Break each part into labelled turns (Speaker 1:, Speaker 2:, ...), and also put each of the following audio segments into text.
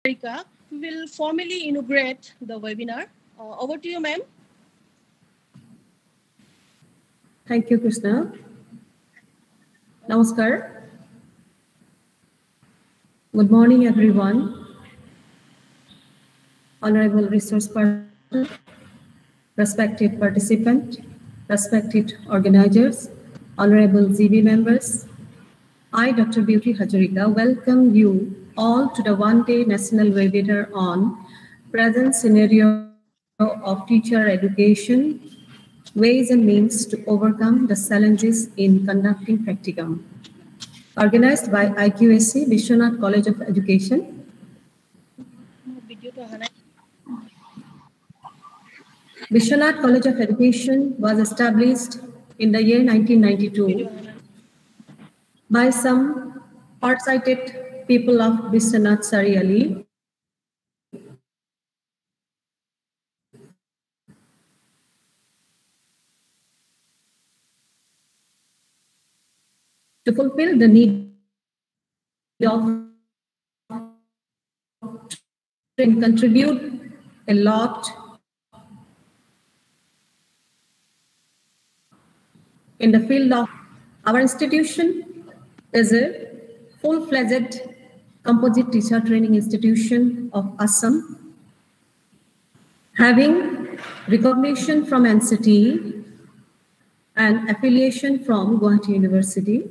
Speaker 1: Harika will formally inaugurate the webinar. Over to you, ma'am.
Speaker 2: Thank you, Krishna. Namaskar. Good morning, everyone. Honorable resource person, respected participant, respected organizers, honorable ZB members, I, Dr. Beauty Hazarika, welcome you all to the one-day national webinar on present scenario of teacher education, ways and means to overcome the challenges in conducting practicum. Organized by IQAC, Vishwanath College of Education. Vishwanath College of Education was established in the year 1992 by some far-sighted people of Vishwanath Sari Ali. To fulfill the need of and contribute a lot in the field of our institution is a full-fledged composite teacher training institution of Assam, having recognition from NCT and affiliation from Guwahati University.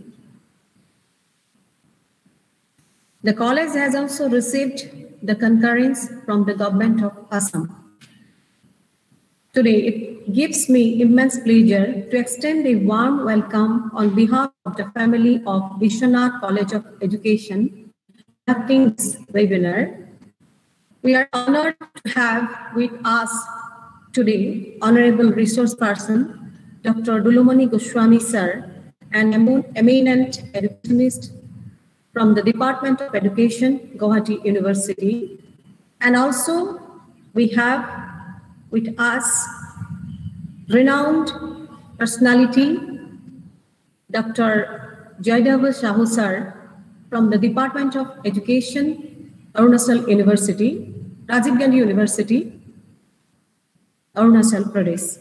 Speaker 2: The college has also received the concurrence from the government of Assam. Today, it gives me immense pleasure to extend a warm welcome on behalf of the family of Vishwanath College of Education conducting this webinar. We are honored to have with us today Honorable Resource Person, Dr. Dulomani Goswami Sir, an eminent educationist from the Department of Education, Guwahati University. And also we have with us renowned personality, Dr. Jaydev Sahu Sir from the Department of Education, Arunachal University, Rajiv Gandhi University, Arunachal Pradesh.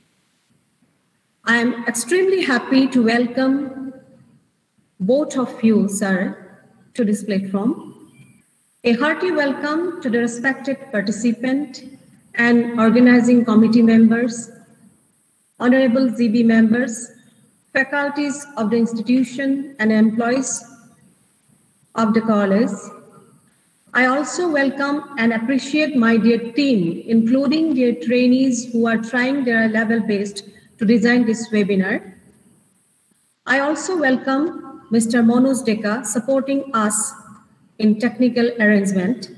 Speaker 2: I am extremely happy to welcome both of you, sir, to this platform. A hearty welcome to the respected participant and organizing committee members, honorable ZB members, faculties of the institution and employees of the college. I also welcome and appreciate my dear team, including dear trainees who are trying their level best to design this webinar. I also welcome Mr. Manoj Deka supporting us in technical arrangement.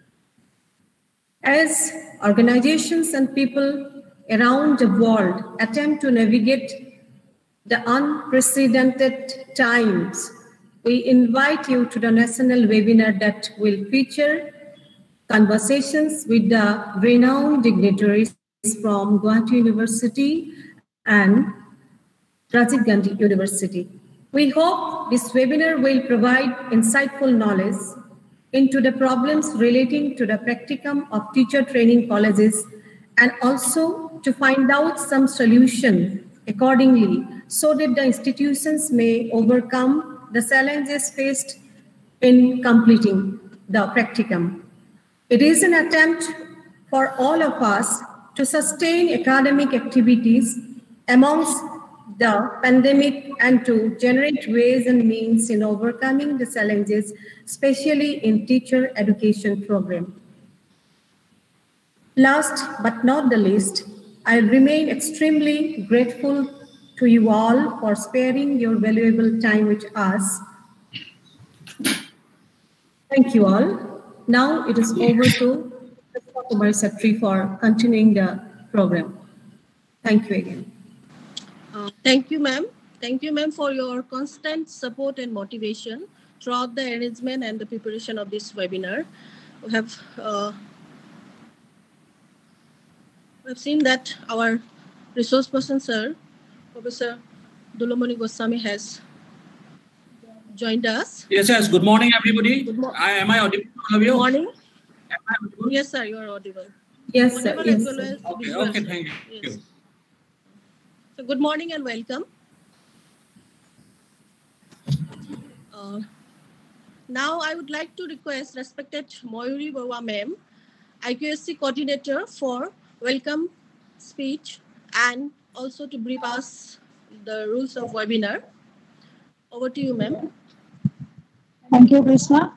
Speaker 2: As organizations and people around the world attempt to navigate the unprecedented times, we invite you to the national webinar that will feature conversations with the renowned dignitaries from Guwahati University and Rajiv Gandhi University. We hope this webinar will provide insightful knowledge into the problems relating to the practicum of teacher training colleges and also to find out some solution accordingly so that the institutions may overcome the challenges faced in completing the practicum. It is an attempt for all of us to sustain academic activities amongst the pandemic and to generate ways and means in overcoming the challenges, especially in teacher education program. Last but not the least, I remain extremely grateful to you all for sparing your valuable time with us. Thank you all. Now it is over to Kumar Satri for continuing the program. Thank you again.
Speaker 1: Thank you, ma'am. Thank you, ma'am, for your constant support and motivation throughout the arrangement and the preparation of this webinar. We have seen that our resource person, sir, Professor Dulomani Goswami, has joined us.
Speaker 3: Yes. Good morning, everybody.
Speaker 1: Good
Speaker 3: am I audible to all of you?
Speaker 1: Good morning. Yes, sir, you are audible.
Speaker 2: Yes, sir.
Speaker 1: Audible
Speaker 2: Yes,
Speaker 1: as well
Speaker 2: sir.
Speaker 1: as
Speaker 3: Okay,
Speaker 1: visual.
Speaker 3: okay, thank you.
Speaker 1: Yes. So good morning and welcome. Now I would like to request respected Mayuri Barua ma'am, IQSC coordinator, for welcome speech and also to brief us the rules of webinar. Over to you, ma'am.
Speaker 4: Thank you, Krishna.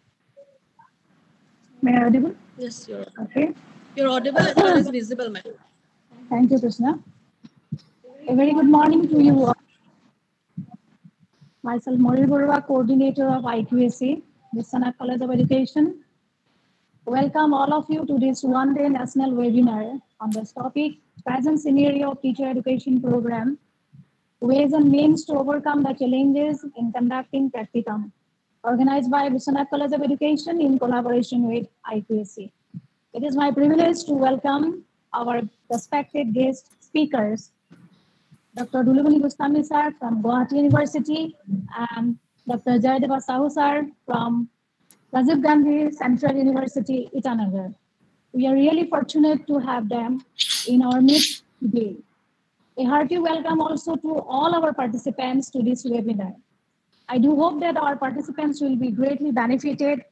Speaker 4: May I audible?
Speaker 1: Yes,
Speaker 4: Okay.
Speaker 1: you're audible as well as visible, ma'am.
Speaker 4: Thank you, Krishna. A very good morning to you all. Myself, Mayuri Barua, coordinator of IQSC, Viswanath College of Education. Welcome all of you to this one-day national webinar on this topic, present scenario of teacher education program, ways and means to overcome the challenges in conducting practicum, organized by Viswanath College of Education in collaboration with IQSC. It is my privilege to welcome our respected guest speakers, Dr. Dulumani Goswami sir from Guwahati University and Dr. Jayadeva Sahu sir from Rajiv Gandhi Central University, Itanagar. We are really fortunate to have them in our midst today. A hearty welcome also to all our participants to this webinar. I do hope that our participants will be greatly benefited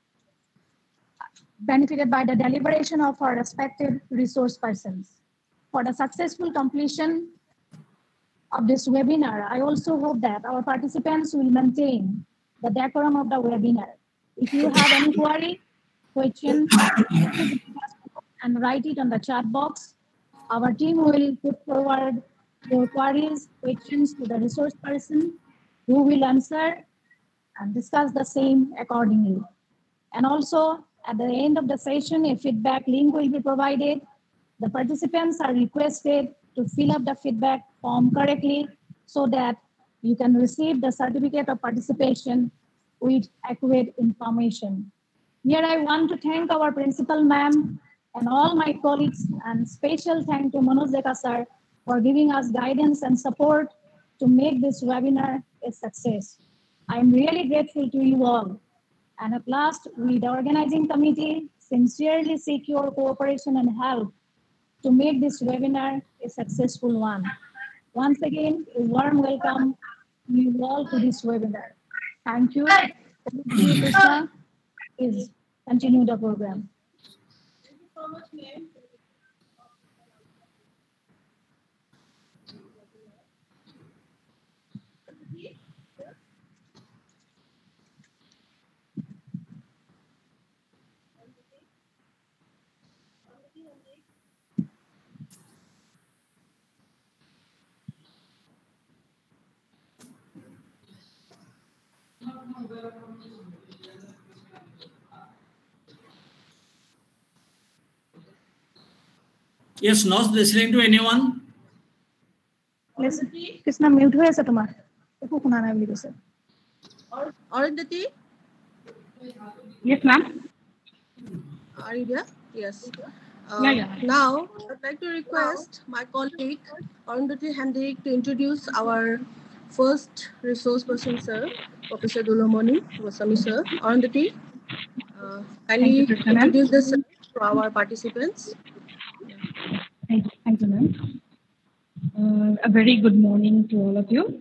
Speaker 4: by the deliberation of our respected resource persons. For the successful completion of this webinar, I also hope that our participants will maintain the decorum of the webinar. If you have any query, question, and write it on the chat box. Our team will put forward your queries, questions to the resource person who will answer and discuss the same accordingly. And also, at the end of the session, a feedback link will be provided. The participants are requested to fill up the feedback form correctly so that you can receive the certificate of participation with accurate information. Here I want to thank our principal ma'am and all my colleagues, and special thank to Manoj Deka sir for giving us guidance and support to make this webinar a success. I am really grateful to you all. And at last, we, the organizing committee, sincerely seek your cooperation and help to make this webinar a successful one. Once again, a warm welcome to you all to this webinar. Thank you. Krishna, please continue the program.
Speaker 1: Thank you so much, ma'am.
Speaker 3: Yes, not listening to anyone.
Speaker 4: Listen, Krishna, mute हुआ ऐसा तुम्हारा? देखो कुना ना बोली sir.
Speaker 1: Arundhati?
Speaker 4: Yes, ma'am.
Speaker 1: Are you there? Yes.
Speaker 4: Yeah.
Speaker 1: Now, I'd like to request my colleague, Arundhati Handik, to introduce our first resource person, sir, Professor Dulumani Goswami, sir. Arundhati, kindly introduce this to our participants.
Speaker 5: Thank you, ma'am. A very good morning to all of you.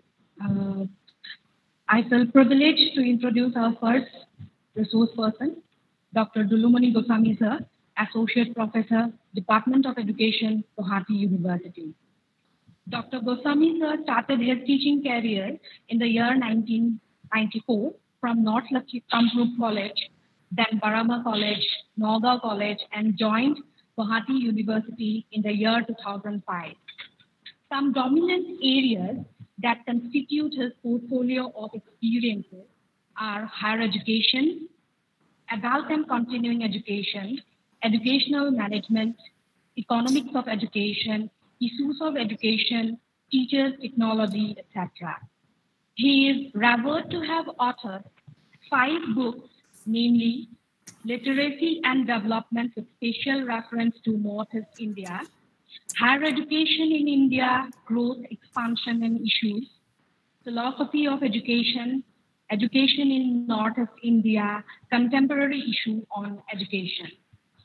Speaker 5: I feel privileged to introduce our first resource person, Dr. Dulumani Goswami sir, Associate Professor, Department of Education, Guwahati University. Dr. Goswami sir started his teaching career in the year 1994 from North Lucky Kamrup College, then Barama College, Naga College, and joined Guwahati University in the year 2005. Some dominant areas that constitute his portfolio of experiences are higher education, adult and continuing education, educational management, economics of education, issues of education, teachers, technology, etc. He is revered to have authored 5 books, namely Literacy and Development with special reference to Northeast India, Higher Education in India, Growth, Expansion and Issues, Philosophy of Education, Education in Northeast India, Contemporary Issue on Education.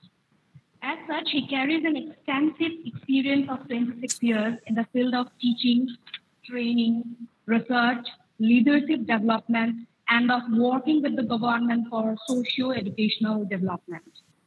Speaker 5: As such, he carries an extensive experience of 26 years in the field of teaching, training, research, leadership development, and of working with the government for socio-educational development.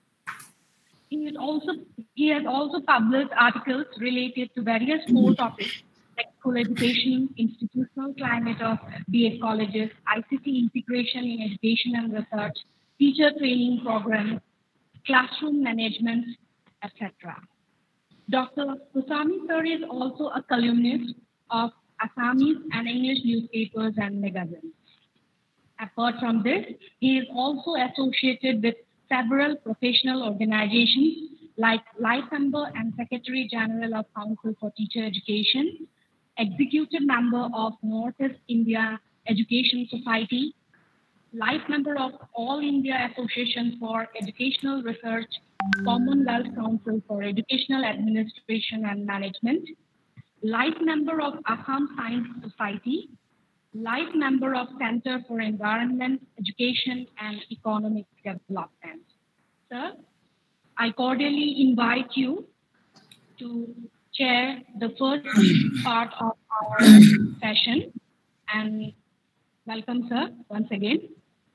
Speaker 5: He has also published articles related to various core topics like school education, institutional climate of B.Ed colleges, ICT integration in education and research, teacher training programs, classroom management, etc. Dr. Goswami sir is also a columnist of Assamese and English newspapers and magazines. Apart from this, he is also associated with several professional organizations like Life Member and Secretary General of Council for Teacher Education, Executive Member of Northeast India Education Society, Life Member of All India Association for Educational Research, Commonwealth Council for Educational Administration and Management, Life Member of Assam Science Society, Life Member of Center for Environment, Education and Economic Development. Sir, I cordially invite you to chair the first part of our session, and welcome, sir, once again.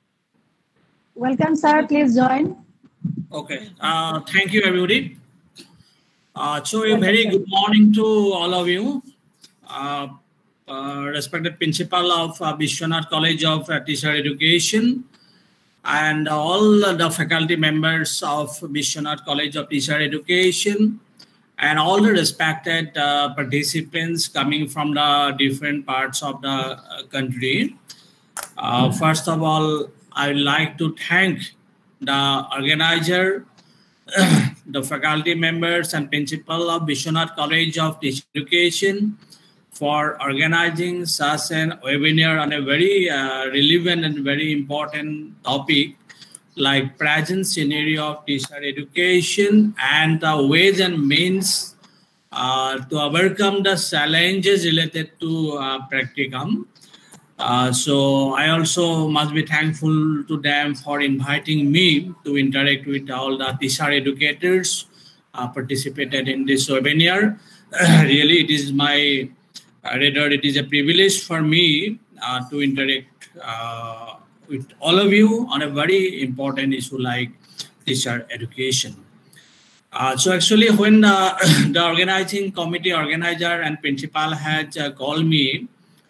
Speaker 4: Welcome, sir. Please join.
Speaker 3: Okay. Thank you, everybody. So a very good morning to all of you. Respected Principal of Vishwanath College of Teacher Education and all the faculty members of Vishwanath College of Teacher Education and all the respected participants coming from the different parts of the country. First of all, I would like to thank the organizer, the faculty members and principal of Vishwanath College of Teacher Education for organizing such an webinar on a very relevant and very important topic like present scenario of teacher education and the ways and means to overcome the challenges related to practicum. So I also must be thankful to them for inviting me to interact with all the teacher educators participated in this webinar. Really, it is it is a privilege for me to interact with all of you on a very important issue like teacher education. So actually, when the organizing committee organizer and principal had called me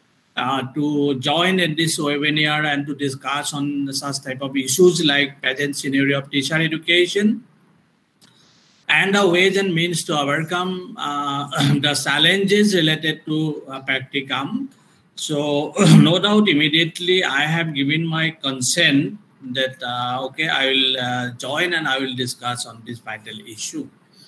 Speaker 3: to join in this webinar and to discuss on such type of issues like present scenario of teacher education and the ways and means to overcome the challenges related to practicum. So no doubt immediately I have given my consent that, okay, I will join and I will discuss on this vital issue.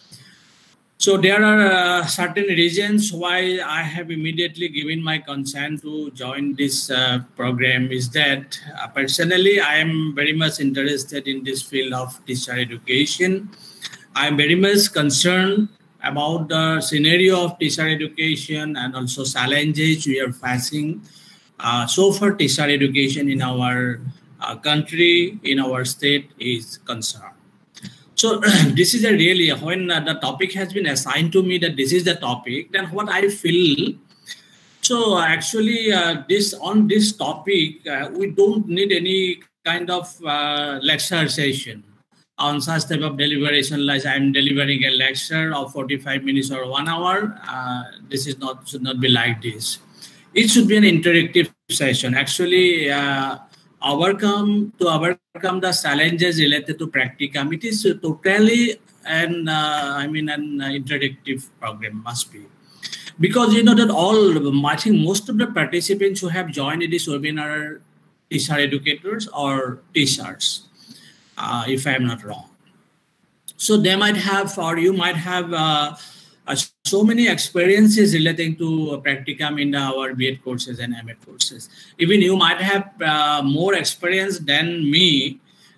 Speaker 3: So there are certain reasons why I have immediately given my consent to join this program is that personally I am very much interested in this field of teacher education. I am very much concerned about the scenario of teacher education and also challenges we are facing so far teacher education in our country, in our state is concerned. So this is a really, when the topic has been assigned to me that this is the topic, then what I feel, so actually on this topic, we don't need any kind of lecture session on such type of deliberation, like I'm delivering a lecture of 45 minutes or 1 hour. This is should not be like this. It should be an interactive session. Actually, overcome the challenges related to practicum. It is totally an interactive program must be, because you know that I think most of the participants who have joined this webinar are teacher educators or teachers, if I am not wrong. So they might have, or you might have so many experiences relating to practicum in our B.Ed courses and M.Ed courses. Even you might have more experience than me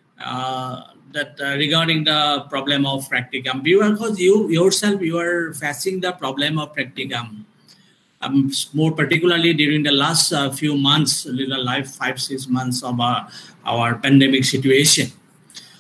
Speaker 3: regarding the problem of practicum. Because you yourself, you are facing the problem of practicum. More particularly during the last few months, like 5-6 months of our pandemic situation.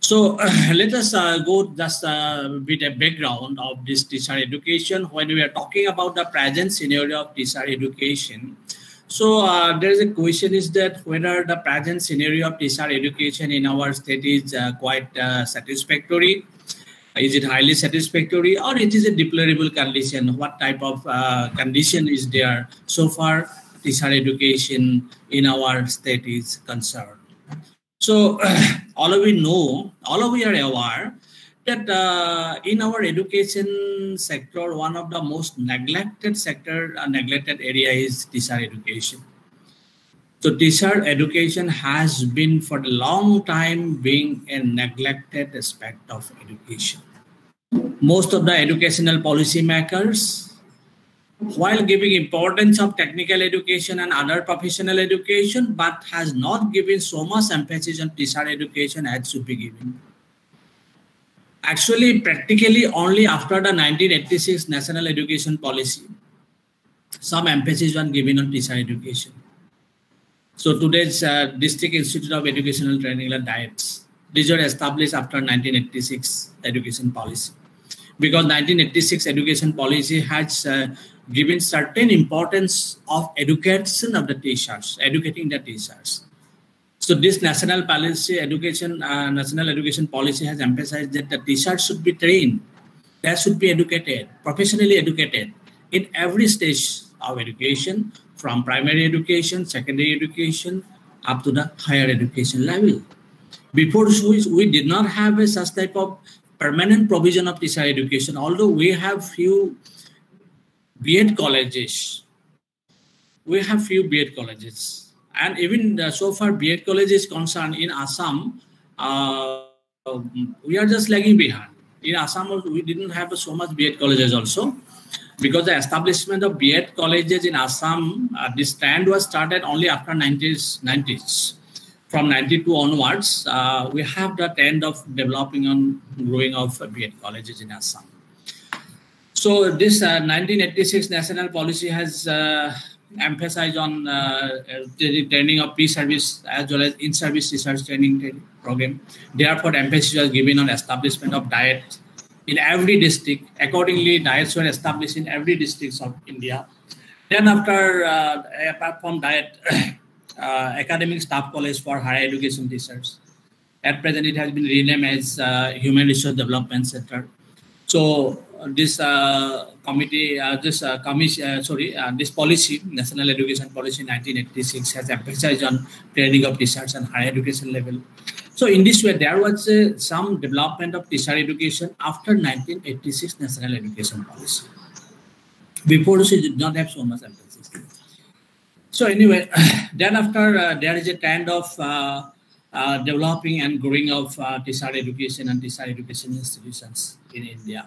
Speaker 3: So let us go just with a background of this teacher education. When we are talking about the present scenario of teacher education, so there is a question is that whether the present scenario of teacher education in our state is quite satisfactory. Is it highly satisfactory, or it is a deplorable condition? What type of condition is there so far teacher education in our state is concerned? So all of we know, all of we are aware that in our education sector, one of the most neglected neglected area is teacher education. So teacher education has been for a long time being a neglected aspect of education. Most of the educational policy makers, while giving importance of technical education and other professional education, but has not given so much emphasis on teacher education as should be given. Actually, practically only after the 1986 National Education Policy, some emphasis was given on teacher education. So today's District Institute of Educational Training, DIETs, these were established after 1986 education policy. Because 1986 education policy has given certain importance of education of the teachers, educating the teachers. So this national education policy has emphasized that the teachers should be trained, they should be educated, professionally educated in every stage of education, from primary education, secondary education, up to the higher education level. Before we did not have a such type of permanent provision of teacher education, although we have few B.Ed colleges. We have few B.Ed colleges. And even so far B.Ed college is concerned in Assam, we are just lagging behind. In Assam, we didn't have so much B.Ed colleges also. Because the establishment of B.Ed colleges in Assam, this trend was started only after 90s. From 92 onwards, we have the trend of developing and growing of B.Ed colleges in Assam. So this 1986 national policy has emphasized on the training of pre-service as well as in-service research training program. Therefore, emphasis was given on establishment of DIET in every district. Accordingly, DIETs were established in every district of India. Then after, apart from DIET, Academic Staff College for Higher Education Teachers. At present, it has been renamed as Human Resource Development Center. So this committee, this policy, National Education Policy 1986, has emphasized on training of teachers and higher education level. So in this way, there was some development of teacher education after 1986 National Education Policy. Before this, it did not have so much emphasis. So anyway, then after there is a trend of developing and growing of teacher education and teacher education institutions in India.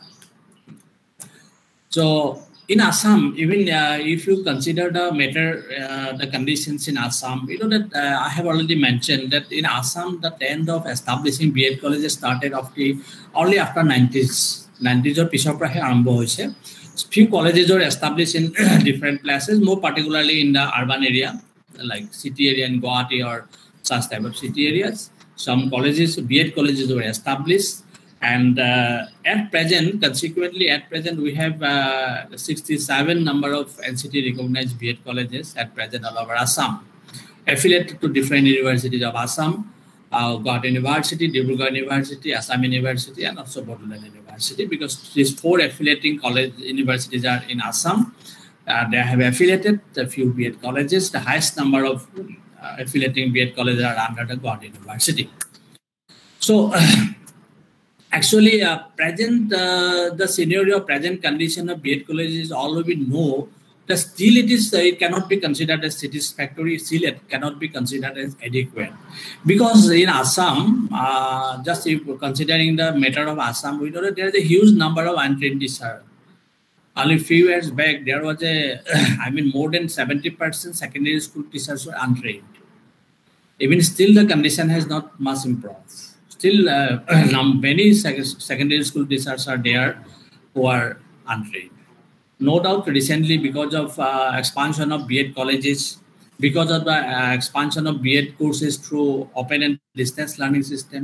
Speaker 3: So in Assam, even if you consider the matter, the conditions in Assam, you know that I have already mentioned that in Assam, the trend of establishing B.Ed colleges started only after 90s or Pisor Prahe Arambo hoise. Few colleges were established in different places, more particularly in the urban area, like city area in Guwahati or such type of city areas. Some colleges, B.Ed colleges were established. And at present, consequently, at present, we have 67 number of NCT recognized B.Ed colleges at present all over Assam, affiliated to different universities of Assam, Guwahati University, Dibrugarh University, Assam University, and also Bodoland University, because these 4 affiliating college universities are in Assam. They have affiliated a few B.Ed colleges. The highest number of affiliating B.Ed colleges are under the Guwahati University. So, actually, the scenario, present condition of B.Ed colleges, all we know, that still it cannot be considered as satisfactory, still it cannot be considered as adequate. Because in Assam, just if considering the matter of Assam, we know that there is a huge number of untrained teachers. Only a few years back, there was more than 70% secondary school teachers were untrained. Even still, the condition has not much improved. Still, many secondary school teachers are there who are untrained. No doubt, recently, because of expansion of B.Ed colleges, because of the expansion of B.Ed courses through open and distance learning system,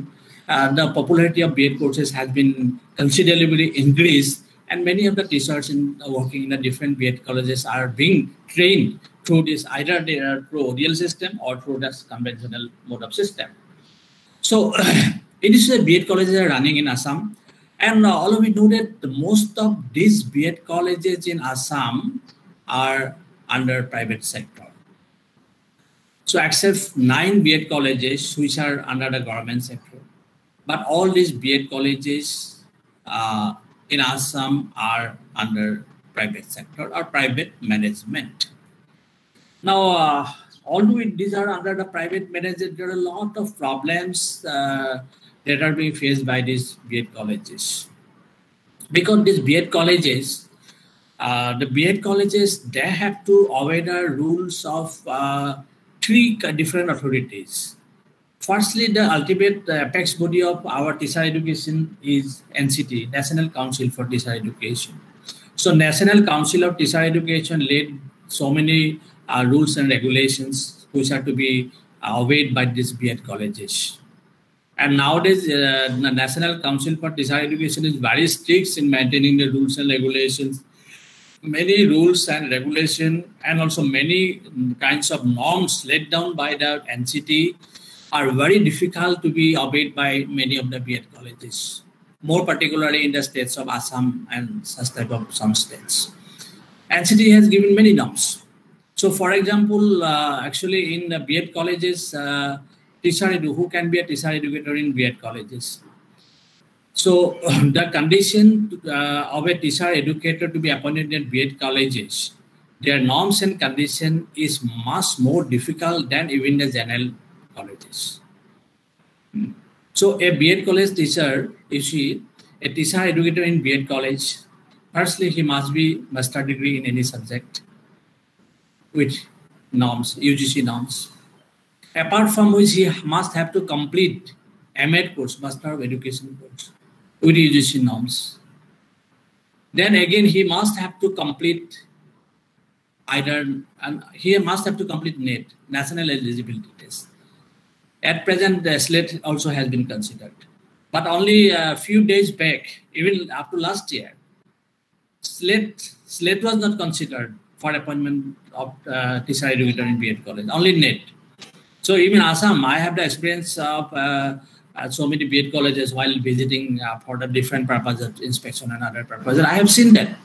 Speaker 3: the popularity of B.Ed courses has been considerably increased, and many of the teachers working in the different B.Ed colleges are being trained through this, either they are through ODL system or through this conventional mode of system. So it is the B.Ed colleges are running in Assam, and all of you know that most of these B.Ed colleges in Assam are under private sector. So except 9 B.Ed colleges which are under the government sector, but all these B.Ed colleges in Assam are under private sector or private management. Now, although these are under the private management, there are a lot of problems that are being faced by these B.Ed colleges. Because these B.Ed colleges, they have to obey the rules of 3 different authorities. Firstly, the ultimate apex body of our teacher education is NCT, National Council for Teacher Education. So National Council of Teacher Education laid so many rules and regulations which are to be obeyed by these B.Ed colleges. And nowadays, the National Council for Teacher Education is very strict in maintaining the rules and regulations. Many rules and regulations and also many kinds of norms laid down by the NCT are very difficult to be obeyed by many of the B.Ed colleges, more particularly in the states of Assam and such type of some states. NCT has given many norms. So for example, actually in the B.Ed colleges, who can be a teacher educator in B.Ed colleges? So the condition of a teacher educator to be appointed in B.Ed colleges, their norms and condition is much more difficult than even the general colleges. So a B.Ed college teacher, if she a teacher educator in B.Ed college, firstly he must be master degree in any subject with norms, UGC norms. Apart from which he must have to complete MEd course, Master of Education course, with UGC norms. Then again, he must have to complete NET, National Eligibility Test. At present, the SLET also has been considered. But only a few days back, even up to last year, SLET was not considered for appointment of teacher educator in B.Ed college, only NET. So even Assam, I have the experience of so many B.Ed colleges while visiting for the different purposes, inspection and other purposes. I have seen that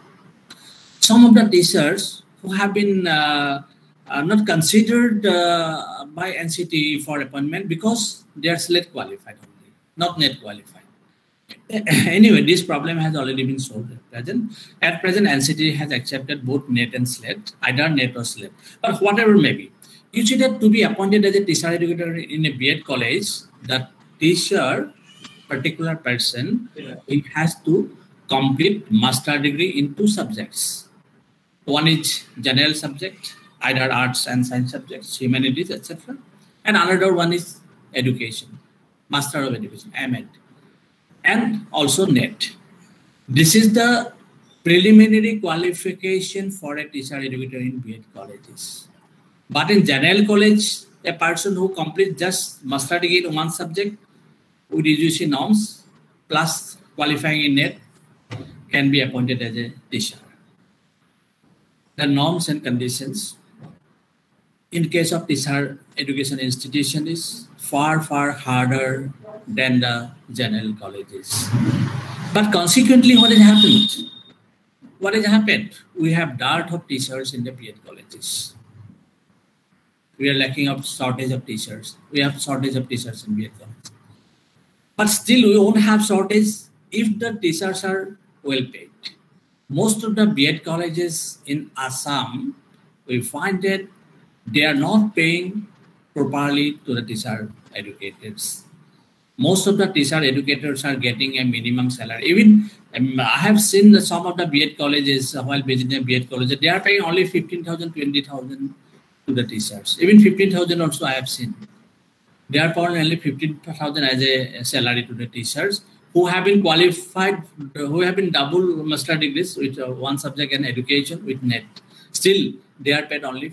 Speaker 3: some of the teachers who have been not considered by NCT for appointment because they are SLET qualified only, not NET qualified. Anyway, this problem has already been solved at present. At present, NCT has accepted both NET and SLET, either NET or SLET. But whatever may be, you see that to be appointed as a teacher educator in a B.Ed college, the teacher, particular person, he has to complete master degree in 2 subjects. One is general subject, either arts and science subjects, humanities, etc. And another one is education, Master of Education, MEd, and also NET. This is the preliminary qualification for a teacher educator in B.Ed colleges. But in general college, a person who completes just master degree in one subject with UGC norms plus qualifying in NET can be appointed as a teacher. The norms and conditions in case of teacher education institution is far harder than the general colleges. But consequently, what has happened? What has happened? We have dearth of teachers in the B.Ed colleges. We are lacking of shortage of teachers. We have shortage of teachers in B.Ed colleges. But still, we won't have shortage if the teachers are well paid. Most of the B.Ed colleges in Assam, we find that they are not paying properly to the teacher educators. Most of the teacher educators are getting a minimum salary. Even I have seen some of the B.Ed colleges while visiting B.Ed colleges, they are paying only 15,000, 20,000 to the teachers. Even 15,000 also I have seen. They are paying only 15,000 as a salary to the teachers who have been qualified, who have been double master degrees with one subject and education with NET. Still, they are paid only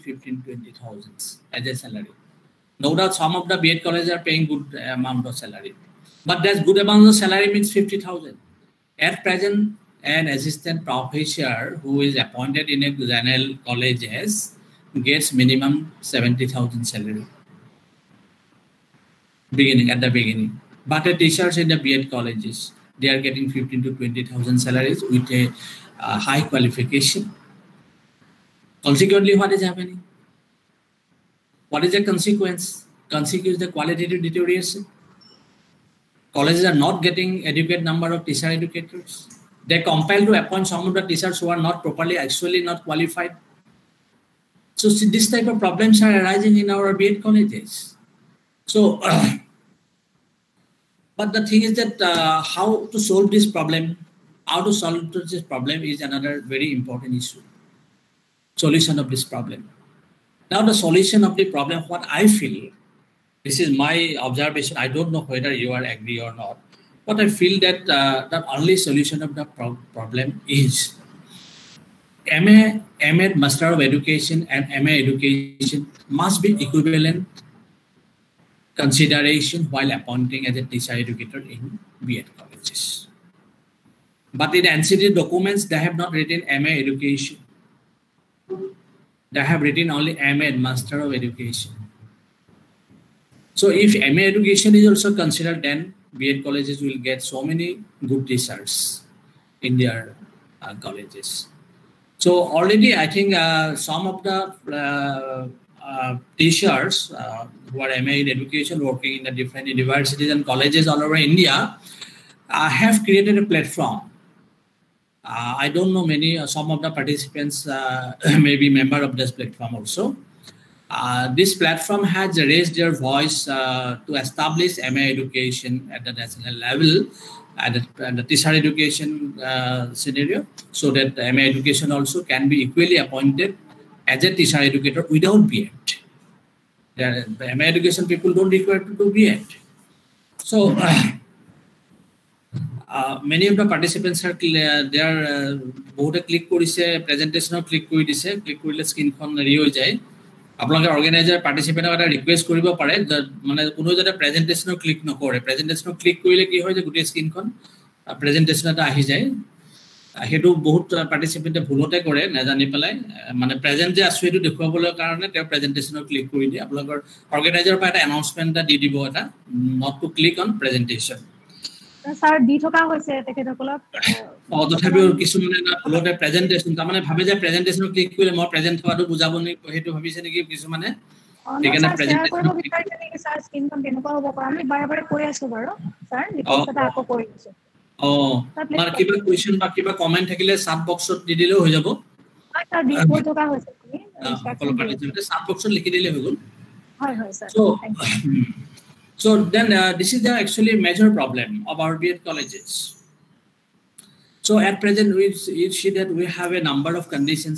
Speaker 3: 15,000-20,000 as a salary. No doubt some of the B.Ed colleges are paying good amount of salary. But that's good amount of salary means 50,000. At present, an assistant professor who is appointed in a general colleges gets minimum 70,000 salary. At the beginning. But the teachers in the B.Ed colleges, they are getting 15 to 20,000 salaries with a high qualification. Consequently, what is happening? What is the consequence? Consequence the qualitative deterioration. Colleges are not getting adequate number of teacher educators. They are compelled to appoint some of the teachers who are not properly, actually not qualified. So this type of problems are arising in our B.Ed colleges. So, but the thing is that how to solve this problem, is another very important issue. Solution of this problem. Now the solution of the problem, what I feel, this is my observation. I don't know whether you are agree or not. But I feel that the only solution of the problem is MA, Master of Education and MA Education must be equivalent consideration while appointing as a teacher educator in B.Ed colleges. But in NCT documents, they have not written MA Education. They have written only MA, Master of Education. So if MA Education is also considered, then B.Ed colleges will get so many good teachers in their colleges. So already I think some of the teachers who are MA in education working in the different universities and colleges all over India have created a platform. I don't know some of the participants may be member of this platform also. This platform has raised their voice to establish MA education at the national level, at the teacher education scenario, so that the MA education also can be equally appointed as a teacher educator without B.Ed. The MA education people don't require to do B.Ed. So many of the participants are they both click korise presentation click kori dise, click korile screen khon ready hoi jay. আপোনালোকে অর্গানাইজাৰ পাৰ্টিসিপেণ্টক এটা request কৰিব পাৰে মানে কোনো যদি presentation click নকৰে presentation click কৰিলে কি হয় যে গোটেই স্ক্ৰিনখন প্ৰেজেন্টেশন এটা আহি যায় হেতু বহুত পাৰ্টিসিপেণ্টে ভুলতে কৰে নাজানি পেলাই মানে প্ৰেজেন্ট যে আছে হেতু দেখুৱাবলৈ কাৰণে তেওঁ প্ৰেজেন্টেশন ক্লিক কৰি দিয়ে আপোনালোকৰ অৰ্গানাইজাৰ পৰা এটা এনাউন্সমেন্ট এটা দি দিব এটা not to click on presentation
Speaker 4: sir দি থকা হৈছে তেখেতসকলক
Speaker 3: তথাপিও কিছুমানে ভুলতে প্ৰেজেন্টেশন তাৰমানে ভাবে যে প্ৰেজেন্টেশন ক্লিক কৰিলে মই প্ৰেজেন্ট হোৱাটো বুজাব নি হেতু ভাবিছে নেকি কিছুমানে
Speaker 4: এখানে প্ৰেজেন্টেশন কৰিব বিচাৰিছে নেকি স্যাৰ স্ক্ৰিনখন কেনেকুৱা হ'ব পাৰে আমি বাৰে বাৰে কৈ আছো বাৰু স্যাৰ ৰিপোৰ্টটা আকৌ কৈ আছো
Speaker 3: মাৰ কিবা কোৱেশ্চন বা কিবা কমেন্ট থাকিলে সাব বক্সত দি দিলেও হৈ যাব
Speaker 4: স্যাৰ দি কৈ থকা হৈছে
Speaker 3: সাব বক্সত লিখি দিলে হৈ গ'ল
Speaker 4: হয় হয় sir
Speaker 3: So then this is the actually major problem of our B.Ed colleges. So at present we see that we have a number of conditions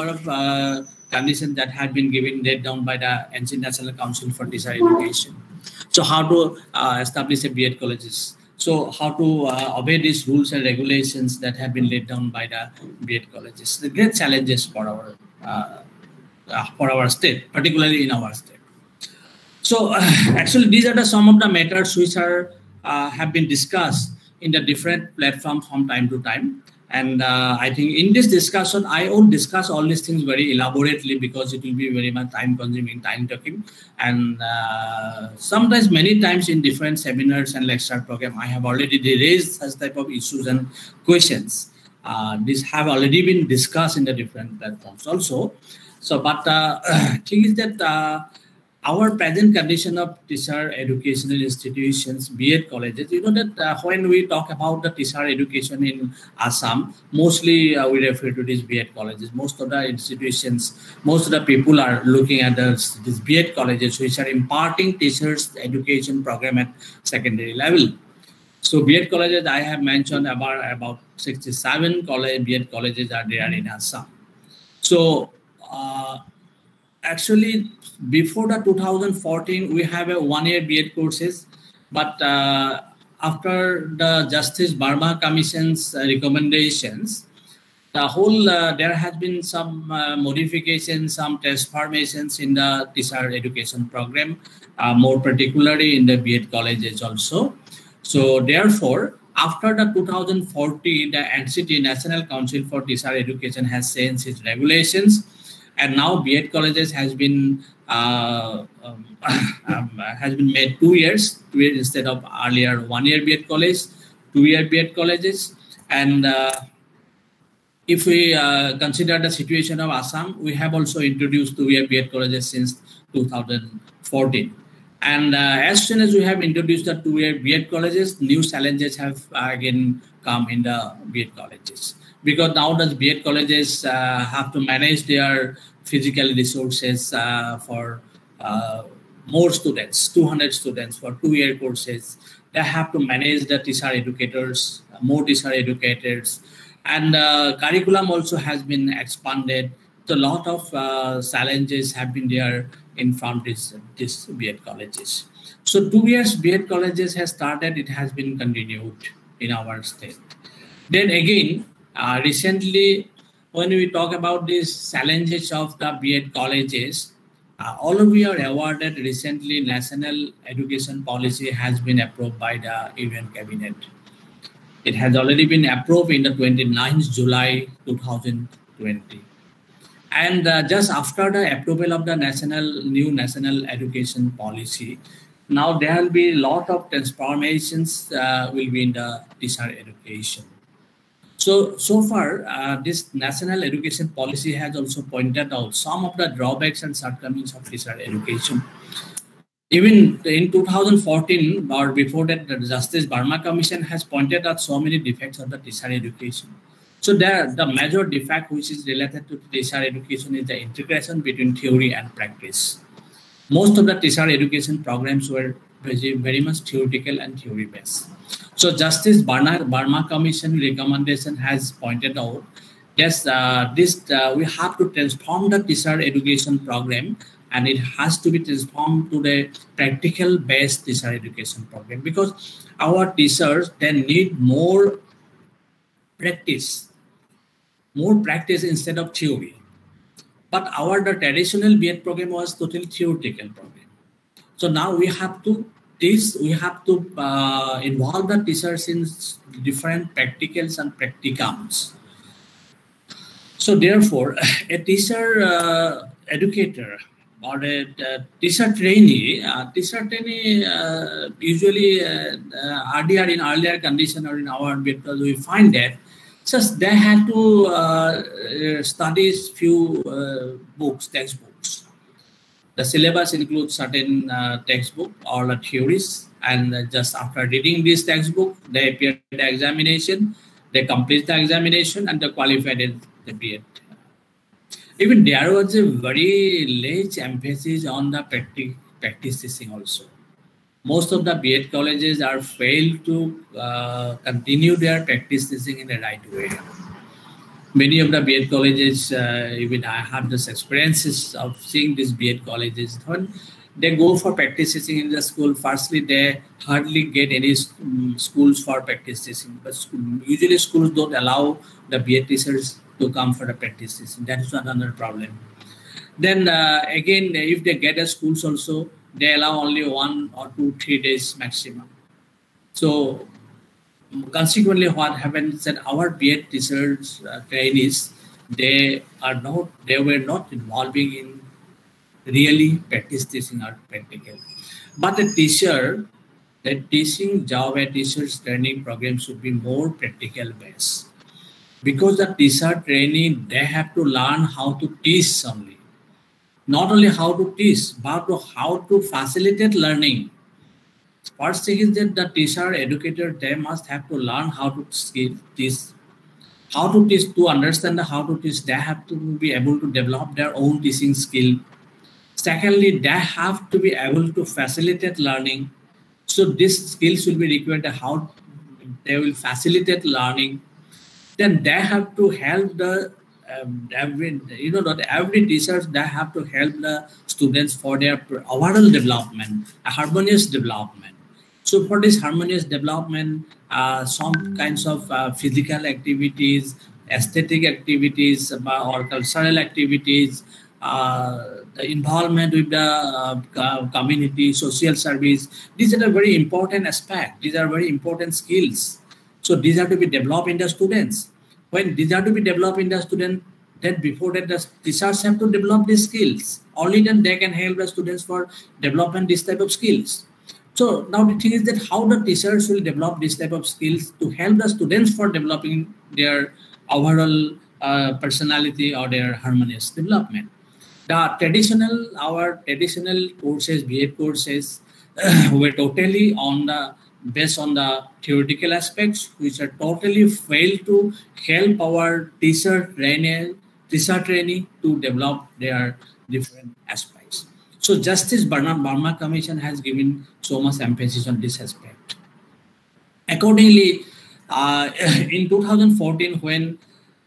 Speaker 3: that have been laid down by the NCT National Council for Teacher Education. So how to establish a B.Ed colleges. So how to obey these rules and regulations that have been laid down by the B.Ed colleges. The great challenges for our state, particularly in our state. So actually, these are some of the matters which have been discussed in the different platforms from time to time. And I think in this discussion, I won't discuss all these things very elaborately because it will be very much time-consuming, time-taking. And sometimes, many times in different seminars and lecture programs, I have already raised such type of issues and questions. These have already been discussed in the different platforms also. So, but thing is that our present condition of teacher educational institutions, B.Ed colleges, you know that when we talk about the teacher education in Assam, mostly we refer to these B.Ed colleges. Most of the institutions, most of the people are looking at these B.Ed colleges which are imparting teachers education program at secondary level. So B.Ed colleges, I have mentioned about 67 B.Ed colleges are there in Assam. So actually, before the 2014, we have a one-year B.Ed courses, but after the Justice Barma Commission's recommendations, the whole there has been some modifications, some transformations in the teacher education program, more particularly in the B.Ed colleges also. So therefore, after the 2014, the NCT, National Council for Teacher Education, has changed its regulations, and now B.Ed colleges has been made 2 years instead of earlier 1 year B.Ed college, 2 year B.Ed colleges. And if we consider the situation of Assam, we have also introduced 2 year B.Ed colleges since 2014. And as soon as we have introduced the 2 year B.Ed colleges, new challenges have again come in the B.Ed colleges. Because now the B.Ed colleges have to manage their physical resources for more students, 200 students for 2 year courses. They have to manage the teacher educators, more teacher educators, and curriculum also has been expanded. So a lot of challenges have been there in front of this B.Ed colleges. So 2 years B.Ed colleges has started, it has been continued in our state. Then again, recently, when we talk about these challenges of the B.Ed colleges, all of you are awarded recently National Education Policy has been approved by the Union Cabinet. It has already been approved in the 29th July 2020. And just after the approval of the new National Education Policy, now there will be a lot of transformations will be in the teacher education. So far, this National Education Policy has also pointed out some of the drawbacks and shortcomings of teacher education. Even in 2014, or before that, the Justice Verma Commission has pointed out so many defects of the teacher education. So the major defect which is related to teacher education is the integration between theory and practice. Most of the teacher education programs were very much theoretical and theory-based. So Justice Verma Commission recommendation has pointed out, yes, we have to transform the teacher education program, and it has to be transformed to the practical-based teacher education program, because our teachers then need more practice instead of theory. But the traditional B.Ed program was totally theoretical program. So now we have to involve the teachers in different practicals and practicums. So therefore, a teacher educator or a teacher trainee usually in earlier condition or in our because we find that just they had to study few textbooks. The syllabus includes certain textbook or theories, and just after reading this textbook, they appear the examination, they complete the examination, and they qualified in the B.Ed. Even there was a very large emphasis on the practice teaching also. Most of the B.Ed colleges are failed to continue their practice teaching in the right way. Many of the B.Ed colleges, even I have this experiences of seeing these B.Ed colleges. When they go for practice teaching in the school, firstly, they hardly get any schools for practice teaching. But usually schools don't allow the B.Ed teachers to come for the practice teaching. That is another problem. Then again, if they get a schools also, they allow only 1 or 2, 3 days maximum. So consequently, what happens that our B.Ed teachers, trainees, they were not involving in really practice teaching or practical. But the teaching job, a teacher's training program should be more practical based, because the teacher trainee, they have to learn how to teach only. Not only how to teach, but how to facilitate learning. First thing is that the teacher, educator, they must have to learn how to teach. How to teach, to understand how to teach, they have to be able to develop their own teaching skill. Secondly, they have to be able to facilitate learning. So this skills will be required, how they will facilitate learning. Then they have to help the every teacher, they have to help the students for their overall development, a harmonious development. So for this harmonious development, some kinds of physical activities, aesthetic activities, or cultural activities, involvement with the community, social service. These are a very important aspect. These are very important skills. So these are to be developed in the students. When these are to be developed in the student, then before that the teachers have to develop these skills. Only then they can help the students for developing this type of skills. So now the thing is that how the teachers will develop this type of skills to help the students for developing their overall personality or their harmonious development. Our traditional courses, B.Ed courses, were totally based on the theoretical aspects, which are totally failed to help our teacher trainee to develop their different aspects. So Justice Bernard Verma Commission has given so much emphasis on this aspect. Accordingly, in 2014, when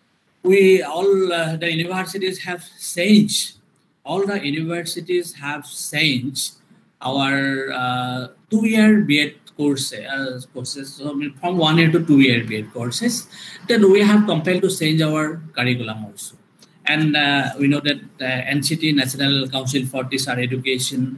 Speaker 3: the universities have changed, our 2-year B.Ed courses, so from 1 year to 2 year B.Ed courses, then we have compelled to change our curriculum also. And we know that NCT, National Council for Teacher Education,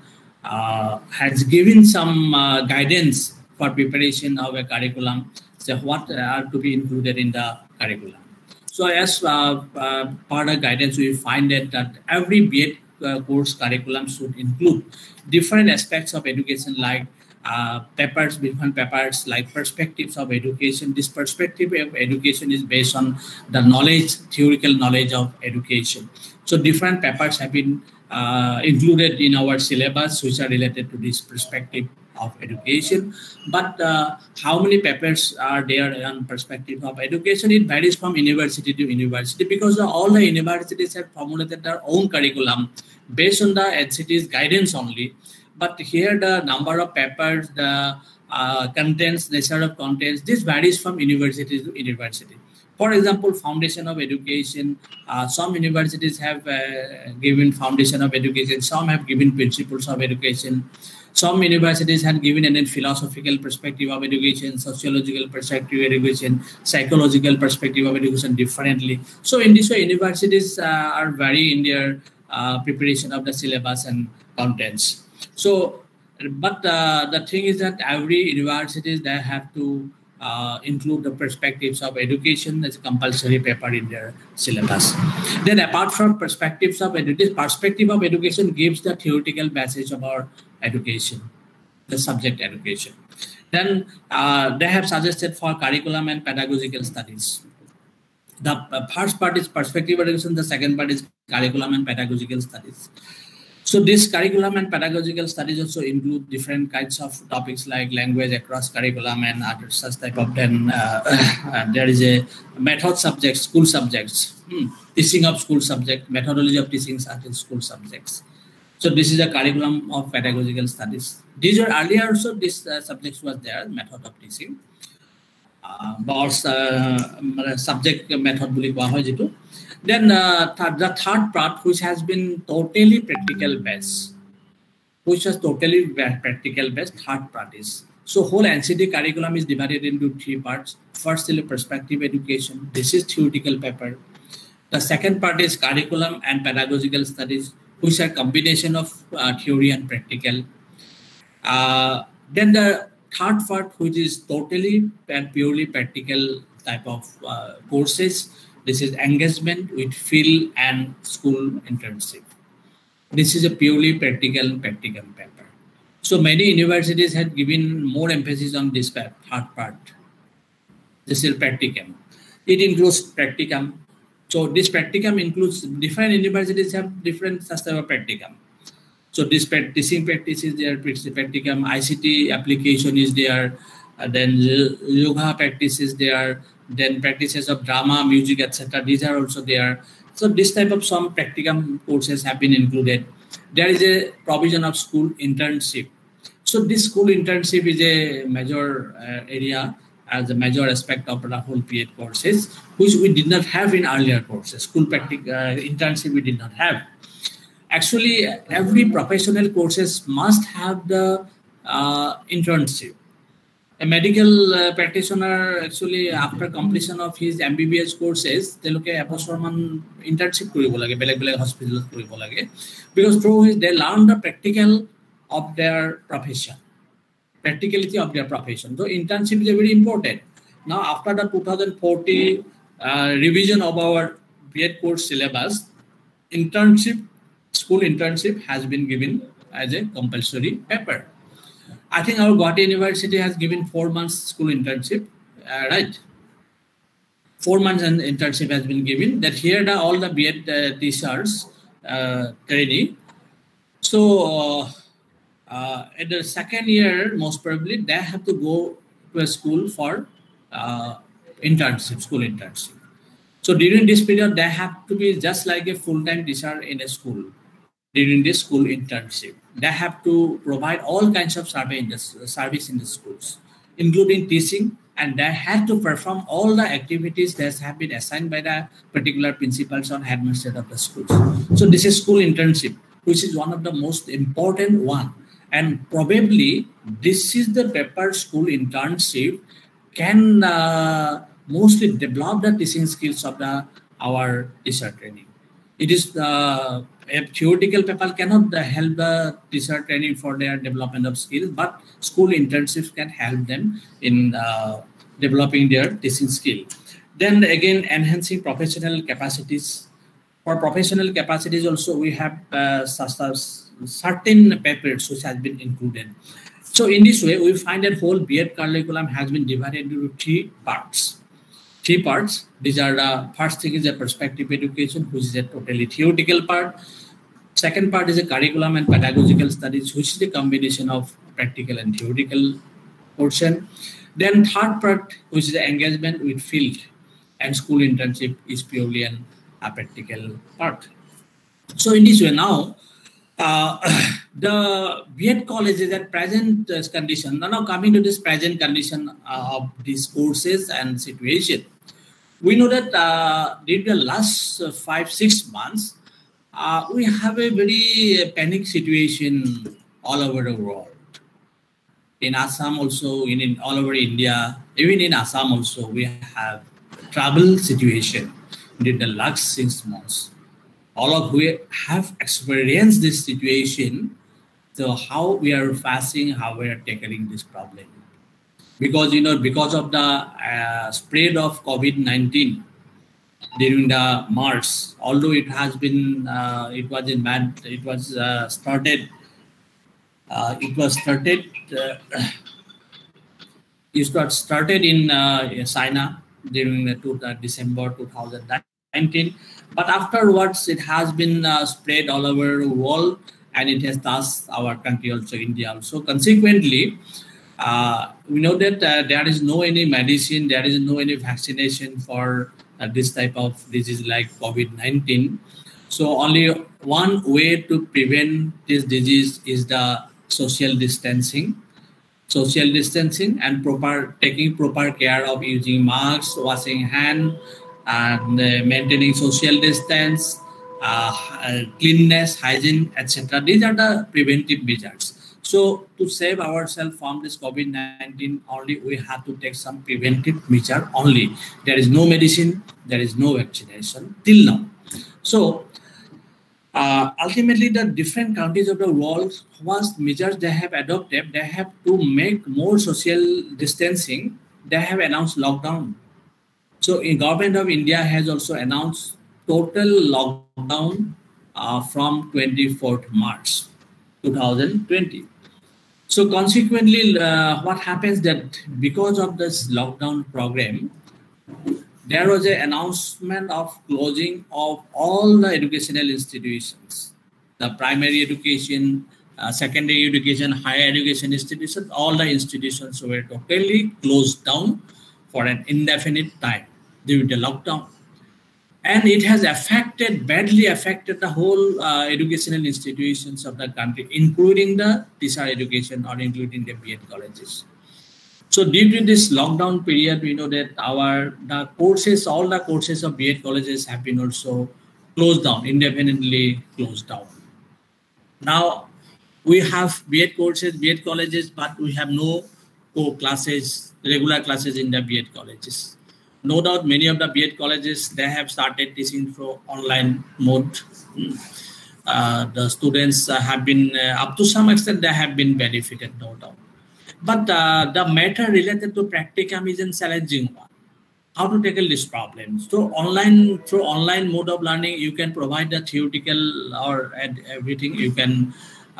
Speaker 3: has given some guidance for preparation of a curriculum, so what are to be included in the curriculum. So as part of guidance, we find that every B.Ed course curriculum should include different aspects of education, like different papers like perspectives of education. This perspective of education is based on the theoretical knowledge of education. So different papers have been included in our syllabus, which are related to this perspective of education. But how many papers are there on perspective of education? It varies from university to university, because all the universities have formulated their own curriculum based on the NCT's guidance only. But here the number of papers, the contents, nature of contents, this varies from university to university. For example, foundation of education, some universities have given foundation of education, some have given principles of education. Some universities have given a philosophical perspective of education, sociological perspective of education, psychological perspective of education differently. So in this way, universities are vary in their preparation of the syllabus and contents. So, but the thing is that every university, they have to include the perspectives of education as a compulsory paper in their syllabus. Then apart from perspectives of education, perspective of education gives the theoretical basis of our education, the subject education. Then they have suggested for curriculum and pedagogical studies. The first part is perspective education, the second part is curriculum and pedagogical studies. So this curriculum and pedagogical studies also include different kinds of topics like language across curriculum and other such type of. Then there is a method subject, school subjects, teaching of school subject, methodology of teaching certain school subjects. So this is a curriculum of pedagogical studies. These were earlier also, this subjects was there, method of teaching. Subject method. Then the third part, which has been totally practical based, third part is. So whole NCT curriculum is divided into 3 parts. First is perspective education. This is theoretical paper. The second part is curriculum and pedagogical studies, which are combination of theory and practical. Then the third part, which is totally and purely practical type of courses. This is engagement with field and school internship. This is a purely practical paper. So many universities have given more emphasis on this third part. This is practicum. It includes practicum. So this practicum includes different universities have different type of practicum. So this teaching practice is there, practicum, ICT application is there, then yoga practice is there, then practices of drama, music, etc. These are also there. So this type of some practicum courses have been included. There is a provision of school internship. So this school internship is a major area, as a major aspect of the whole B.Ed courses, which we did not have in earlier courses. School internship we did not have. Actually, every professional courses must have the internship. a medical practitioner actually after completion of his MBBS courses, they look at internship hospital because through his they learn the practical of their profession, practicality of their profession. So internship is very important. Now after the 2040 revision of our B.Ed course syllabus, school internship has been given as a compulsory paper. I think our Guwahati University has given 4 months school internship, right? 4 months and internship has been given. That here all the B.Ed teachers training. So at the second year, most probably they have to go to a school for internship, school internship. So during this period, they have to be just like a full-time teacher in a school. During this school internship, they have to provide all kinds of service in the schools, including teaching, and they have to perform all the activities that have been assigned by the particular principals or headmasters of the schools. So this is school internship, which is one of the most important one. And probably this is the paper school internship can mostly develop the teaching skills of our teacher training. It is a theoretical paper cannot help the teacher training for their development of skills, but school internships can help them in developing their teaching skill. Then again, enhancing professional capacities. For professional capacities also, we have certain papers which has been included. So in this way, we find that whole B.Ed curriculum has been divided into 3 parts. 3 parts. These are the first thing is a perspective education, which is a totally theoretical part. Second part is a curriculum and pedagogical studies, which is a combination of practical and theoretical portion. Then third part, which is the engagement with field and school internship, is purely a practical part. So in this way now, the B.Ed colleges at present condition, now coming to this present condition of these courses and situation, we know that during the last 5-6 months, we have a very panic situation all over the world. In Assam also, in all over India, even in Assam also, we have trouble situation during the last 6 months. All of we have experienced this situation. So how we are facing, how we are tackling this problem. Because, because of the spread of COVID-19 during the March, although it has been, it was started in China during the December 2019. But afterwards, it has been spread all over the world, and it has touched our country also, India also. Consequently, we know that there is no any medicine, there is no any vaccination for this type of disease like COVID-19. So only one way to prevent this disease is the social distancing and taking proper care of using masks, washing hands, and maintaining social distance, cleanliness, hygiene, etc. These are the preventive measures. So to save ourselves from this COVID-19, only we have to take some preventive measure only. There is no medicine, there is no vaccination till now. So ultimately, the different countries of the world, once measures they have adopted, they have to make more social distancing. They have announced lockdown. So the government of India has also announced total lockdown from 24th March 2020. So consequently, what happens that because of this lockdown program, there was an announcement of closing of all the educational institutions, the primary education, secondary education, higher education institutions, all the institutions were totally closed down for an indefinite time due to lockdown. And it has badly affected the whole educational institutions of the country, including the teacher education or including the B.Ed colleges. So due to this lockdown period, we know that all the courses of B.Ed colleges have been also closed down, indefinitely closed down. Now we have B.Ed courses, B.Ed colleges, but we have no classes, regular classes in the B.Ed colleges. No doubt many of the B.Ed colleges, they have started teaching through online mode. The students have been, up to some extent, they have been benefited, no doubt. But the matter related to practicum is a challenging one. How to tackle this problem? So through online mode of learning, you can provide the theoretical or everything you can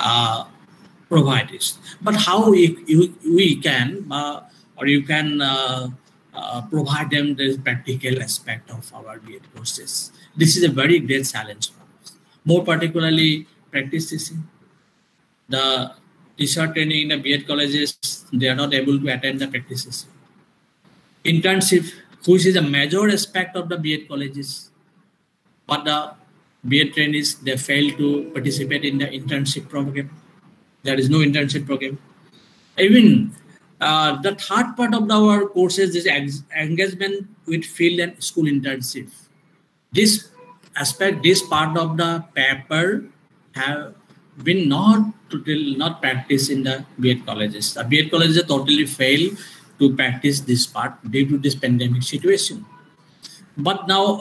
Speaker 3: provide this. But how we can or you can provide them the practical aspect of our B.Ed courses. This is a very great challenge for us. More particularly, practice teaching. The teacher training in the B.Ed colleges, they are not able to attend the practices. Internship, which is a major aspect of the B.Ed colleges, but the B.Ed trainees, they fail to participate in the internship program. There is no internship program. Even the third part of our courses is engagement with field and school internship. This aspect, this part of the paper have been not practiced in the B.Ed colleges. The B.Ed colleges totally fail to practice this part due to this pandemic situation. But now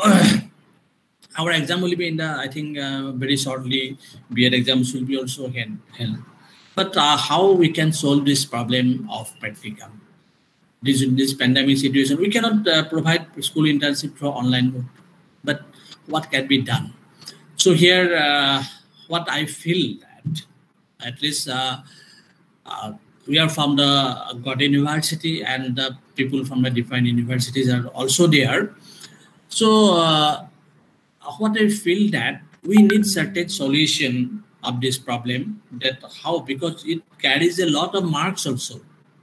Speaker 3: our exam will be in the, I think very shortly, B.Ed exams will be also held. But how we can solve this problem of practicum? This pandemic situation, we cannot provide school internship for online mode. But what can be done? So here, what I feel that at least we are from the Gordon University, and the people from the different universities are also there. So what I feel that we need certain solution of this problem. That how, because it carries a lot of marks also.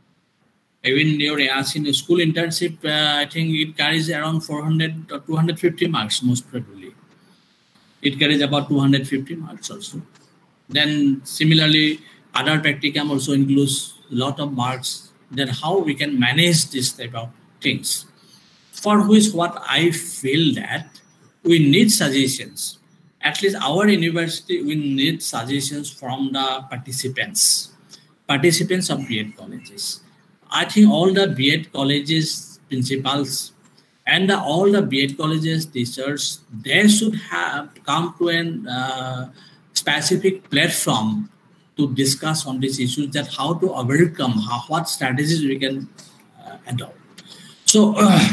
Speaker 3: Even you're asking the school internship, I think it carries around 400 or 250 marks most probably. It carries about 250 marks also. Then similarly, other practicum also includes a lot of marks. Then how we can manage this type of things? For which what I feel that we need suggestions. At least our university, we need suggestions from the participants of B.Ed colleges. I think all the B.Ed colleges principals and all the B.Ed colleges teachers, they should have come to a specific platform to discuss on these issues, that how to overcome, what strategies we can adopt. So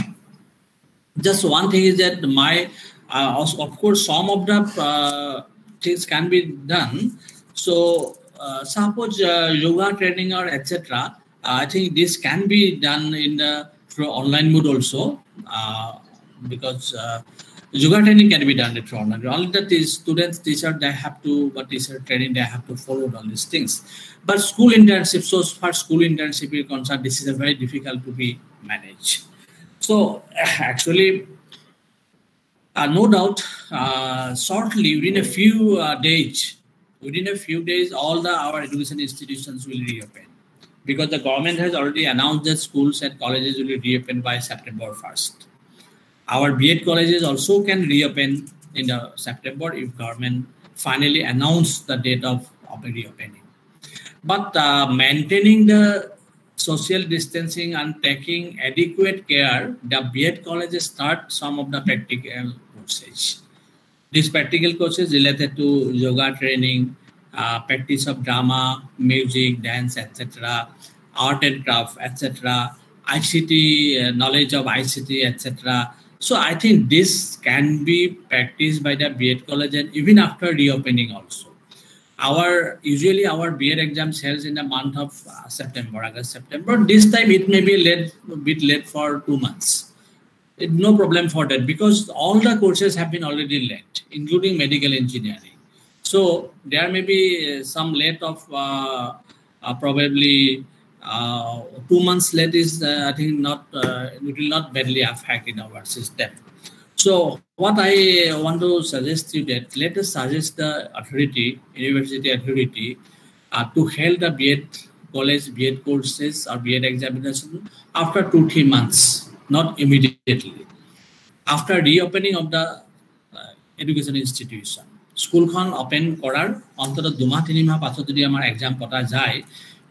Speaker 3: just one thing is that also, of course, some of the things can be done. So suppose yoga training or etc. I think this can be done through online mode also, because yoga training can be done through online. All the students, teacher, they have to, but teacher training, they have to follow all these things. But school internship, so far school internship is concerned, this is a very difficult to be managed. So actually, no doubt, shortly, within a few days, all our education institutions will reopen, because the government has already announced that schools and colleges will reopen by September 1st. Our B.Ed colleges also can reopen in September if government finally announced the date of reopening. But maintaining the social distancing and taking adequate care, the B.Ed colleges start some of the practical courses. These practical courses related to yoga training, practice of drama, music, dance, etc., art and craft, etc., ICT, knowledge of ICT, etc. So I think this can be practiced by the B.Ed college, and even after reopening also. Usually our B.Ed exams held in the month of September, August, September. This time it may be a bit late for 2 months. No problem for that, because all the courses have been already late, including medical engineering. So there may be some late of probably 2 months late is I think not, it will not badly affect in our system. So what I want to suggest you that let us suggest the authority, university authority, to hold the B.Ed college, B.Ed courses or B.Ed examination after 2-3 months, not immediately. After reopening of the education institution, school con open korar, ontoro 2-3 মাহ পাছত যদি আমাৰ exam পতা যায়,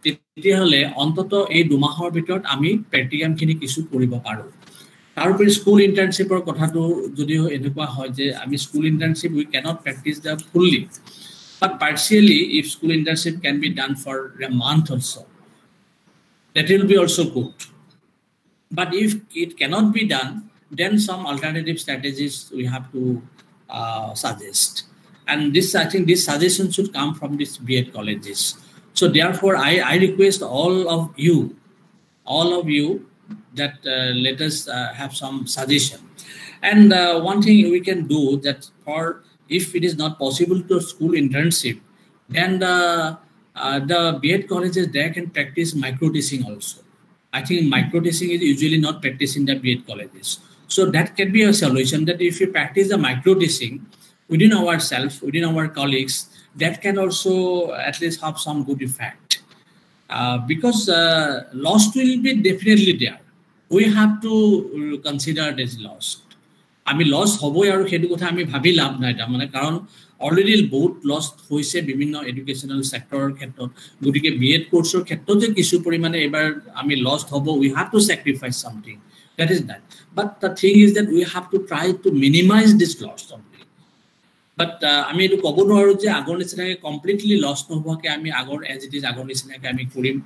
Speaker 3: তেতিয়াহ'লে অন্তত এই 2 মাহৰ ভিতৰত আমি প্ৰেক্টিকামখিনি কিছু কৰিব পাৰোঁ তাৰোপৰি স্কুল ইন্টাৰ্নশিপৰ কথাটো যদিও এনেকুৱা হয় যে আমি school internship we cannot practice that fully but partially if school internship can be done for a month also that will be also good but if it cannot be done then some alternative strategies we have to suggest and this I think this suggestion should come from these B.Ed colleges so therefore I request all of you that let us have some suggestion and one thing we can do that for if it is not possible to school internship then the B.Ed colleges they can practice micro teaching also I think micro teaching is usually not practiced in the B.Ed colleges so that can be a solution that if you practice the micro teaching within ourselves within our colleagues that can also at least have some good effect because loss will be definitely there we have to consider this loss আমি loss হবই আৰু হেতু কথা আমি ভাবি লাভ নাই তা মানে কাৰণ অলৰেডি বহুত লস হৈছে বিভিন্ন এডুকেশনাল সেক্টৰৰ ক্ষেত্ৰত গতিকে B.Ed কোৰ্সৰ ক্ষেত্ৰত যে কিছু পৰিমাণে এবাৰ আমি লস হ'ব we have to sacrifice something that is that but the thing is that we have to try to minimize this loss only but আমি এটো ক'ব নোৱাৰো যে আগৰ নিচিনাকৈ কমপ্লিটলি লস নহোৱাকে আমি আগৰ as it is আগৰ নিচিনাকৈ আমি কৰিম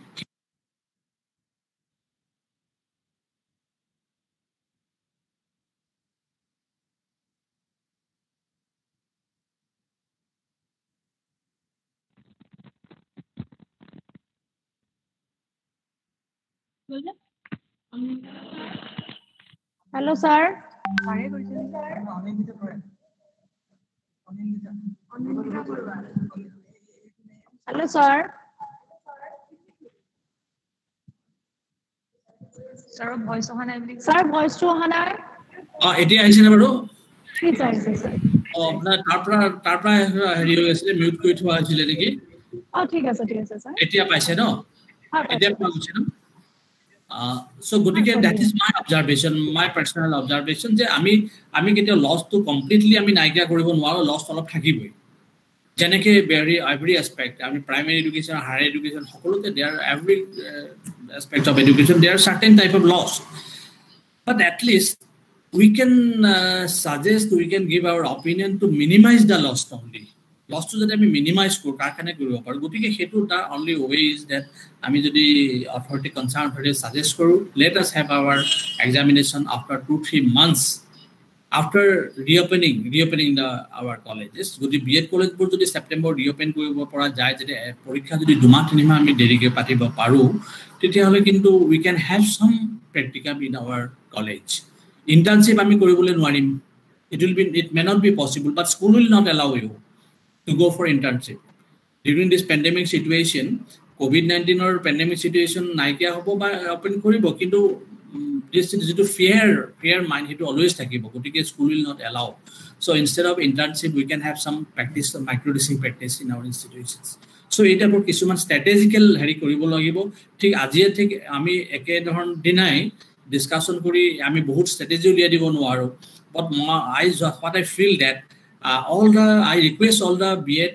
Speaker 4: Hello, sir. Hello, sir. Sir, voice ohana nahi. Sir, voice to ohana.
Speaker 3: এতিয়া আহিছে না বাৰু
Speaker 4: Please, sir.
Speaker 3: আপনার তারপরা হেৰি হৈ আছিল মিউট কৰি থোৱা আছিল নেকি
Speaker 4: ঠিক আছে sir
Speaker 3: এতিয়া পাইছে ন এতিয়া পাইছে ন so গতিকে that is my observation my personal observation যে আমি কেতিয়া লস তো কমপ্লিটলি আমি নাইকিয়া কৰিব নোৱাৰো লস অলপ থাকিবই যেনেকে every aspect আমি primary education higher education সকলোতে there are every aspect of education there are certain type of loss but at least we can suggest we can give our opinion to minimize the loss only loss to that we minimize ko karkhane koribo paru gotike hetu the only way is that ami jodi authority concerned authority suggest koru let us have our examination after 2-3 months after reopening our colleges jodi B.Ed college bor jodi September reopen koribo pora jay jodi porikha jodi 2 মাহ 3 মাহ ami derike patibo paru tetia hole kintu we can have some practicum in our college internship ami koribole নোৱাৰিম it may not be possible but school will not allow you to go for internship during this pandemic situation COVID-19 or pandemic situation নাইকিয়া হ'ব বা open কৰিব কিন্তু this is to fear mind it always থাকিব গতিকে school will not allow so instead of internship we can have some practice some micro teaching practice in our institutions so এটা বৰ কিছুমান strategical হেৰি কৰিব লাগিব ঠিক আজিয়ে ঠিক আমি একে ধৰণ দিনাই discussion kori ami bahut strategy ulia dibo noaro but what I feel that I request all the B.Ed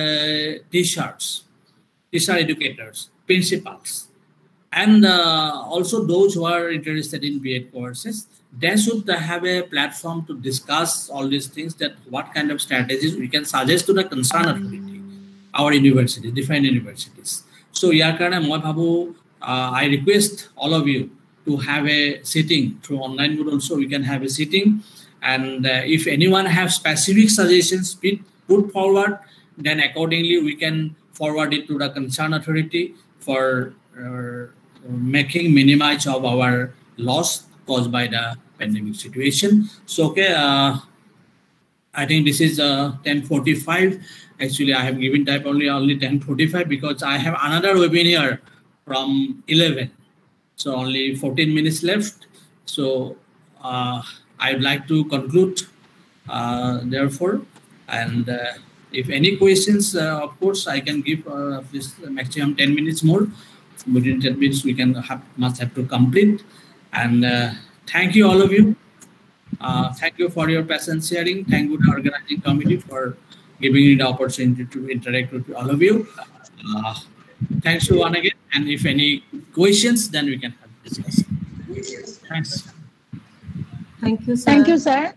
Speaker 3: teacher educators principals and also those who are interested in B.Ed courses they should have a platform to discuss all these things that what kind of strategies we can suggest to the concerned authority our universities different universities so yar karone moi bhabu I request all of you to have a sitting through online mode also we can have a sitting and if anyone have specific suggestions put forward then accordingly we can forward it to the concerned authority for making minimize of our loss caused by the pandemic situation so okay I think this is 10:45 actually I have given time only 10:45 because I have another webinar from 11 so only 14 minutes left so I'd like to conclude therefore and if any questions of course I can give this maximum 10 minutes more within 10 minutes we can must have to complete and thank you all of you thank you for your patient sharing thank you to the organizing committee for giving me the opportunity to interact with all of you thanks to one again And if any questions, then we can have discussion. Thanks.
Speaker 2: Thank you, sir.
Speaker 4: Thank you, sir.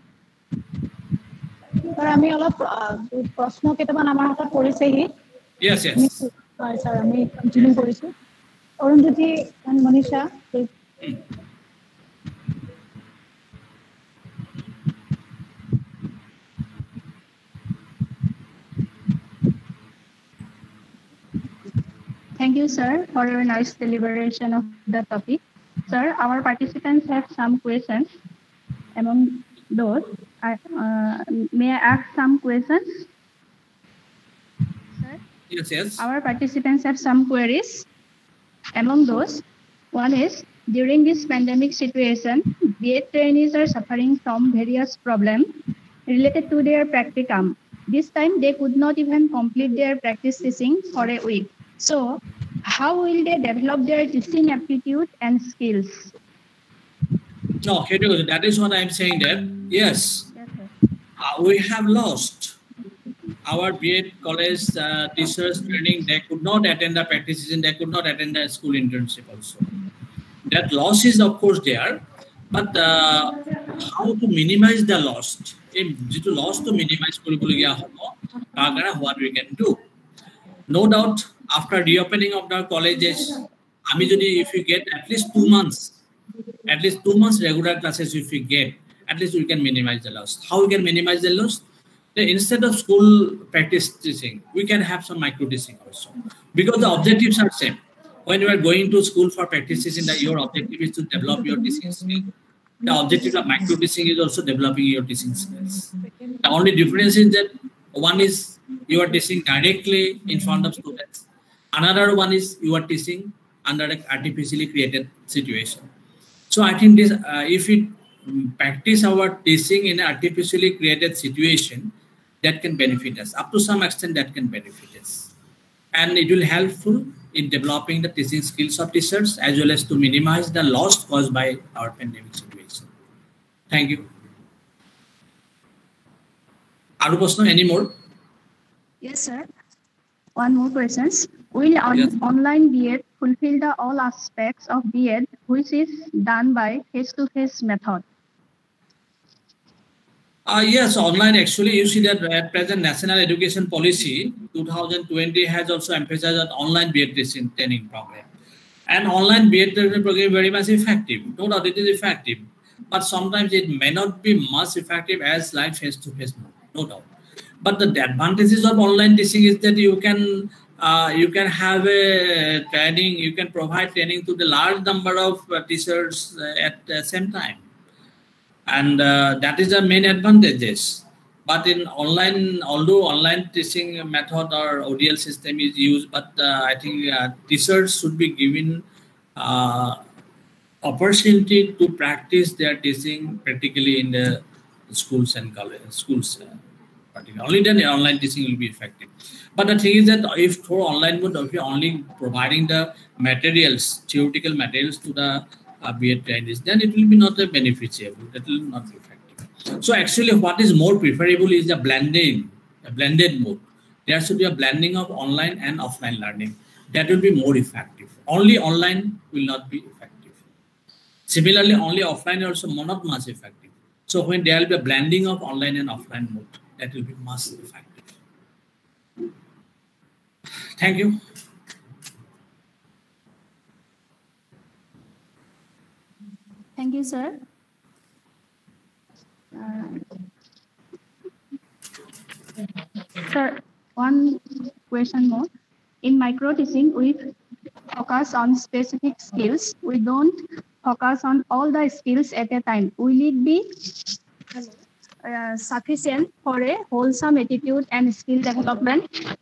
Speaker 4: Sir, আমি অলপ প্ৰশ্ন কেইটামান আমাৰ হাতত পৰিছেহি।
Speaker 3: Yes, yes.
Speaker 4: হয় sir, আমি continue কৰিছো। Arundhati and Manisha, please.
Speaker 6: Thank you, sir, for your nice deliberation of the topic. Sir, our participants have some questions. Among those, may I ask some questions? Sir?
Speaker 3: Yes, yes.
Speaker 6: Our participants have some queries. Among those, one is, during this pandemic situation, B.Ed trainees are suffering from various problems related to their practicum. This time, they could not even complete their practice teaching for a week. So, how will they develop their teaching aptitude and skills?
Speaker 3: No, that is what I'm saying that, yes, we have lost our B.Ed college teachers training. They could not attend the practice season, they could not attend the school internship also. That loss is of course there, but how to minimize the loss? If the loss to minimize, what we can do? No doubt, after reopening of the colleges, if you get at least 2 months, regular classes, if we get, at least we can minimize the loss. How we can minimize the loss? Instead of school practice teaching, we can have some micro teaching also, because the objectives are same. When you are going to school for practice teaching, that your objective is to develop your teaching skill. The objective of micro teaching is also developing your teaching skills. The only difference is that one is you are teaching directly in front of students. Another one is you are teaching under an artificially created situation. So I think this, if we practice our teaching in an artificially created situation, that can benefit us. Up to some extent, that can benefit us. And it will helpful in developing the teaching skills of teachers, as well as to minimize the loss caused by our pandemic situation. Thank you. Aruposno, any more?
Speaker 6: Yes, sir. One more question. Will online B.Ed fulfill the all aspects of B.Ed which is done by face-to-face method?
Speaker 3: Yes, online actually, you see that at present National Education Policy 2020 has also emphasized that online B.Ed teaching training program. And online B.Ed training program is very much effective. No doubt it is effective, but sometimes it may not be much effective as like face-to-face mode, no doubt. But the advantages of online teaching is that you can have a training, you can provide training to the large number of teachers at the same time. And that is the main advantages. But in online, although online teaching method or ODL system is used, but I think teachers should be given opportunity to practice their teaching practically in the schools and schools. Only then the online teaching will be effective. But the thing is that if through online mode, if you're only providing the materials, theoretical materials to the B.Ed trainees, then it will be not a beneficial. That will not be effective. So actually, what is more preferable is the blended mode. There should be a blending of online and offline learning. That will be more effective. Only online will not be effective. Similarly, only offline also not much effective. So when there will be a blending of online and offline mode, that will be much effective. Thank you.
Speaker 6: Thank you, sir. Sir, one question more. In micro teaching, we focus on specific skills. We don't focus on all the skills at a time. Will it be sufficient for a wholesome attitude and skill development?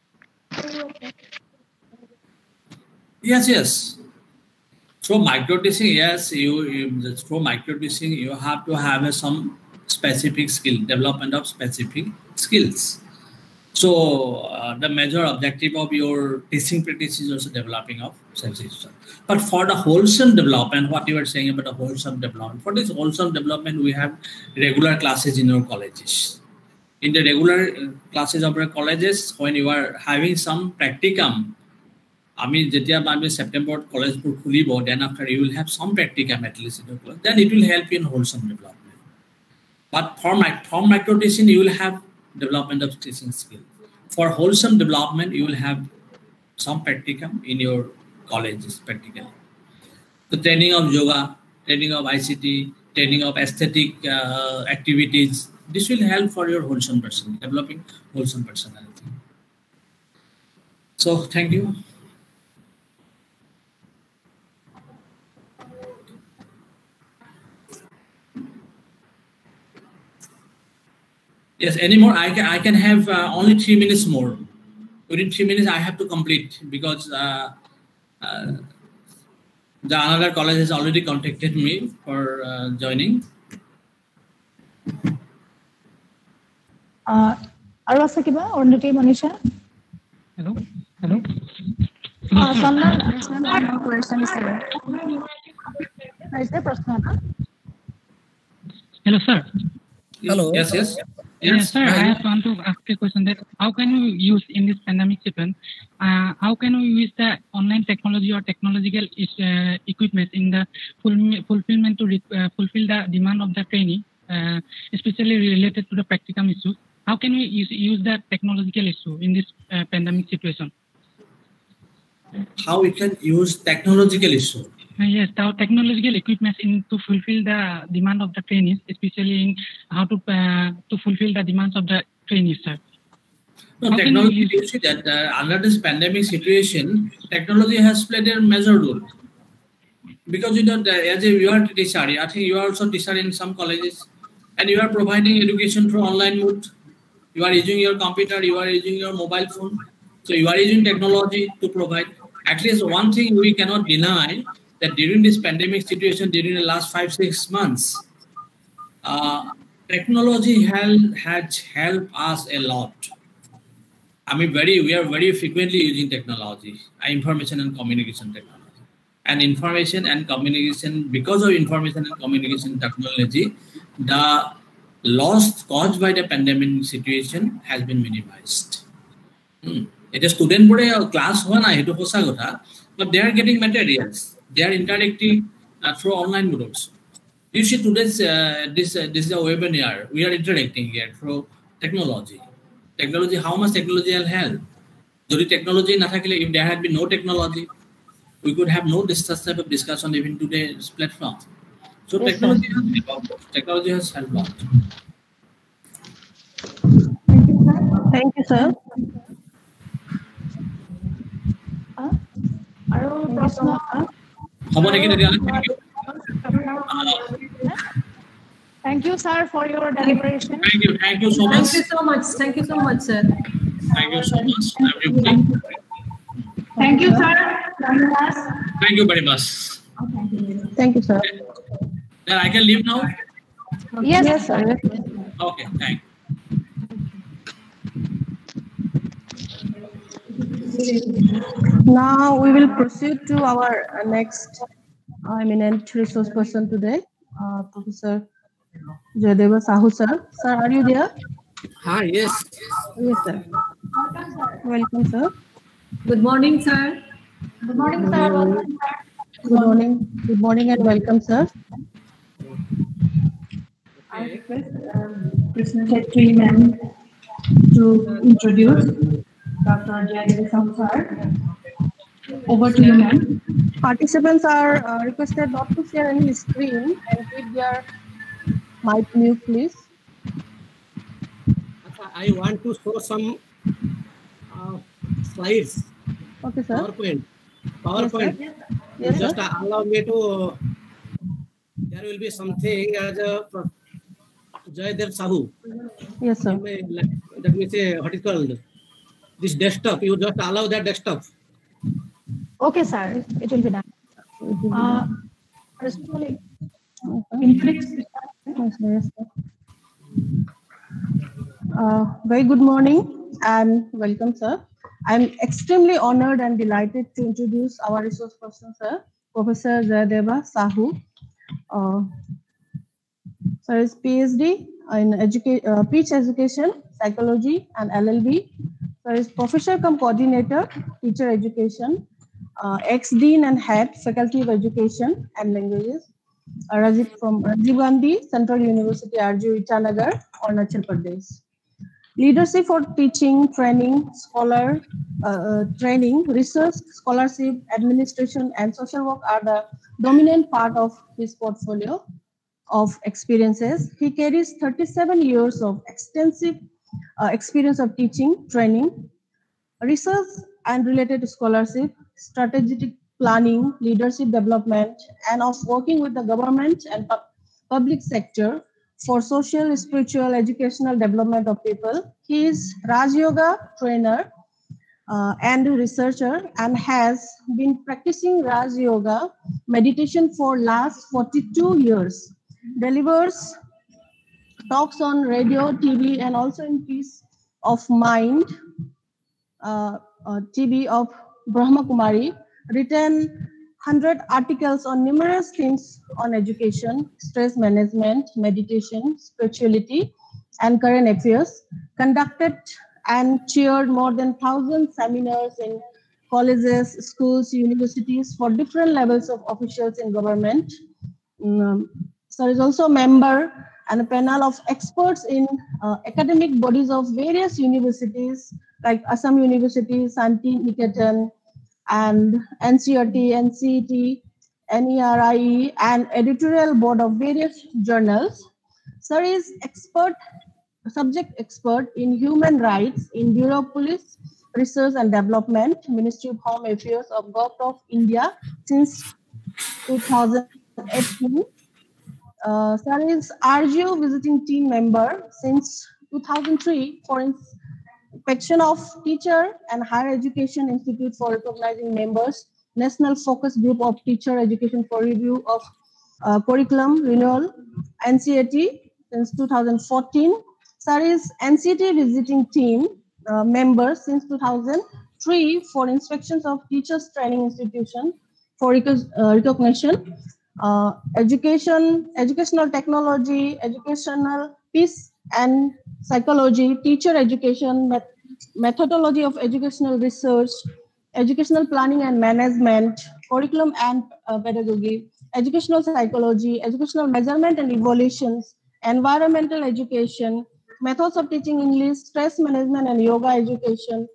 Speaker 3: Yes. Through micro teaching, yes, through micro teaching, you have to have some specific skill, development of specific skills. So the major objective of your teaching practice is also developing of skills. But for the wholesome development, what you were saying about the wholesome development, for this wholesome development, we have regular classes in your colleges. In the regular classes of your colleges, when you are having some practicum, Ami September college khulibo, then after you will have some practicum at least in the college. Then it will help you in wholesome development. But for micro teaching, you will have development of teaching skill. For wholesome development, you will have some practicum in your colleges practically. The training of yoga, training of ICT, training of aesthetic activities. This will help for your wholesome person, developing wholesome personality. So thank you. Yes, any more? I can have only 3 minutes more. Within 3 minutes, I have to complete because the another college has already contacted me for joining.
Speaker 4: Arasa kiba Ornati Manisha.
Speaker 7: Hello. Hello.
Speaker 4: One more question, sir.
Speaker 7: Hello, sir.
Speaker 3: Hello. Yes.
Speaker 7: Yes, sir. I just want to ask a question that how can we use in this pandemic situation? How can we use the online technology or technological equipment in the fulfillment to fulfill the demand of the trainee, especially related to the practicum issues? How can we use the technological issue in this pandemic situation?
Speaker 3: How we can use technological issue?
Speaker 7: Yes, the technological equipment to fulfill the demand of the trainees, especially in how to fulfill the demands of the trainees, sir.
Speaker 3: No, technology. You see that under this pandemic situation, technology has played a major role. Because you don't, as you are a teacher, I think you are also a teacher in some colleges, and you are providing education through online mode. You are using your computer, you are using your mobile phone, so you are using technology to provide. At least one thing we cannot deny, that during this pandemic situation, during the last 5-6 months, technology has helped us a lot. I mean, we are very frequently using technology, information and communication technology. And information and communication, because of information and communication technology, the loss caused by the pandemic situation has been minimized. It is student class 1, but they are getting materials. They are interacting through online modes. You see today's this is a webinar. We are interacting here through technology. Technology, how much technology will help? If there had been no technology, we could have no this type of discussion even today's platform. So yes, technology has helped a lot.
Speaker 1: Thank you, sir.
Speaker 4: Thank you, sir, for your deliberation.
Speaker 3: Thank you so much.
Speaker 2: Thank you so much, sir.
Speaker 3: Thank you so much, everybody.
Speaker 4: Thank you, sir.
Speaker 3: Thank you very much.
Speaker 1: Thank you, sir.
Speaker 3: Then I can leave now?
Speaker 4: Yes, sir.
Speaker 3: Okay, thank you.
Speaker 1: Now we will proceed to our next eminent resource person today, Professor Jayadeva Sahu, sir. Sir, are you there?
Speaker 8: Hi, yes.
Speaker 1: Yes, sir. Welcome, sir.
Speaker 2: Good morning, sir.
Speaker 4: Good morning, sir.
Speaker 1: Good morning. Good morning and welcome, sir.
Speaker 9: I request Krishna Chetri ma'am to introduce Dr. Jayadeva Sahu, sir. Over to you, ma'am.
Speaker 1: Participants are requested not to share any screen and keep their mic mute, please.
Speaker 8: I want to show some slides.
Speaker 1: Okay, sir.
Speaker 8: PowerPoint.
Speaker 1: Yes,
Speaker 8: just
Speaker 1: sir.
Speaker 8: allow me to. There will be something as a Jayadeva Sahu.
Speaker 1: Yes, sir.
Speaker 8: Let me say what is called this desktop. You just allow that desktop.
Speaker 4: Okay, sir. It will be done.
Speaker 1: Very good morning and welcome, sir. I'm extremely honored and delighted to introduce our resource person, sir, Professor Jayadeva Sahu. Sir is PhD in Speech Education, Psychology and LLB. Sir is Professor cum Coordinator, Teacher Education, ex-dean and head, Faculty of Education and Languages, Rajiv from Rajiv Gandhi Central University, RGU, Itanagar, Arunachal Pradesh. Leadership for teaching, training, scholar training, research, scholarship, administration, and social work are the dominant part of his portfolio of experiences. He carries 37 years of extensive experience of teaching, training, research and related scholarship, strategic planning, leadership development, and of working with the government and public sector for social, spiritual, educational development of people. He is Raj Yoga trainer and researcher and has been practicing Raj Yoga meditation for last 42 years. Delivers talks on radio, TV, and also in Peace of Mind TV of Brahma Kumari. Written 100 articles on numerous themes on education, stress management, meditation, spirituality, and current affairs. Conducted and chaired more than 1,000 seminars in colleges, schools, universities for different levels of officials in government. Sir is also a member and a panel of experts in academic bodies of various universities like Assam University, Santi Niketan, and NCERT, NCET, NERIE, and editorial board of various journals. Sir is subject expert in human rights in Bureau of Police Research and Development, Ministry of Home Affairs of Government of India since 2018. Sir is RGO visiting team member since 2003 for inspection of Teacher and Higher Education Institute for recognizing members, National Focus Group of Teacher Education for review of curriculum renewal, NCET since 2014. Sir is NCET visiting team member since 2003 for inspections of Teachers Training Institution for recognition, educational technology, educational peace and psychology, teacher education, methodology of educational research, educational planning and management, curriculum and pedagogy, educational psychology, educational measurement and evaluations, environmental education, methods of teaching English, stress management and yoga education.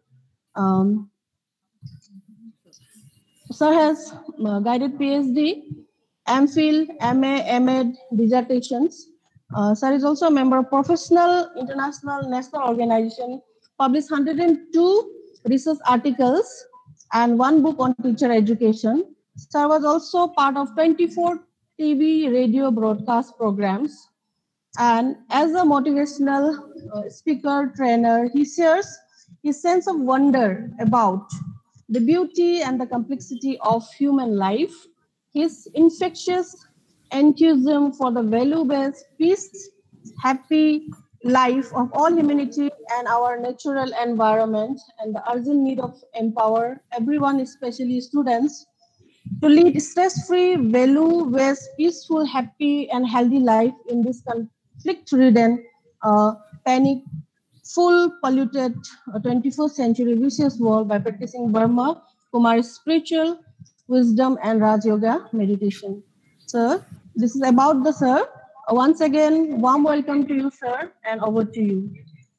Speaker 1: Sir has guided PhD, MPhil, MA, MEd dissertations. Sir is also a member of professional, international, national organization, published 102 research articles and 1 book on teacher education. Sir was also part of 24 TV radio broadcast programs. And as a motivational speaker, trainer, he shares his sense of wonder about the beauty and the complexity of human life, his infectious enthusiasm for the value-based peace, happy life of all humanity and our natural environment, and the urgent need of empower everyone, especially students, to lead stress-free, value-based, peaceful, happy, and healthy life in this conflict-ridden, panic-full, polluted 21st century vicious world by practicing Brahma Kumari's spiritual wisdom and Raj Yoga meditation. Sir, this is about the sir. Once again, warm welcome to you, sir, and over to you.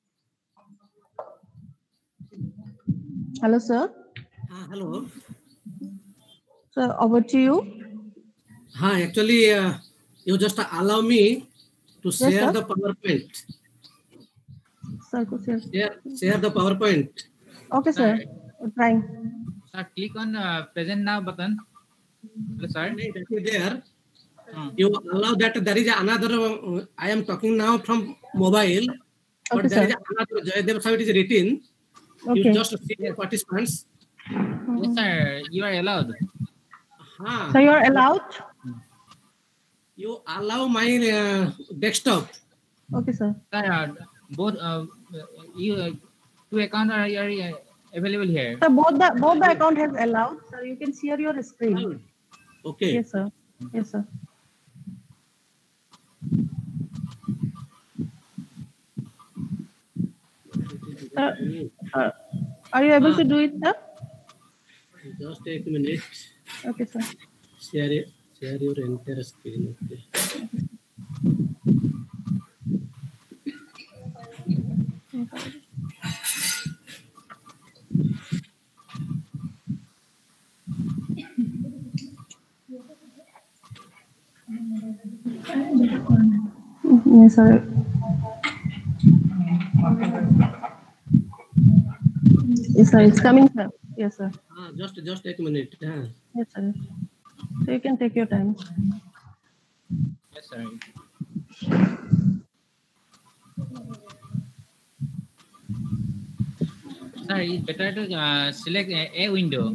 Speaker 1: Hello, sir.
Speaker 8: Hello.
Speaker 1: Sir, over to you.
Speaker 8: Actually, you just allow me to share the PowerPoint.
Speaker 1: Sir,
Speaker 8: share the PowerPoint.
Speaker 1: Okay, sir. We're trying.
Speaker 10: Sir, click on present now button. Hello, sir.
Speaker 8: That is there. You allow that there is another. I am talking now from mobile, but there is another Jayadev side is written.
Speaker 1: Okay.
Speaker 8: You just see the participants.
Speaker 10: Yes, sir. You are allowed.
Speaker 1: So you are allowed.
Speaker 8: You allow my desktop.
Speaker 1: Okay, sir.
Speaker 10: Sir, both you two accounts are available here.
Speaker 1: So both the account has allowed. So you can share your screen.
Speaker 8: Okay.
Speaker 1: Yes, sir. Yes, sir. Are you able to do it, sir?
Speaker 8: Just take a minute.
Speaker 9: Okay, sir.
Speaker 8: Share your entire screen. Okay.
Speaker 9: Yes, sir. Yes, sir. It's coming, sir. Yes, sir.
Speaker 8: Just take a minute.
Speaker 9: Yes, sir. So you can take your time.
Speaker 10: Yes, sir. Sir, it's better to select a window.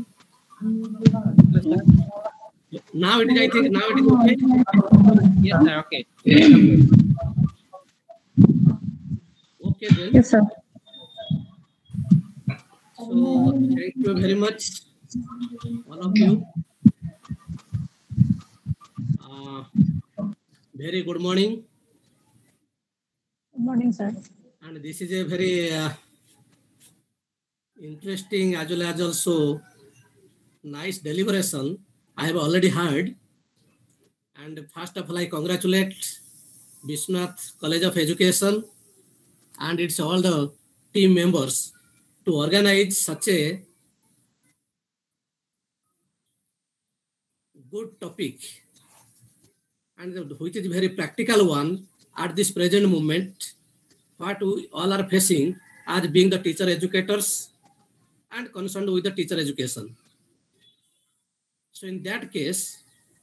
Speaker 8: Now it is, I think, now it is okay.
Speaker 10: Yes, sir. Okay.
Speaker 8: Okay then.
Speaker 9: Yes, sir.
Speaker 8: So thank you very much, all of you. Very good morning.
Speaker 4: Good morning, sir.
Speaker 8: And this is a very interesting as well as also nice deliberation I have already heard. And first of all, I congratulate Vishwanath College of Education and its all the team members to organize such a good topic, and which is very practical one at this present moment, what we all are facing as being the teacher educators and concerned with the teacher education. So in that case,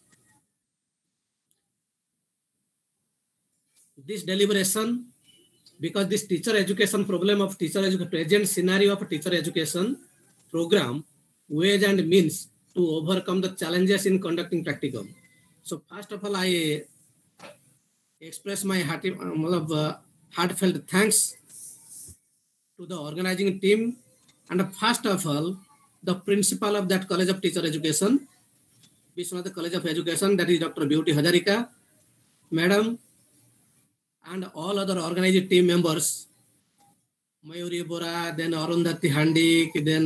Speaker 8: this deliberation, because this teacher education problem of teacher education, present scenario of teacher education program, ways and means to overcome the challenges in conducting practicum. So first of all, I express my heartfelt thanks to the organizing team, and first of all, the principal of that College of Teacher Education, Vishwanath College of Education, that is Dr. Beauty Hazarika, Madam, and all other organizing team members, Mayuri Bora, then Arundhati Handik, then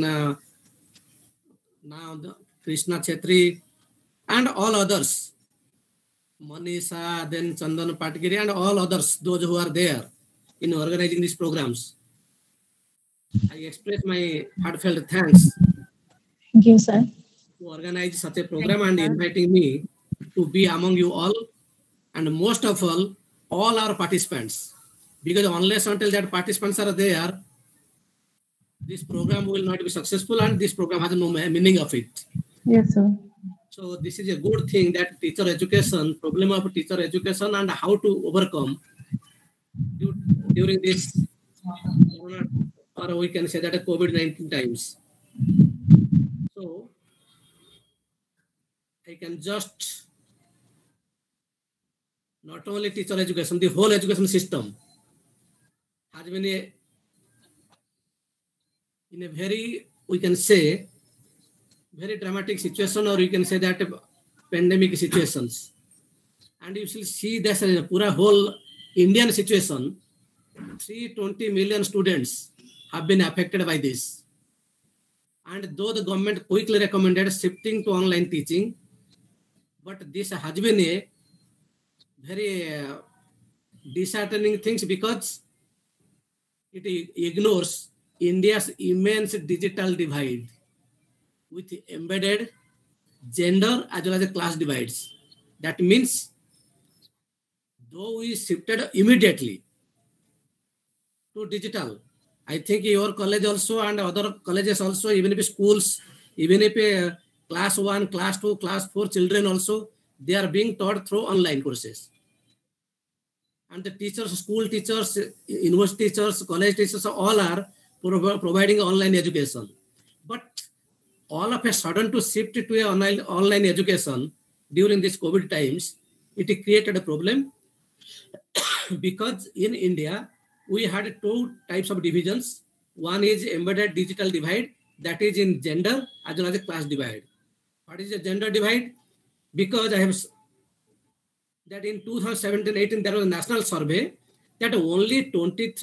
Speaker 8: now Krishna Chetri, and all others, Manisha, then Chandan Patgiri, and all others, those who are there in organizing these programs. I express my heartfelt thanks.
Speaker 4: Thank you, sir.
Speaker 8: To organize such a program and inviting me to be among you all, and most of all our participants, because unless until that participants are there, this program will not be successful and this program has no meaning of it.
Speaker 9: Yes, sir.
Speaker 8: So this is a good thing, that teacher education, problem of teacher education and how to overcome during this, or we can say that COVID-19 times. So I can just, not only teacher education, the whole education system has been in a very, we can say, very dramatic situation, or you can say that pandemic situations. And you should see this as a pura whole Indian situation. 320 million students have been affected by this. And though the government quickly recommended shifting to online teaching, but this has been a very disheartening things, because it ignores India's immense digital divide with embedded gender as well as class divides. That means, though we shifted immediately to digital, I think your college also and other colleges also, even if schools, even if class 1, class 2, class 4 children also, they are being taught through online courses. And the teachers, school teachers, university teachers, college teachers, all are providing online education. But all of a sudden to shift to a online education during this COVID times, it created a problem because in India, we had two types of divisions. One is embedded digital divide, that is in gender as well as a class divide. What is a gender divide? Because I have that in 2017-18, there was a national survey that only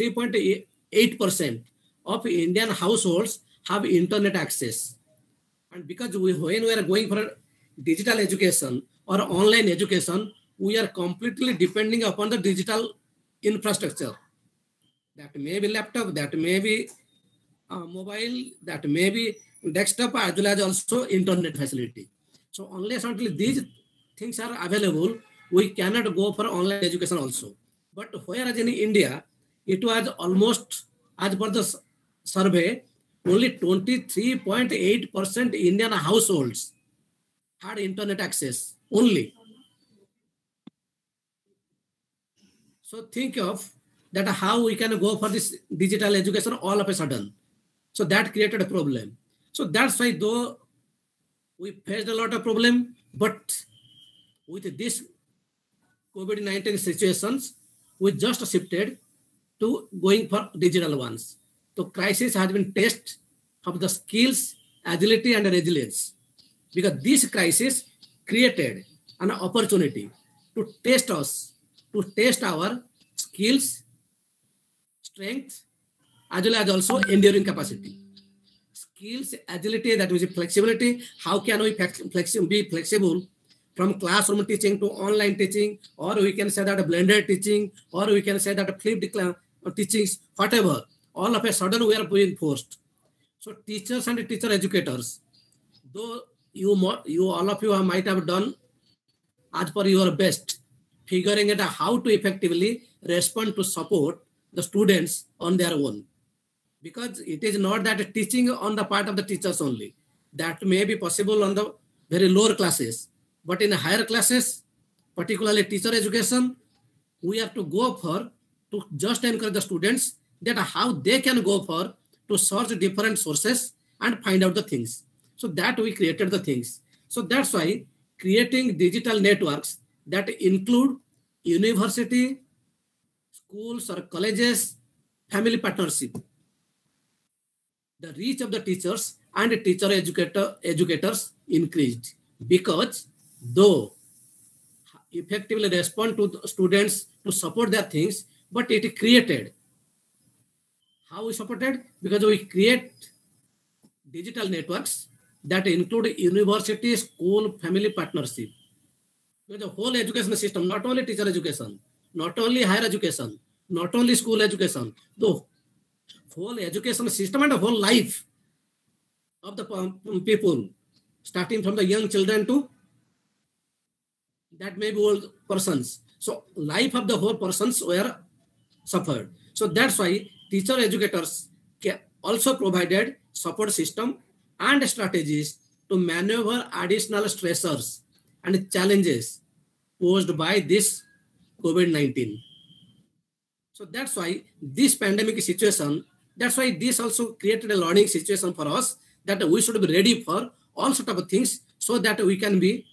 Speaker 8: 23.8% of Indian households have internet access. And because when we are going for digital education or online education, we are completely depending upon the digital infrastructure. That may be laptop, that may be mobile, that may be desktop, as well as also internet facility. So unless until these things are available, we cannot go for online education also. But whereas in India, it was almost, as per the survey, only 23.8% Indian households had internet access only. So think of that how we can go for this digital education all of a sudden. So that created a problem. So that's why though we faced a lot of problem, but with this COVID-19 situations, we just shifted to going for digital ones. So crisis has been test of the skills, agility, and resilience. Because this crisis created an opportunity to test us, to test our skills, strength, as well as also enduring capacity. Skills, agility, that is flexibility. How can we be flexible from classroom teaching to online teaching, or we can say that blended teaching, or we can say that flipped teachings, whatever. All of a sudden we are being forced. So teachers and teacher educators, though you all of you might have done as per your best, figuring out how to effectively respond to support the students on their own. Because it is not that teaching on the part of the teachers only. That may be possible on the very lower classes. But in higher classes, particularly teacher education, we have to go for to just encourage the students that how they can go for to search different sources and find out the things. So that we created the things. So that's why creating digital networks that include university, schools or colleges, family partnership. The reach of the teachers and educators increased, because though effectively respond to the students to support their things, but it created. How we supported? Because we create digital networks that include university, school, family partnership. Because the whole education system, not only teacher education, not only higher education, not only school education, the whole education system and the whole life of the people, starting from the young children to that may be old persons. So life of the whole persons were suffered. So that's why teacher educators also provided support system and strategies to maneuver additional stressors and challenges posed by this COVID-19. So that's why this pandemic situation, that's why this also created a learning situation for us, that we should be ready for all sort of things so that we can be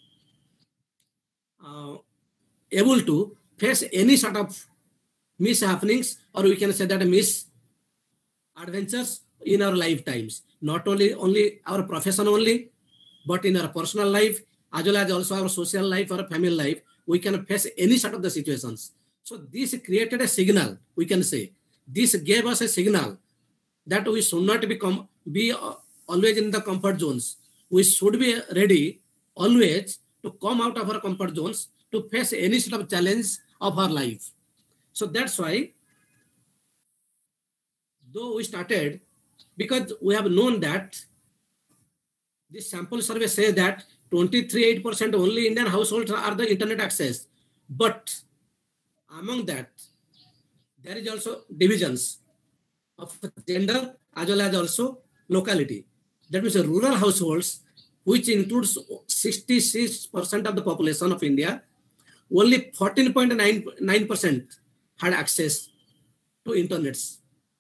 Speaker 8: able to face any sort of mishappenings, or we can say that misadventures in our lifetimes. Not only our profession only, but in our personal life, as well as also our social life or family life, we can face any sort of the situations. So this created a signal, we can say. This gave us a signal that we should not be always in the comfort zones. We should be ready always to come out of our comfort zones to face any sort of challenge of our life. So that's why, though we started, because we have known that this sample survey says that 23.8% only Indian households are the internet access. But among that, there is also divisions of gender as well as also locality. That means rural households, which includes 66% of the population of India, only 14.9% had access to internets.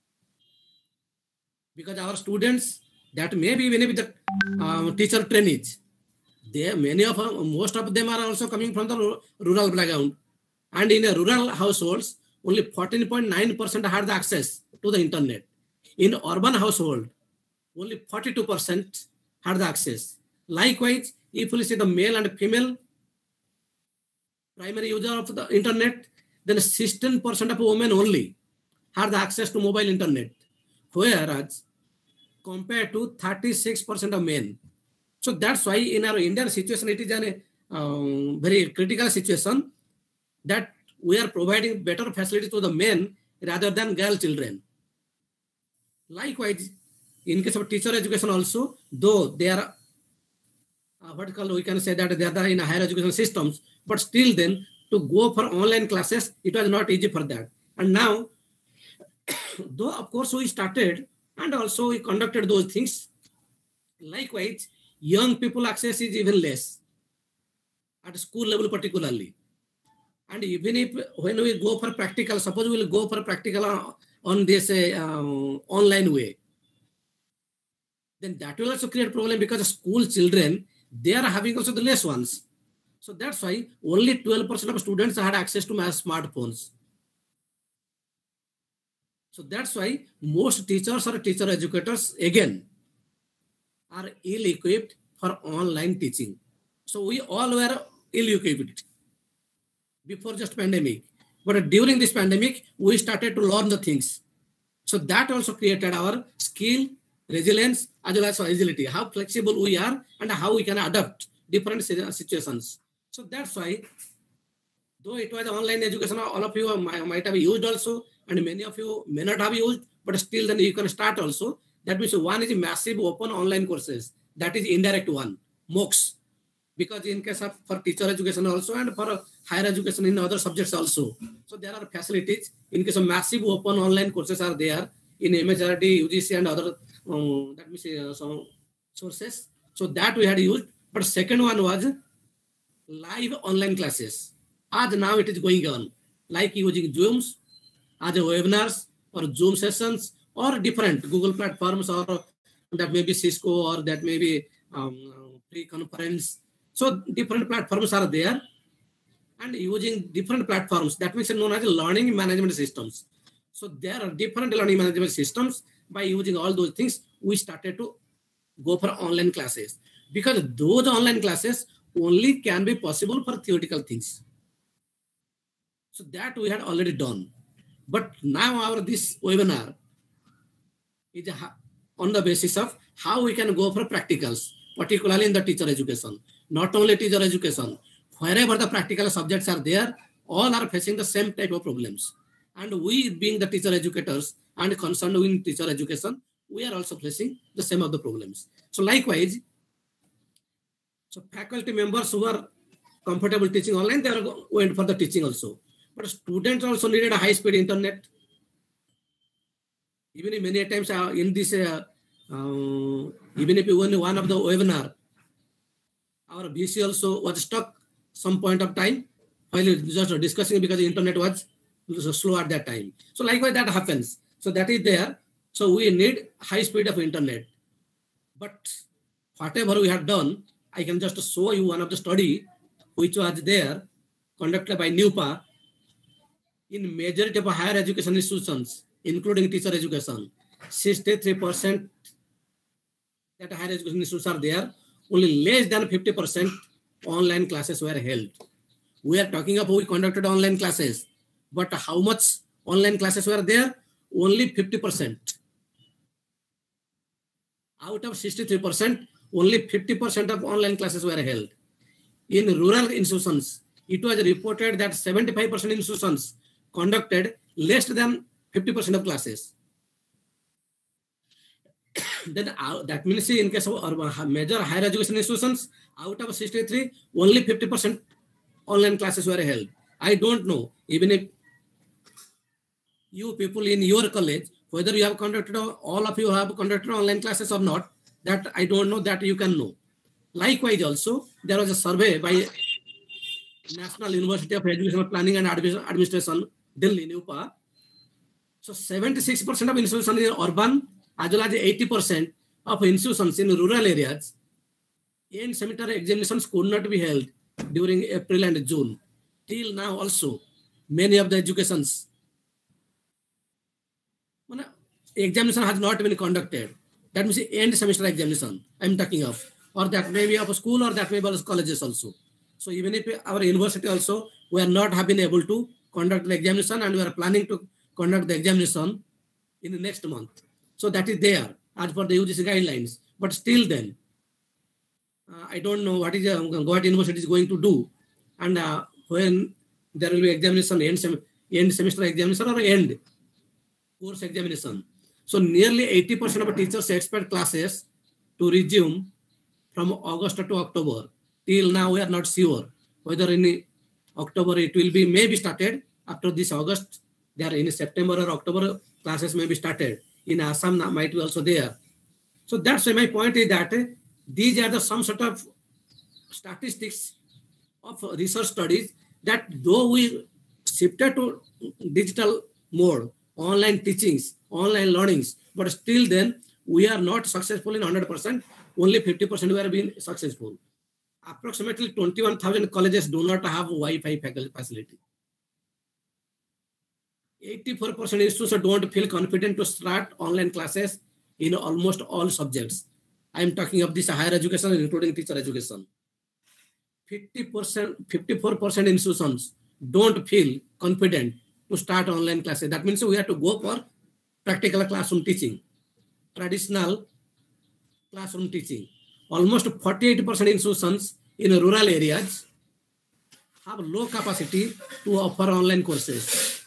Speaker 8: Because our students, that may be even with the teacher trainees, most of them are also coming from the rural background. And in a rural households, only 14.9% had the access to the internet. In urban household, only 42% had the access. Likewise, if we see the male and female primary user of the internet, then 16% of women only had the access to mobile internet. Whereas, compared to 36% of men. So that's why in our Indian situation, it is a very critical situation that we are providing better facilities to the men rather than girl children. Likewise, in case of teacher education also, though they are we can say that they are in higher education systems, but still then to go for online classes, it was not easy for that. And now, though of course we started and also we conducted those things, likewise, young people access is even less at school level particularly. And even if when we go for practical, suppose we will go for practical on this online way, then that will also create problem because school children, they are having also the less ones. So that's why only 12% of students had access to smartphones. So that's why most teachers or teacher educators, again, are ill-equipped for online teaching. So we all were ill-equipped before just pandemic. But during this pandemic, we started to learn the things. So that also created our skill, resilience, as well as agility, how flexible we are and how we can adapt different situations. So that's why, though it was online education, all of you might have used also, and many of you may not have used, but still then you can start also. That means one is massive open online courses. That is indirect one, MOOCs. Because in case of for teacher education also and for higher education in other subjects also. So there are facilities. In case of massive open online courses are there in MHRD, UGC and other that means some sources. So that we had used. But second one was live online classes. As now it is going on, like using Zooms, as webinars or Zoom sessions or different Google platforms, or that may be Cisco, or that may be pre-conference. So different platforms are there and using different platforms. That means known as learning management systems. So there are different learning management systems. By using all those things, we started to go for online classes, because those online classes only can be possible for theoretical things. So that we had already done. But now this webinar is on the basis of how we can go for practicals, particularly in the teacher education. Not only teacher education, wherever the practical subjects are there, all are facing the same type of problems. And we, being the teacher educators and concerned with teacher education, we are also facing the same of the problems. So likewise, so faculty members who are comfortable teaching online, they went for the teaching also. But students also needed a high-speed internet. Even if many times in this, even if only one of the webinar, our VC also was stuck some point of time while just discussing because the internet was slow at that time. So likewise that happens. So that is there. So we need high speed of internet. But whatever we have done, I can just show you one of the study which was there, conducted by NUPA in majority of higher education institutions, including teacher education. 63% that higher education institutions are there. Only less than 50% online classes were held. We are talking about we conducted online classes, but how much online classes were there? Only 50%. Out of 63%, only 50% of online classes were held. In rural institutions, it was reported that 75% institutions conducted less than 50% of classes. Then that means in case of major higher education institutions, out of 63, only 50% online classes were held. I don't know, even if you people in your college, whether you have conducted, all of you have conducted online classes or not, that I don't know, that you can know. Likewise also, there was a survey by National University of Educational Planning and Administration, Delhi, NUPA. So 76% of institutions in urban, as well as 80% of institutions in rural areas, end semester examinations could not be held during April and June. Till now also, many of the educations, examination has not been conducted. That means end semester examination I'm talking of, or that may be of a school, or that may be of colleges also. So even if our university also, we are not have been able to conduct the examination, and we are planning to conduct the examination in the next month. So that is there as per the UGC guidelines. But still then, I don't know what is Guwahati University is going to do, and when there will be examination, end semester examination or end course examination. So nearly 80% of teachers expect classes to resume from August to October. Till now, we are not sure whether in October it will be maybe started after this August. There in September or October classes may be started. In Assam might be also there. So that's why my point is that these are the some sort of statistics of research studies that though we shifted to digital mode, online teachings, online learnings, but still then we are not successful in 100%. Only 50% we are being successful. Approximately 21,000 colleges do not have Wi-Fi facility. 84% institutions don't feel confident to start online classes in almost all subjects. I am talking of this higher education, including teacher education. 54% institutions don't feel confident to start online classes. That means we have to go for practical classroom teaching, traditional classroom teaching. Almost 48% institutions in rural areas have low capacity to offer online courses.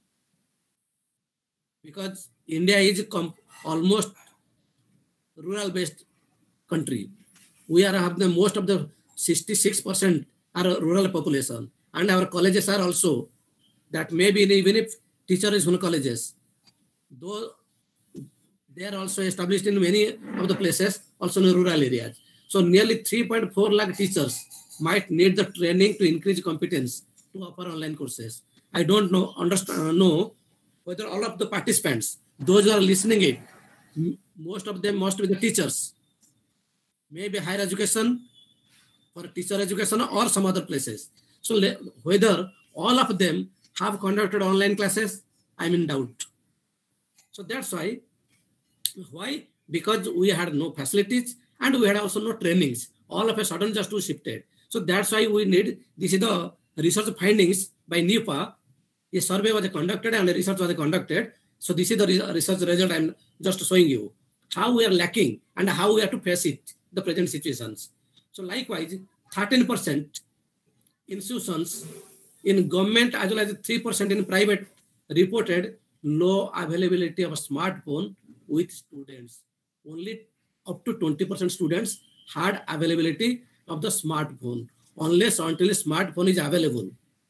Speaker 8: Because India is almost rural-based country. We have the most of the 66% are rural population, and our colleges are also that maybe even if teacher is in colleges, though they are also established in many of the places, also in rural areas. So nearly 3.4 lakh teachers might need the training to increase competence to offer online courses. I don't know whether all of the participants, those who are listening it, most of them must be the teachers, maybe higher education for teacher education or some other places. So whether all of them have conducted online classes, I'm in doubt. So that's why? Because we had no facilities and we had also no trainings. All of a sudden just to shifted. So that's why we need, this is the research findings by NIPA. A survey was conducted and a research was conducted. So this is the research result I'm just showing you. How we are lacking and how we have to face it, the present situations. So likewise, 13% institutions in government as well as 3% in private reported low availability of a smartphone with students. Only up to 20% students had availability of the smartphone, unless until a smartphone is available.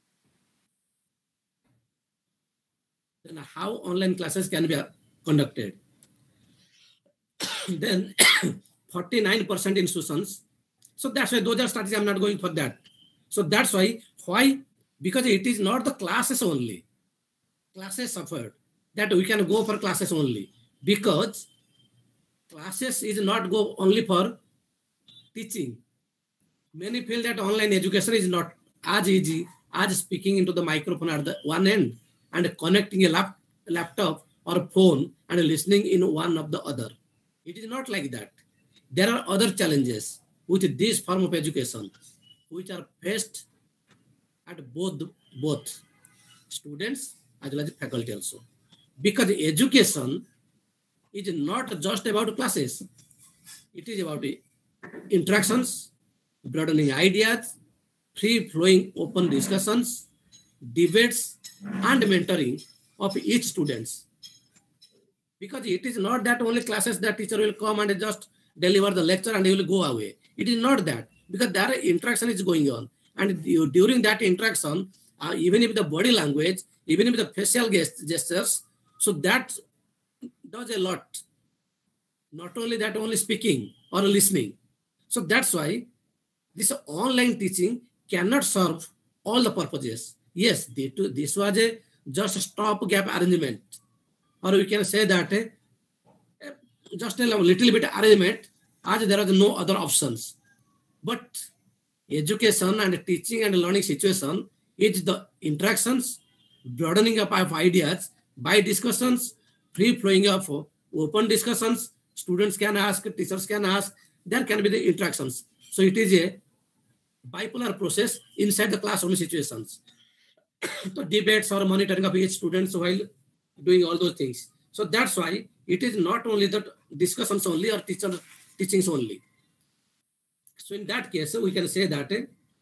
Speaker 8: Then how online classes can be conducted? Then 49% institutions. So that's why those are statistics. I'm not going for that. So that's why? Because it is not the classes only. Classes suffered. That we can go for classes only. Because classes is not go only for teaching. Many feel that online education is not as easy as speaking into the microphone at the one end and connecting a laptop or phone and listening in one of the other. It is not like that. There are other challenges with this form of education which are faced at both students as well as faculty also. Because education is not just about classes. It is about interactions, broadening ideas, free-flowing open discussions, debates, and mentoring of each students. Because it is not that only classes that teacher will come and just deliver the lecture and he will go away. It is not that. Because there interaction is going on. And during that interaction, even if the body language, even if the facial gestures, so that does a lot. Not only that, only speaking or listening. So that's why this online teaching cannot serve all the purposes. Yes, this was a just stopgap arrangement. Or we can say that just a little bit arrangement as there are no other options. But education and teaching and learning situation is the interactions, broadening up of ideas by discussions, free flowing of open discussions, students can ask, teachers can ask, there can be the interactions. So it is a bipolar process inside the classroom situations. So debates or monitoring of each student while doing all those things. So that's why it is not only the discussions only or teachings only. So in that case, we can say that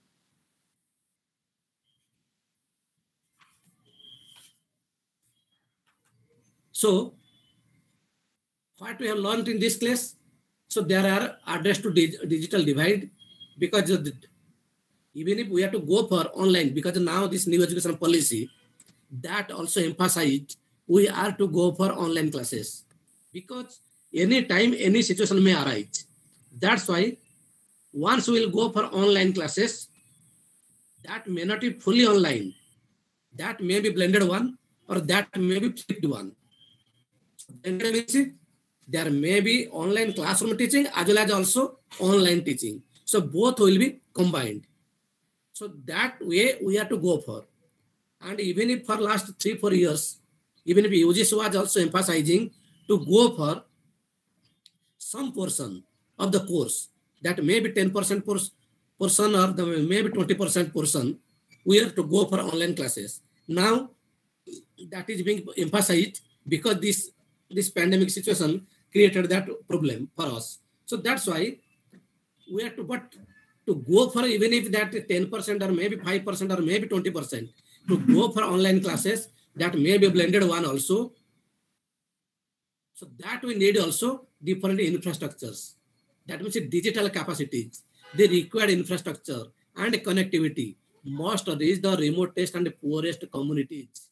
Speaker 8: so what we have learned in this class, so there are address to digital divide, because even if we have to go for online, because now this new education policy that also emphasized we are to go for online classes, because any time any situation may arise. That's why once we will go for online classes, that may not be fully online, that may be blended one, or that may be flipped one. Blended means there may be online classroom teaching as well as also online teaching. So both will be combined. So that way we have to go for. And even if for last 3-4 years, even if UGC was also emphasizing to go for some portion of the course, that may be 10% portion or the maybe 20% portion, we have to go for online classes. Now that is being emphasized because this pandemic situation created that problem for us. So that's why we have to go for, even if that 10% or maybe 5% or maybe 20%, to go for online classes, that may be blended one also. So that we need also different infrastructures. That means digital capacities, the required infrastructure and connectivity must reach the remotest and poorest communities.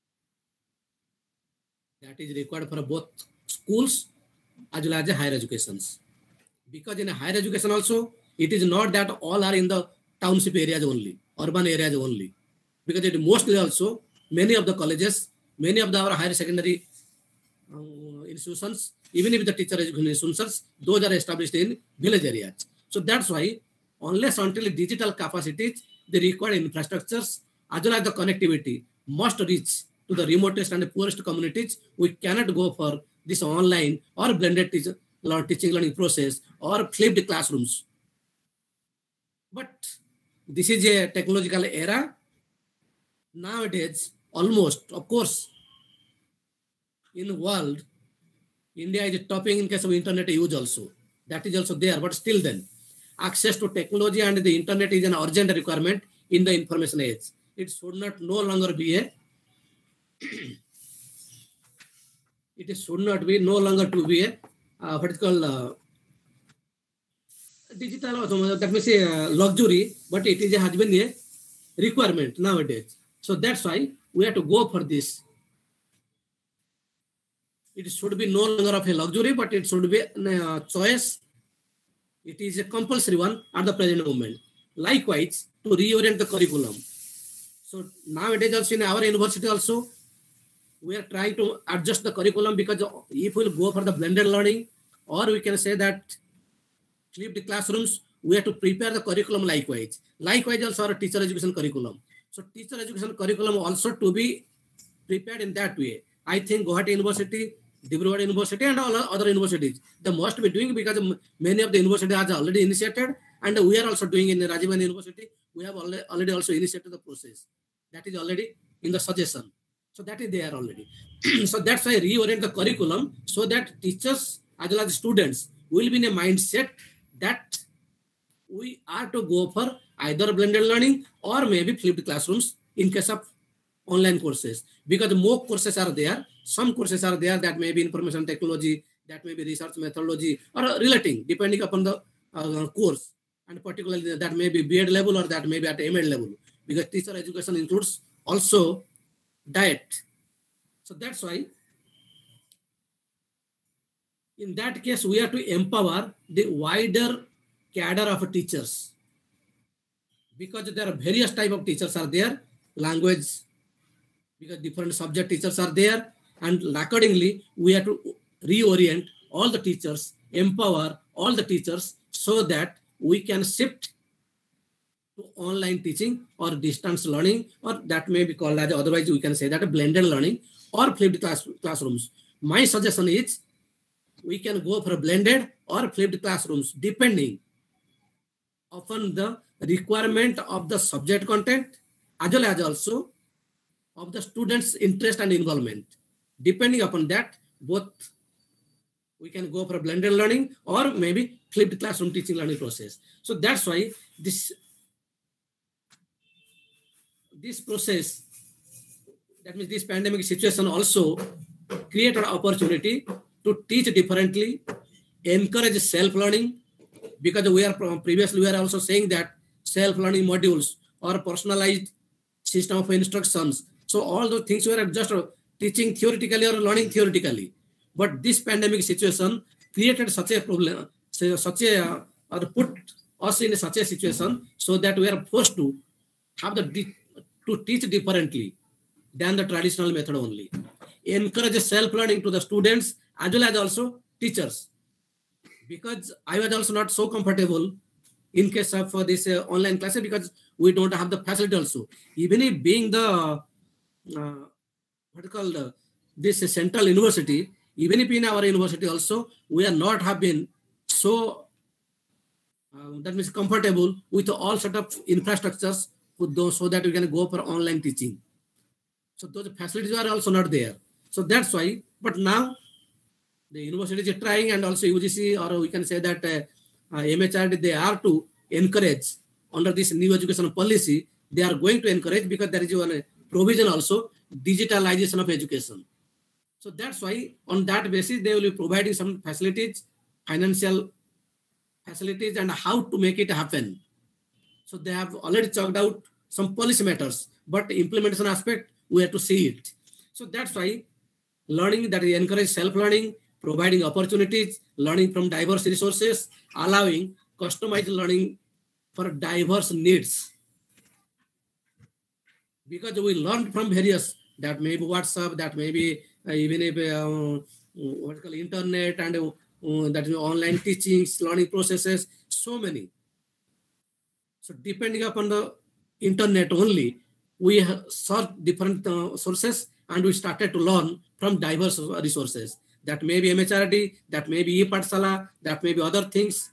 Speaker 8: That is required for both schools as well as higher educations. Because in higher education also, it is not that all are in the township areas only, urban areas only. Because it mostly also, many of the colleges, many of our higher secondary institutions, even if the teacher education institutions, those are established in village areas. So that's why, unless until digital capacities, the required infrastructures, as well as the connectivity must reach to the remotest and the poorest communities, we cannot go for this online or blended teaching learning process or flipped classrooms. But this is a technological era. Nowadays, almost, of course, in the world, India is topping in case of internet use also. That is also there, but still then, access to technology and the internet is an urgent requirement in the information age. It should not no longer be a it should not be no longer to be a what is called digital, that means a luxury, but it is has been a requirement nowadays. So that's why we have to go for this. It should be no longer of a luxury, but it should be a choice. It is a compulsory one at the present moment. Likewise, to reorient the curriculum. So nowadays also in our university also, we are trying to adjust the curriculum, because if we will go for the blended learning, or we can say that flipped classrooms, we have to prepare the curriculum likewise. Likewise also our teacher education curriculum. So teacher education curriculum also to be prepared in that way. I think Guwahati University, Dibrugarh University and all other universities, they must be doing, because many of the universities are already initiated, and we are also doing in the Rajiv Gandhi University. We have already also initiated the process. That is already in the suggestion. So that is there already. So that's why reorient the curriculum, so that teachers as well as students will be in a mindset that we are to go for either blended learning or maybe flipped classrooms in case of online courses. Because more courses are there. Some courses are there that may be information technology, that may be research methodology, or relating, depending upon the course. And particularly that may be B.Ed level or that may be at M.Ed level. Because teacher education includes also diet. So that's why in that case we have to empower the wider cadre of teachers, because there are various type of teachers are there, language, because different subject teachers are there, and accordingly we have to reorient all the teachers, empower all the teachers, so that we can shift to online teaching or distance learning, or that may be called as, otherwise we can say that a blended learning or flipped classrooms. My suggestion is we can go for blended or flipped classrooms depending upon the requirement of the subject content as well as also of the students' interest and involvement. Depending upon that, both we can go for blended learning or maybe flipped classroom teaching learning process. So that's why this process, that means this pandemic situation also created an opportunity to teach differently, encourage self-learning, because we are previously we are also saying that self-learning modules or personalized system of instructions. So all those things were just teaching theoretically or learning theoretically. But this pandemic situation created such a problem, or put us in such a situation so that we are forced to have to teach differently than the traditional method only. Encourage self-learning to the students as well as also teachers. Because I was also not so comfortable in case of this online classes, because we don't have the facility also. Even if being the this central university, even if in our university also we are not have been so that means comfortable with all sort of infrastructures so that we can go for online teaching. So those facilities are also not there. So that's why. But now the university is trying, and also UGC, or we can say that MHRD, they are to encourage under this new education policy. They are going to encourage, because there is one provision also, digitalization of education. So that's why on that basis they will be providing some facilities, financial facilities, and how to make it happen. So they have already chalked out some policy matters, but implementation aspect we have to see it. So that's why learning that encourage self-learning, providing opportunities, learning from diverse resources, allowing customized learning for diverse needs. Because we learn from various, that may be WhatsApp, that may be even if internet, and that is online teachings, learning processes, so many. So depending upon the internet only, we search different sources, and we started to learn from diverse resources. That may be MHRD, that may be ePathshala, that may be other things.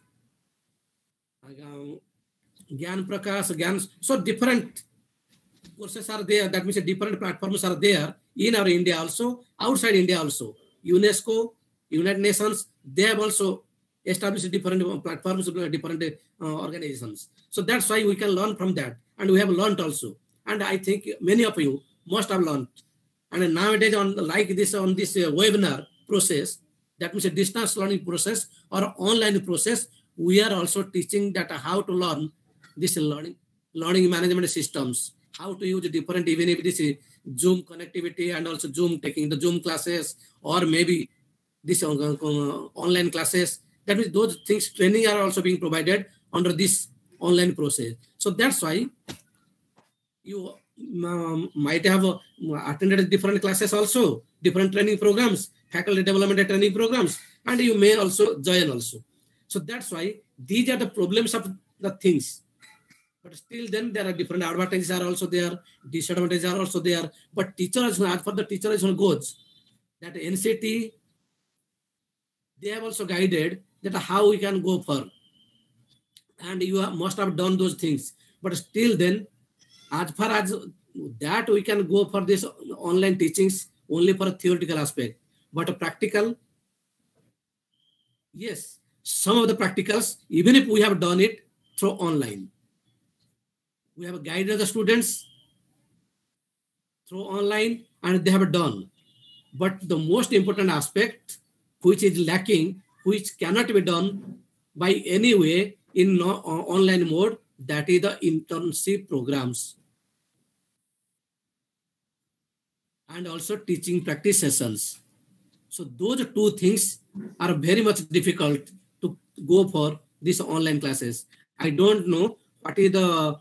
Speaker 8: Gyan Prakash, Gyan. So different courses are there. That means different platforms are there in our India also, outside India also. UNESCO, United Nations, they have also established different platforms, different organizations. So that's why we can learn from that. And we have learned also. And I think many of you must have learned. And nowadays, on this webinar process, that means a distance learning process or online process, we are also teaching that how to learn this learning management systems, how to use different, even if this is Zoom connectivity, and also Zoom, taking the Zoom classes, or maybe this online classes. That means those things, training are also being provided under this online process. So that's why you might have attended different classes also, different training programs, faculty development training programs, and you may also join also. So that's why these are the problems of the things. But still then there are different advantages are also there, disadvantages are also there. But teachers, as for the teachers goes, that NCT, they have also guided that how we can go for. And you must have done those things. But still then, as far as that, we can go for this online teachings only for a theoretical aspect. But a practical, yes, some of the practicals, even if we have done it through online, we have guided the students through online, and they have done. But the most important aspect, which is lacking, which cannot be done by any way in online mode, that is the internship programs and also teaching practice sessions. So those two things are very much difficult to go for these online classes. I don't know what is the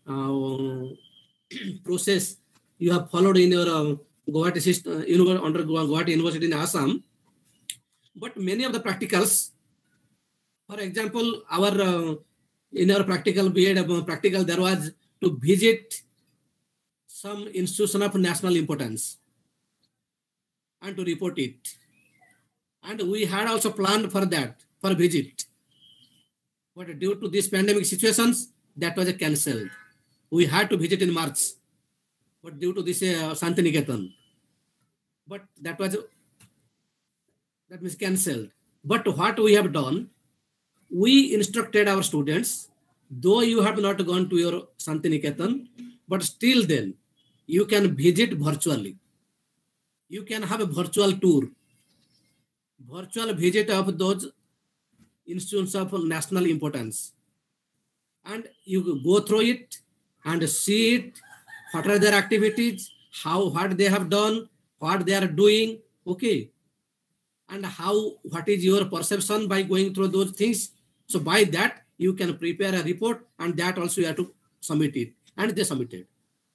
Speaker 8: process you have followed in your Guwahati system, under Guwahati University in Assam, but many of the practicals, for example, in our practical practical, there was to visit some institution of national importance and to report it. And we had also planned for that, for visit. But due to these pandemic situations, that was cancelled. We had to visit in March, but due to this Santiniketan, but that means cancelled. But what we have done, we instructed our students, though you have not gone to your Santiniketan, but still then you can visit virtually. You can have a virtual tour, virtual visit of those institutions of national importance. And you go through it and see it, what are their activities, what they have done, what they are doing, okay, and what is your perception by going through those things. So by that, you can prepare a report, and that also you have to submit it, and they submitted.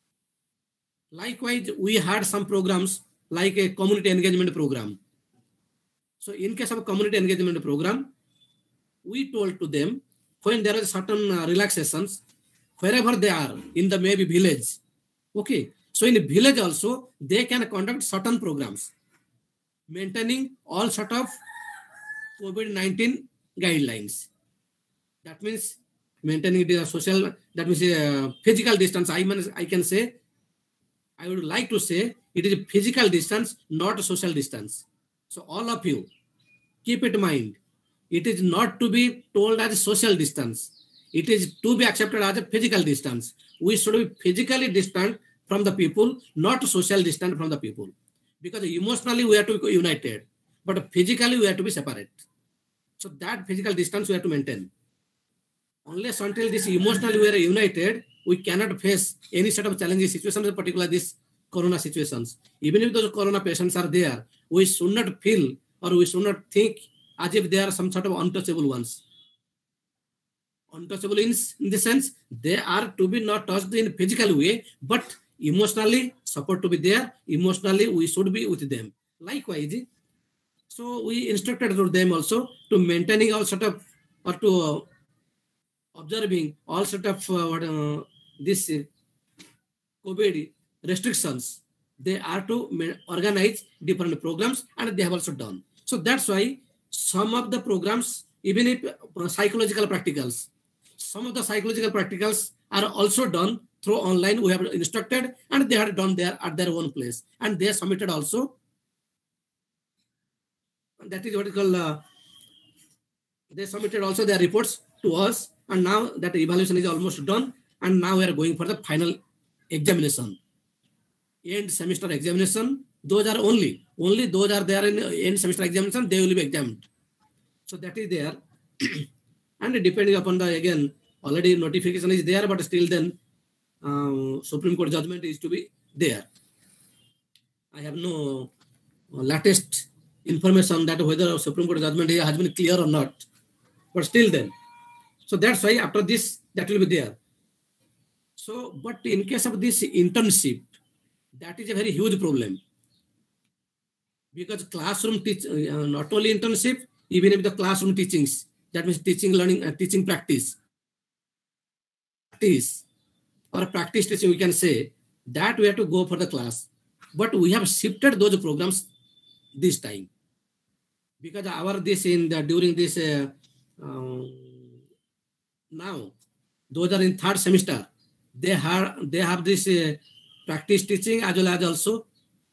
Speaker 8: Likewise, we had some programs like a community engagement program. So in case of a community engagement program, we told to them, when there are certain relaxations, wherever they are, in the maybe village, okay, so in the village also, they can conduct certain programs, maintaining all sort of COVID-19 guidelines. That means maintaining the social, that means physical distance. I can say, I would like to say, it is a physical distance, not a social distance. So all of you, keep it in mind. It is not to be told as a social distance. It is to be accepted as a physical distance. We should be physically distant from the people, not social distant from the people. Because emotionally we have to be united, but physically we have to be separate. So that physical distance we have to maintain. Unless until this emotionally we are united, we cannot face any sort of challenging situations, in particular this corona situations. Even if those corona patients are there, we should not feel or we should not think as if they are some sort of untouchable ones. Untouchable in the sense they are to be not touched in a physical way, but emotionally support to be there. Emotionally we should be with them. Likewise, so we instructed them also to maintaining all sort of, or to observing all sort of this COVID restrictions. They are to organize different programs, and they have also done. So that's why some of the programs, even if psychological practicals, some of the psychological practicals are also done through online. We have instructed, and they are done there at their own place, and they submitted also. That is what is called. They submitted also their reports to us, and now that evaluation is almost done, and now we are going for the final examination, end semester examination. Those are only those are there in end semester examination. They will be examined. So that is there, and depending upon the, again, already notification is there, but still then Supreme Court judgment is to be there. I have no latest information that whether Supreme Court judgment has been clear or not, but still then. So that's why after this, that will be there. So, but in case of this internship, that is a very huge problem. Because classroom teach, not only internship, even if the classroom teachings, that means teaching, learning, teaching practice, or practice teaching, we can say that we have to go for the class. But we have shifted those programs this time. Because during this, now, those are in third semester, they have this practice teaching as well as also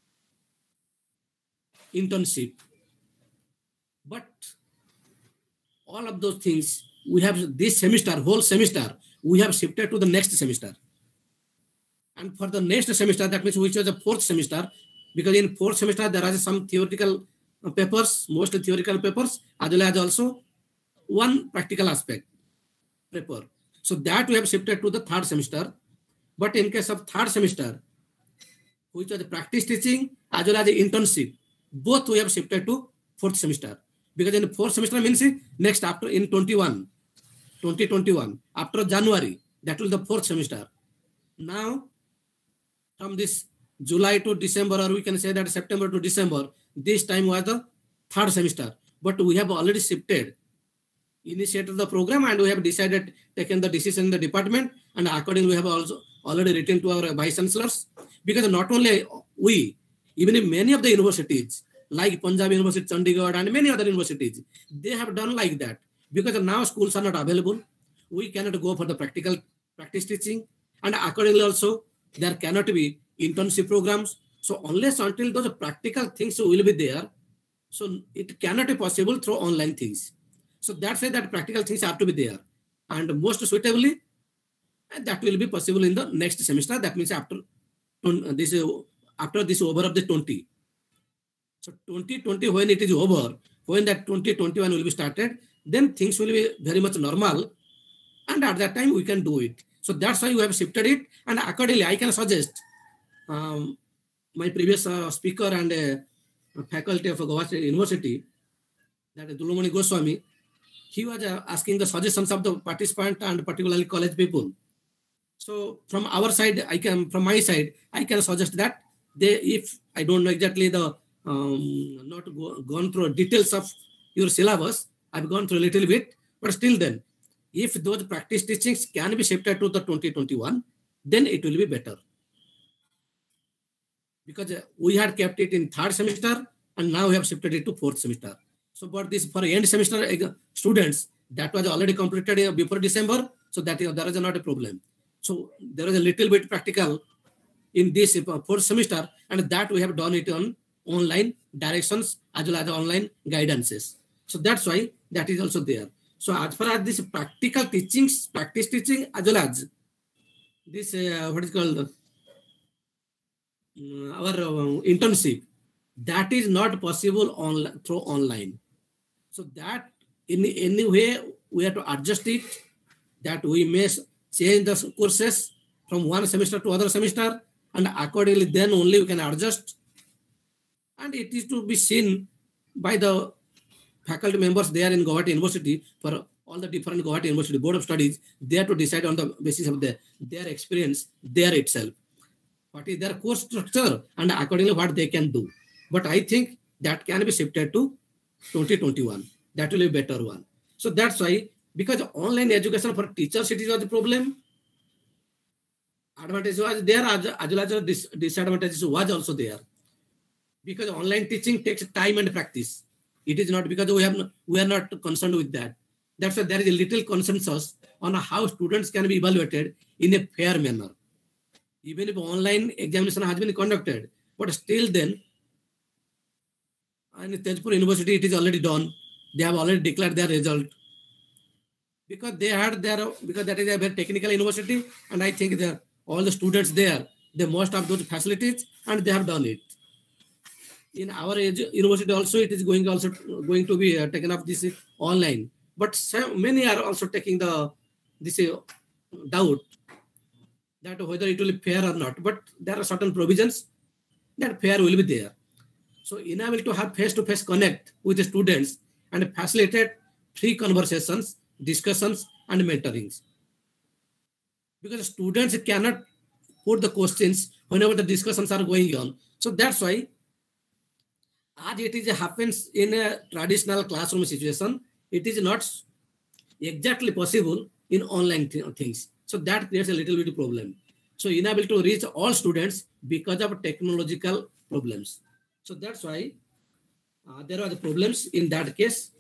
Speaker 8: internship. But all of those things we have this semester, whole semester, we have shifted to the next semester. And for the next semester, that means which was the fourth semester, because in fourth semester there are some theoretical papers, mostly theoretical papers, as well as also one practical aspect paper. So that we have shifted to the third semester. But in case of third semester, which was the practice teaching as well as the internship, both we have shifted to fourth semester. Because in the fourth semester means next after in 2021, after January, that will be the fourth semester. Now, from this July to December, or we can say that September to December, this time was the third semester. But we have already shifted, initiated the program, and we have decided, taken the decision in the department, and accordingly we have also already written to our vice chancellors. Because not only we, even in many of the universities, like Punjab University, Chandigarh, and many other universities, they have done like that. Because now schools are not available, we cannot go for the practical practice teaching, and accordingly also there cannot be internship programs. So unless until those practical things will be there, So it cannot be possible through online things. So that's why that practical things have to be there. And most suitably, and that will be possible in the next semester. That means after this over of the 20. So 2020, when it is over, when that 2021 will be started, then things will be very much normal. And at that time, we can do it. So that's why we have shifted it. And accordingly, I can suggest my previous speaker and faculty of Goa State University, that Dulomani Goswami, he was asking the suggestions of the participant and particularly college people. So from our side, from my side, I can suggest that if I don't know exactly the gone through details of your syllabus, I've gone through a little bit, but still then, if those practice teachings can be shifted to the 2021, then it will be better. Because we had kept it in 3rd semester and now we have shifted it to 4th semester. So, but this for end semester students, that was already completed before December, so that there is not a problem. So there is a little bit practical in this 4th semester, and that we have done it on online directions as well as online guidances. So that's why that is also there. So as far as this practical teachings, practice teaching, as well as this what is called our internship, that is not possible through online. So that in any way we have to adjust it, that we may change the courses from one semester to other semester, and accordingly then only we can adjust. And it is to be seen by the faculty members there in Guwahati University, for all the different Guwahati University Board of Studies, they have to decide on the basis of their experience there itself. What is their course structure and accordingly what they can do. But I think that can be shifted to 2021. That will be a better one. So that's why, because online education for teachers, it was a problem. Advantage was there, as well as disadvantages was also there. Because online teaching takes time and practice. It is not because we are not concerned with that. That's why there is a little consensus on how students can be evaluated in a fair manner. Even if online examination has been conducted, but still then, in Tezpur University, it is already done. They have already declared their result. Because they had because that is a very technical university, and I think that all the students there, they must have those facilities, and they have done it. In our university also, it is going to be taken up this online. But many are also taking this doubt that whether it will be fair or not. But there are certain provisions that fair will be there. So enable to have face-to-face connect with the students and facilitate free conversations, discussions, and mentorings. Because students cannot put the questions whenever the discussions are going on. So that's why, as it happens in a traditional classroom situation, it is not exactly possible in online things. So that creates a little bit of problem. So unable to reach all students because of technological problems. So that's why there are the problems in that case.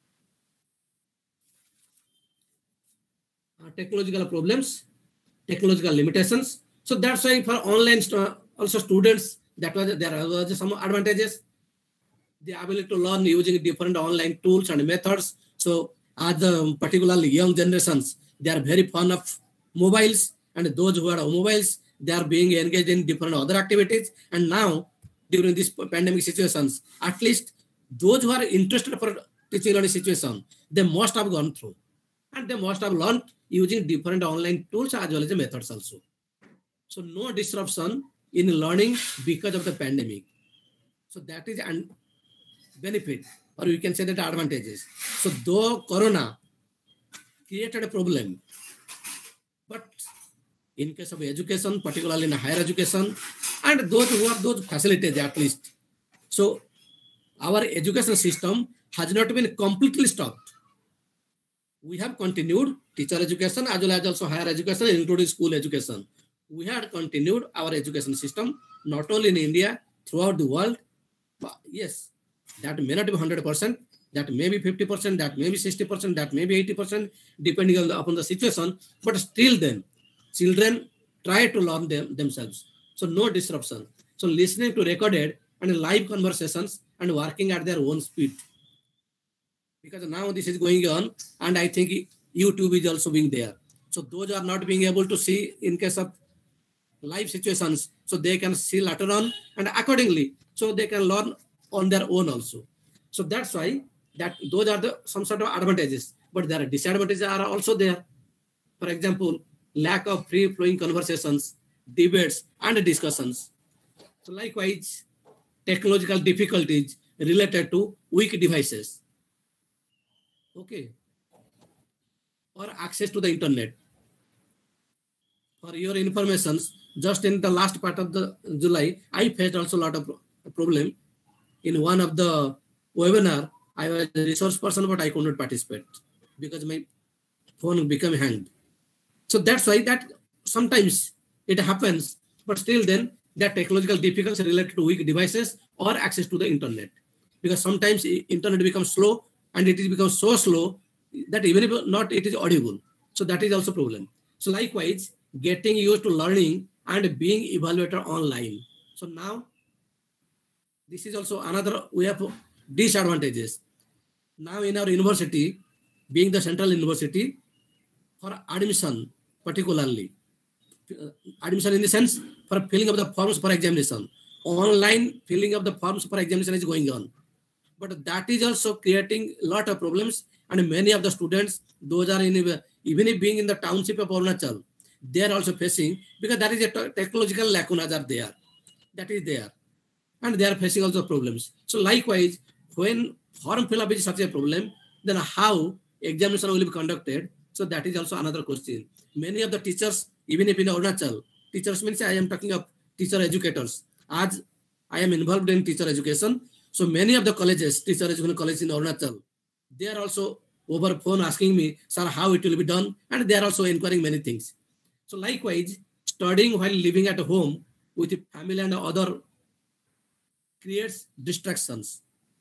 Speaker 8: Technological problems, technological limitations. So that's why for online also students, there was some advantages. The ability to learn using different online tools and methods. So as particularly young generations, they are very fond of mobiles, and those who are mobiles, they are being engaged in different other activities. And now, during this pandemic situations, at least those who are interested for teaching learning situation, they must have gone through, and they must have learned using different online tools as well as methods also. So no disruption in learning because of the pandemic. So that is an benefit, or you can say that advantages. So though Corona created a problem, but in case of education, particularly in higher education, and those who have those facilities at least. So our education system has not been completely stopped. We have continued teacher education as well as also higher education, including school education. We had continued our education system, not only in India, throughout the world. But yes, that may not be 100%, that may be 50%, that may be 60%, that may be 80%, depending upon the situation. But still then, children try to learn themselves. So no disruption. So listening to recorded and live conversations and working at their own speed. Because now this is going on, and I think YouTube is also being there. So those are not being able to see in case of live situations, so they can see later on, and accordingly, so they can learn on their own also. So that's why that those are the some sort of advantages, but there are disadvantages are also there. For example, lack of free-flowing conversations, debates, and discussions. So likewise, technological difficulties related to weak devices. Okay. Or access to the internet. For your information, just in the last part of the July, I faced also a lot of problem. In one of the webinar, I was a resource person, but I could not participate because my phone became hanged. So that's why that sometimes it happens, but still then that technological difficulties related to weak devices or access to the internet. Because sometimes internet becomes slow, and it becomes so slow that even if not it is audible. So that is also problem. So likewise, getting used to learning and being evaluated online. So now this is also another we have disadvantages. Now in our university, being the central university, for admission particularly, admission in the sense for filling up the forms for examination, online filling up the forms for examination is going on. But that is also creating a lot of problems, and many of the students, those are in even if being in the township of Arunachal, they are also facing, because that is a technological lacunas are there. That is there. And they are facing also problems. So likewise, when form fill up is such a problem, then how examination will be conducted? So that is also another question. Many of the teachers, even if in Arunachal, teachers means I am talking of teacher educators. As I am involved in teacher education, so many of the colleges, teacher education colleges in Arunachal, they are also over phone asking me, sir, how it will be done? And they are also inquiring many things. So likewise, studying while living at home with family and other creates distractions.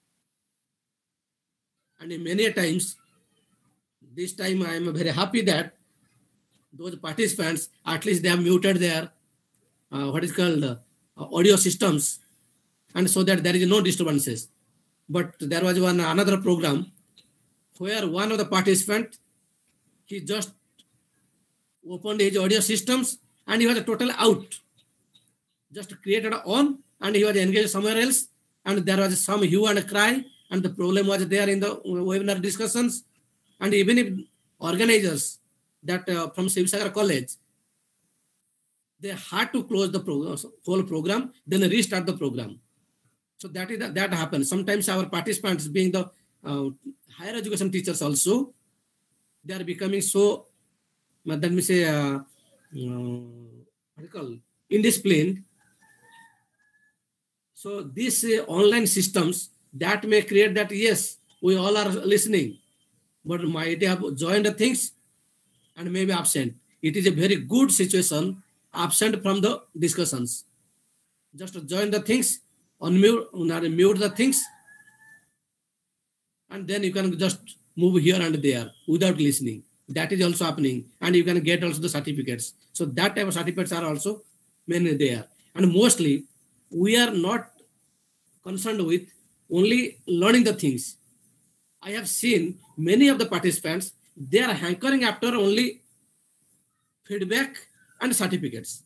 Speaker 8: And many times, this time I am very happy that those participants, at least they have muted their, what is called audio systems, and so that there is no disturbances. But there was another program where one of the participants, he just opened his audio systems and he was total out. Just created on and he was engaged somewhere else, and there was some hue and cry, and the problem was there in the webinar discussions. And even if organizers that from Sivasagar College, they had to close the program, whole program, then restart the program. So that is that happens. Sometimes our participants, being the higher education teachers also, they are becoming so, let me say, what do you call, indisciplined. So these online systems that may create that, yes, we all are listening, but might have joined the things and maybe absent. It is a very good situation, absent from the discussions. Just join the things, unmute, mute the things, and then you can just move here and there without listening. That is also happening, and you can get also the certificates. So that type of certificates are also many there. And mostly, we are not concerned with only learning the things. I have seen many of the participants, they are hankering after only feedback and certificates.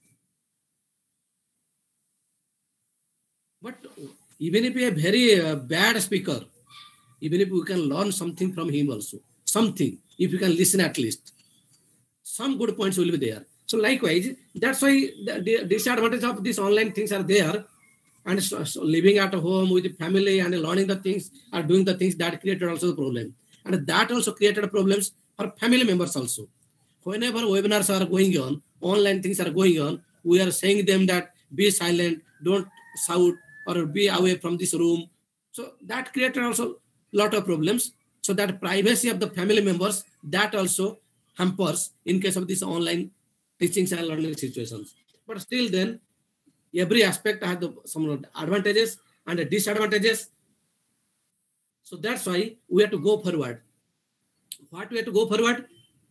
Speaker 8: But even if a very bad speaker, even if we can learn something from him also, something, if you can listen at least, some good points will be there. So likewise, that's why the disadvantage of these online things are there. And so living at home with the family and learning the things or doing the things, that created also the problem. And that also created problems for family members also. Whenever webinars are going on, online things are going on, we are saying them that be silent, don't shout, or be away from this room. So that created also a lot of problems. So that privacy of the family members, that also hampers in case of these online teachings and learning situations. But still then, every aspect has some advantages and disadvantages. So that's why we have to go forward. What we have to go forward?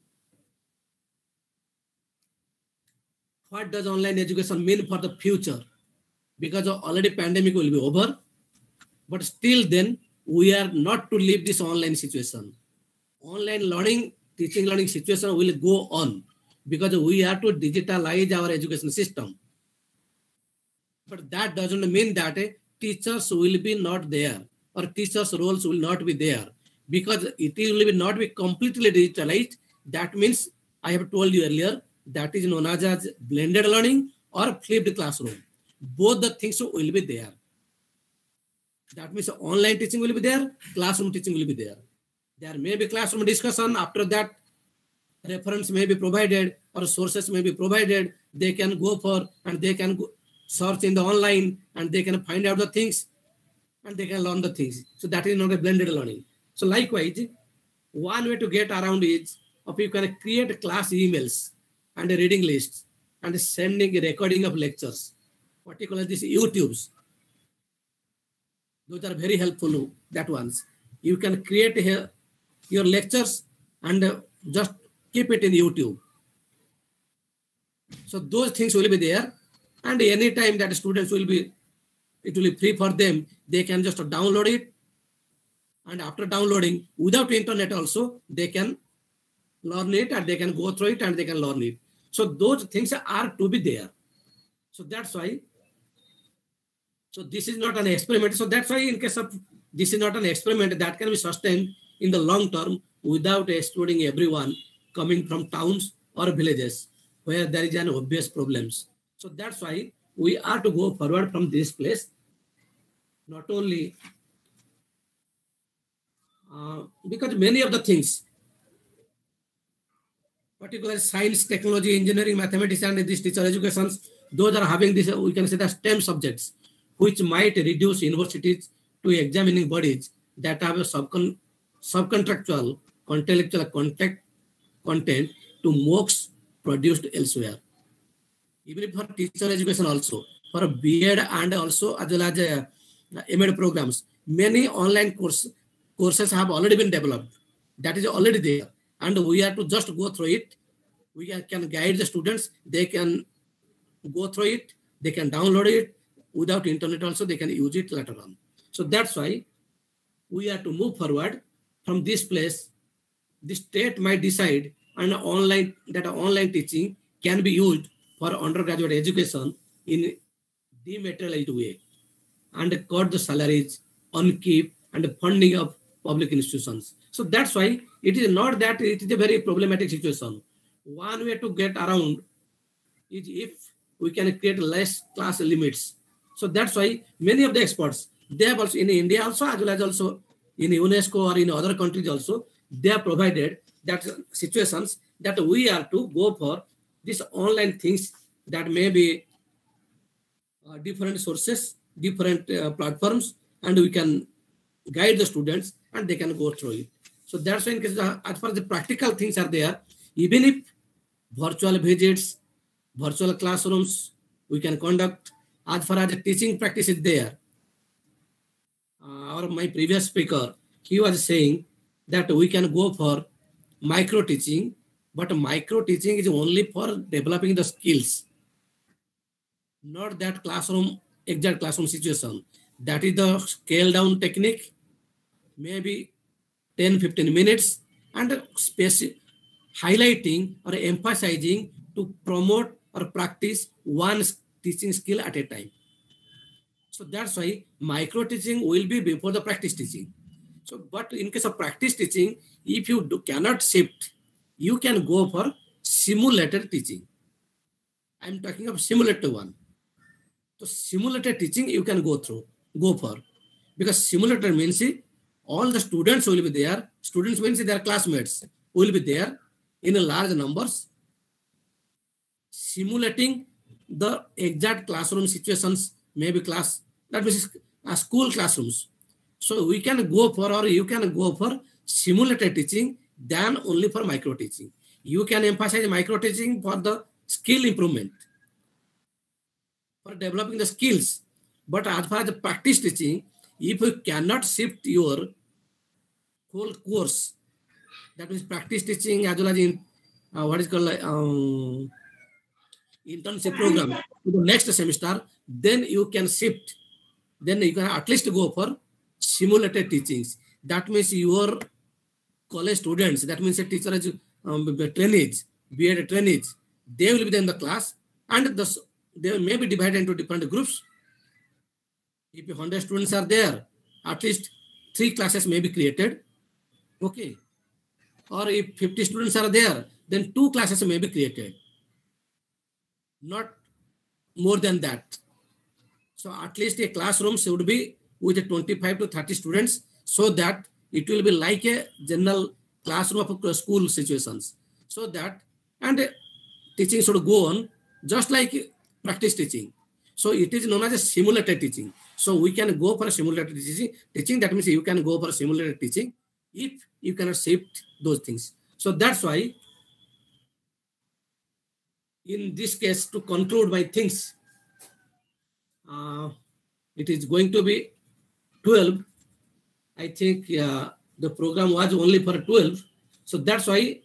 Speaker 8: What does online education mean for the future? Because already pandemic will be over. But still then, we are not to leave this online situation. Online learning, teaching learning situation will go on because we have to digitalize our education system. But that doesn't mean that teachers will be not there or teachers' roles will not be there because it will not be completely digitalized. That means, I have told you earlier, that is known as blended learning or flipped classroom. Both the things will be there. That means online teaching will be there, classroom teaching will be there. There may be classroom discussion. After that, reference may be provided or sources may be provided. They can go for and they can go search in the online and they can find out the things and they can learn the things. So that is not a blended learning. So likewise, one way to get around is you can create class emails and a reading lists and sending a recording of lectures, particularly these YouTubes. Those are very helpful, that ones. You can create here your lectures and just keep it in YouTube. So those things will be there. And anytime that students will be, it will be free for them, they can just download it. And after downloading, without internet also, they can learn it and they can go through it and they can learn it. So those things are to be there. So that's why. So this is not an experiment. So that's why in case of this is not an experiment that can be sustained in the long term without excluding everyone coming from towns or villages where there is an obvious problems. So that's why we are to go forward from this place. Not only because many of the things, particularly science, technology, engineering, mathematics, and these teacher educations, those are having this, we can say the STEM subjects, which might reduce universities to examining bodies that have a subcontractual intellectual content to MOOCs produced elsewhere. Even for teacher education also, for B.Ed and also as well as M.Ed programs, many online courses have already been developed. That is already there. And we have to just go through it. We can guide the students. They can go through it. They can download it. Without internet also, they can use it later on. So that's why we have to move forward from this place. The state might decide and online teaching can be used for undergraduate education in dematerialized way and cut the salaries, unkeep and funding of public institutions. So that's why it is not that it is a very problematic situation. One way to get around is if we can create less class limits. So that's why many of the experts, they have also in India also as well as also in UNESCO or in other countries also, they have provided that situations that we are to go for these online things that may be different sources, different platforms, and we can guide the students and they can go through it. So that's why in case as far as the practical things are there, even if virtual visits, virtual classrooms, we can conduct. As far as the teaching practice is there, my previous speaker, he was saying that we can go for micro teaching, but micro teaching is only for developing the skills, not that exact classroom situation. That is the scale down technique, maybe 10-15 minutes, and highlighting or emphasizing to promote or practice one teaching skill at a time. So that's why micro teaching will be before the practice teaching. So, but in case of practice teaching, if you cannot shift, you can go for simulated teaching. I'm talking of simulated one. So simulated teaching you can go for, because simulated means all the students will be there. Students means their classmates will be there in a large numbers, simulating the exact classroom situations, maybe that means school classrooms. So we can go for, or you can go for simulated teaching than only for micro teaching. You can emphasize micro teaching for the skill improvement, for developing the skills. But as far as the practice teaching, if you cannot shift your whole course, that means practice teaching as well as in what is called internship program to the next semester, then you can shift. Then you can at least go for simulated teachings. That means your college students, that means a teacher is trainees, B.Ed trainees, they will be there in the class, and they may be divided into different groups. If 100 students are there, at least 3 classes may be created. Okay. Or if 50 students are there, then 2 classes may be created. Not more than that. So at least a classroom should be with 25 to 30 students, so that it will be like a general classroom of school situations. So that, and teaching should go on just like practice teaching. So it is known as a simulated teaching. So we can go for a simulated teaching. That means you can go for a simulated teaching if you cannot shift those things. So that's why, in this case, to conclude my things, it is going to be 12. I think the program was only for 12. So that's why,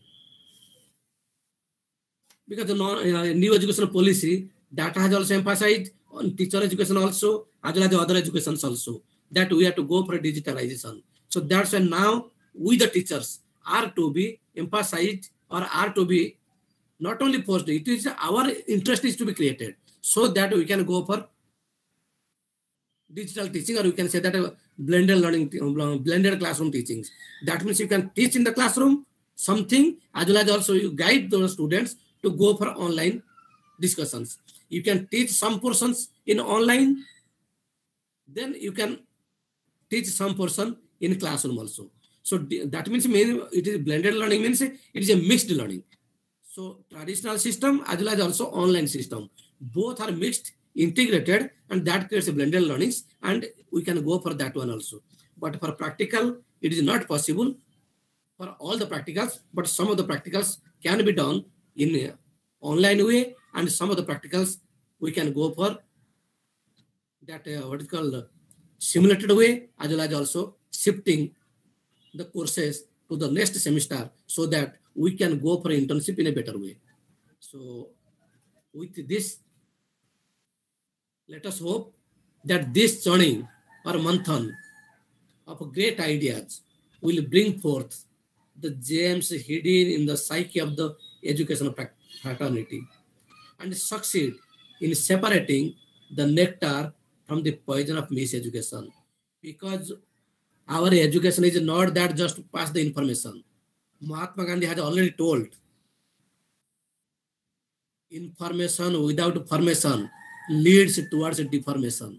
Speaker 8: because the new educational policy, that has also emphasized on teacher education also, as well as the other educations also, that we have to go for digitalization. So that's why now we the teachers are to be emphasized, or are to be not only forced, it is our interest is to be created, so that we can go for digital teaching, or you can say that blended learning, blended classroom teachings. That means you can teach in the classroom something, as well as also you guide those students to go for online discussions. You can teach some portions in online, then you can teach some portion in classroom also. So that means it is blended learning, means it is a mixed learning. So traditional system as well as also online system, both are mixed, integrated, and that creates a blended learnings, and we can go for that one also. But for practical, it is not possible for all the practicals, but some of the practicals can be done in online way, and some of the practicals we can go for that what is called simulated way, as well as also shifting the courses to the next semester, so that we can go for internship in a better way. So with this, let us hope that this journey or manthan of great ideas will bring forth the gems hidden in the psyche of the educational fraternity, and succeed in separating the nectar from the poison of miseducation. Because our education is not that just to pass the information. Mahatma Gandhi has already told, information without formation leads towards deformation.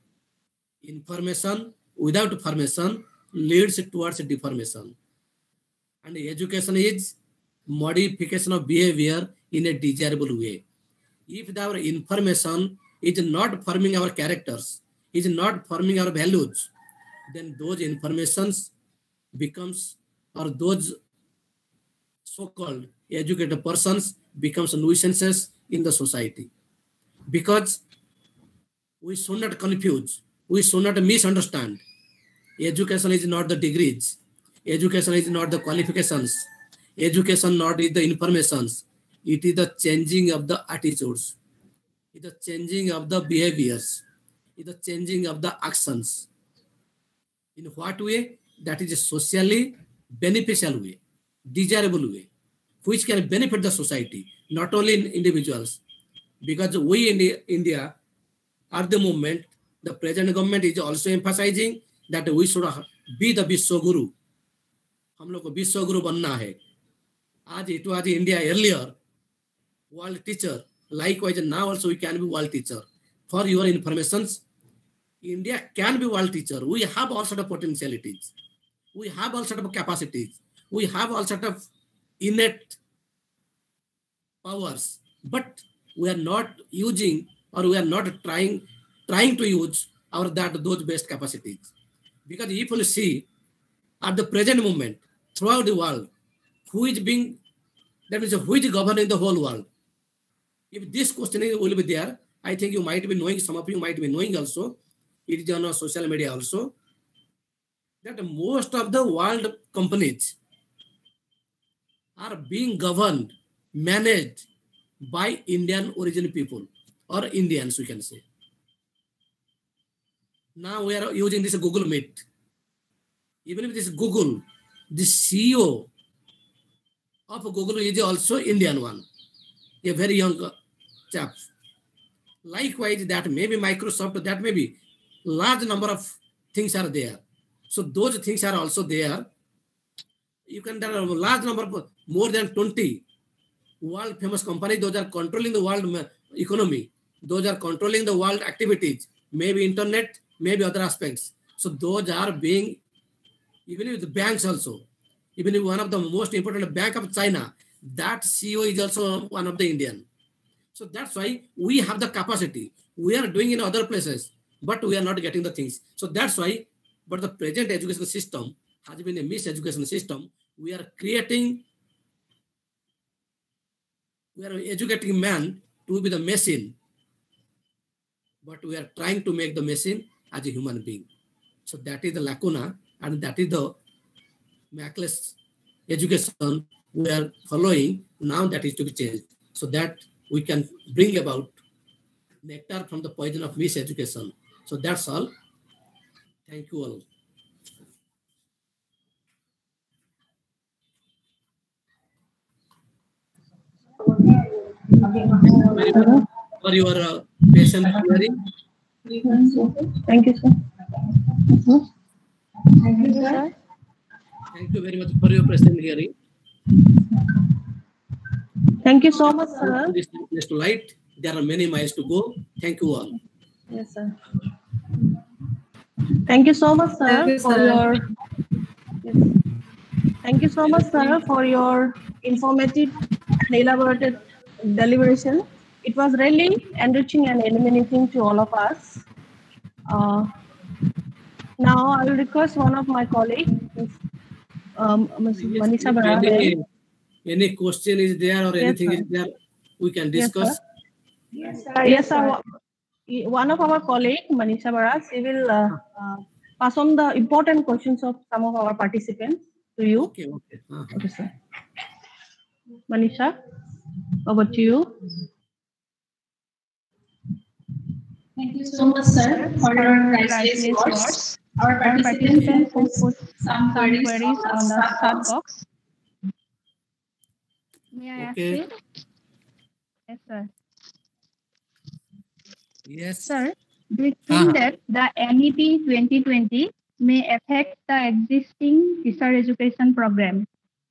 Speaker 8: Information without formation leads towards deformation. And education is modification of behavior in a desirable way. If our information is not forming our characters, is not forming our values, then those informations becomes, or those so-called educated persons becomes nuisances in the society. Because we should not confuse, we should not misunderstand. Education is not the degrees. Education is not the qualifications. Education not is the informations. It is the changing of the attitudes. It is the changing of the behaviors. It is the changing of the actions. In what way? That is a socially beneficial way, desirable way, which can benefit the society, not only in individuals. Because we in India, at the moment, the present government is also emphasizing that we should be the Vishwa Guru. हम लोग को विश्व गुरु बनना है. As it was in India earlier, world teacher. Likewise, now also we can be world teacher. For your informations, India can be world teacher. We have all sort of potentialities. We have all sort of capacities. We have all sort of innate powers. But we are not using, or we are not trying to use those best capacities. Because if you see, at the present moment, throughout the world, who is being, that means who is governing the whole world? If this question will be there, I think you might be knowing, some of you might be knowing also, it is on social media also, that most of the world companies are being governed, managed by Indian origin people, or Indians, we can say. Now we are using this Google Meet. Even if this Google, the CEO of Google is also Indian one, a very young chap. Likewise, that maybe Microsoft, that maybe large number of things are there. So those things are also there. There are a large number of more than 20 world famous companies. Those are controlling the world economy. Those are controlling the world activities, maybe internet, maybe other aspects. So those are being, even with the banks also, even if one of the most important bank of China, that CEO is also one of the Indian. So that's why we have the capacity. We are doing in other places, but we are not getting the things. So that's why, but the present education system has been a miseducation system. We are educating man to be the machine, but we are trying to make the machine as a human being. So that is the lacuna, and that is the macless education we are following. Now that is to be changed, so that we can bring about nectar from the poison of miseducation. So that's all. Thank you all. For your patient hearing.
Speaker 9: Thank you, sir.
Speaker 6: Thank you, sir.
Speaker 8: Thank you very much for your present hearing.
Speaker 9: Thank you so much, sir.
Speaker 8: This is to light. There are many miles to go. Thank you all.
Speaker 9: Yes, sir. Thank you so much, sir, Thank you so much, sir, for your informative and elaborated deliberation. It was really enriching and illuminating to all of us. Now I will request one of my colleagues, Mrs. Manisha Bara.
Speaker 8: Any question is there or anything is there, we can discuss.
Speaker 9: Yes, sir. Yes, sir. One of our colleagues, Manisha Bara, she will pass on the important questions of some of our participants to you.
Speaker 8: Okay.
Speaker 9: Okay, sir. Manisha, over to you.
Speaker 11: Thank you so much, sir, for your priceless words. Our participants will put some queries on the chat box.
Speaker 6: May I ask
Speaker 8: Okay.
Speaker 6: it? Yes, sir.
Speaker 8: Yes.
Speaker 6: Sir, do you think that the NEP 2020 may affect the existing teacher education program?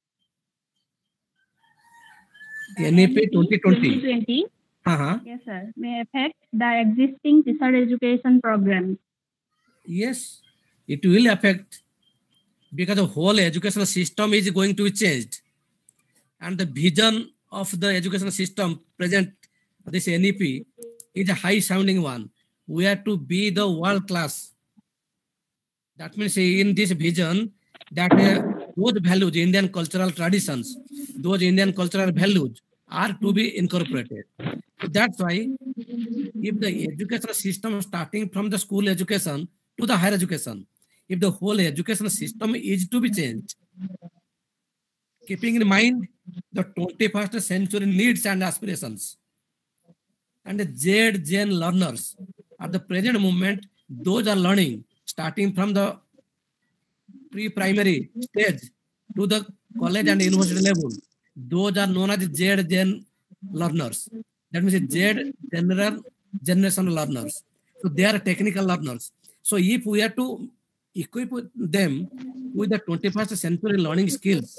Speaker 8: NEP 2020.
Speaker 6: Yes, sir. May affect the existing teacher education program.
Speaker 8: Yes, it will affect, because the whole educational system is going to be changed. And the vision of the educational system present, this NEP, is a high sounding one. We are to be the world class. That means in this vision that those values, Indian cultural traditions, those Indian cultural values are to be incorporated. So that's why if the educational system starting from the school education to the higher education, if the whole educational system is to be changed, keeping in mind the 21st century needs and aspirations, and the Gen learners at the present moment, those are learning starting from the pre-primary stage to the college and university level. Those are known as Gen learners. That means generation learners. So they are technical learners. So if we are to equip them with the 21st century learning skills,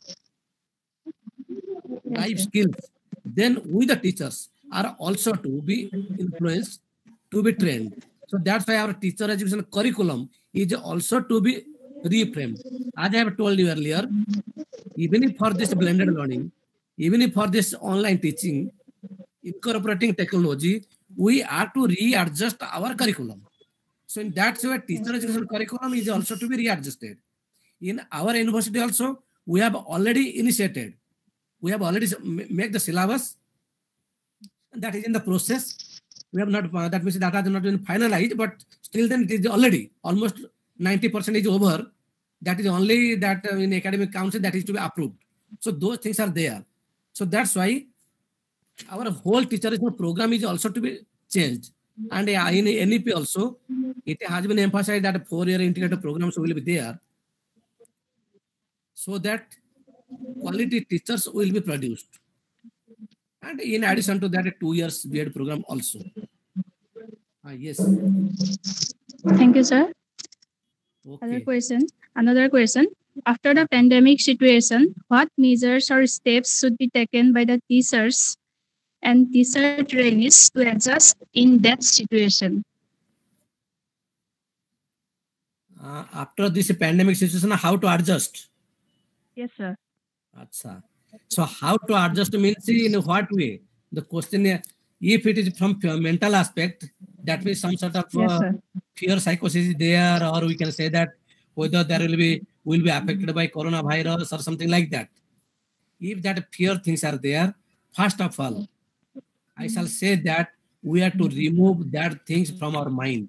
Speaker 8: life skills, then we the teachers are also to be influenced, to be trained. So that's why our teacher education curriculum is also to be reframed. As I have told you earlier, even if for this blended learning, even if for this online teaching, incorporating technology, we are to readjust our curriculum. So in that way, teacher education curriculum is also to be readjusted. In our university also, we have already initiated. We have already made the syllabus. That is in the process. We have not, that means that has not been finalized, but still then it is already almost 90% is over. That is only that in academic council that is to be approved. So those things are there. So that's why our whole teacher education program is also to be changed. And in NEP also, it has been emphasized that 4-year integrated programs will be there. so that quality teachers will be produced. And in addition to that, a 2 years B.Ed program also. Yes.
Speaker 6: Thank you, sir.
Speaker 8: Okay.
Speaker 6: Another question. After the pandemic situation, what measures or steps should be taken by the teachers and teacher trainees to adjust in that situation?
Speaker 8: After this pandemic situation, how to adjust?
Speaker 6: Yes, sir.
Speaker 8: Achha. So how to adjust means in what way? The question is, if it is from mental aspect, that means some sort of fear psychosis is there, or we can say that whether there will be affected by coronavirus or something like that. If that fear things are there, first of all, I shall say that we have to remove that things from our mind.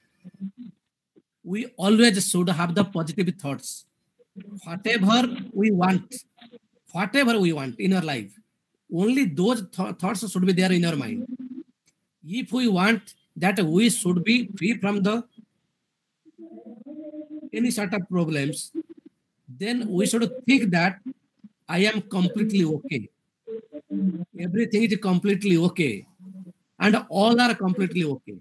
Speaker 8: We always should have the positive thoughts. Whatever we want in our life, only those thoughts should be there in our mind. If we want that we should be free from the any sort of problems, then we should think that I am completely okay. Everything is completely okay. And all are completely okay.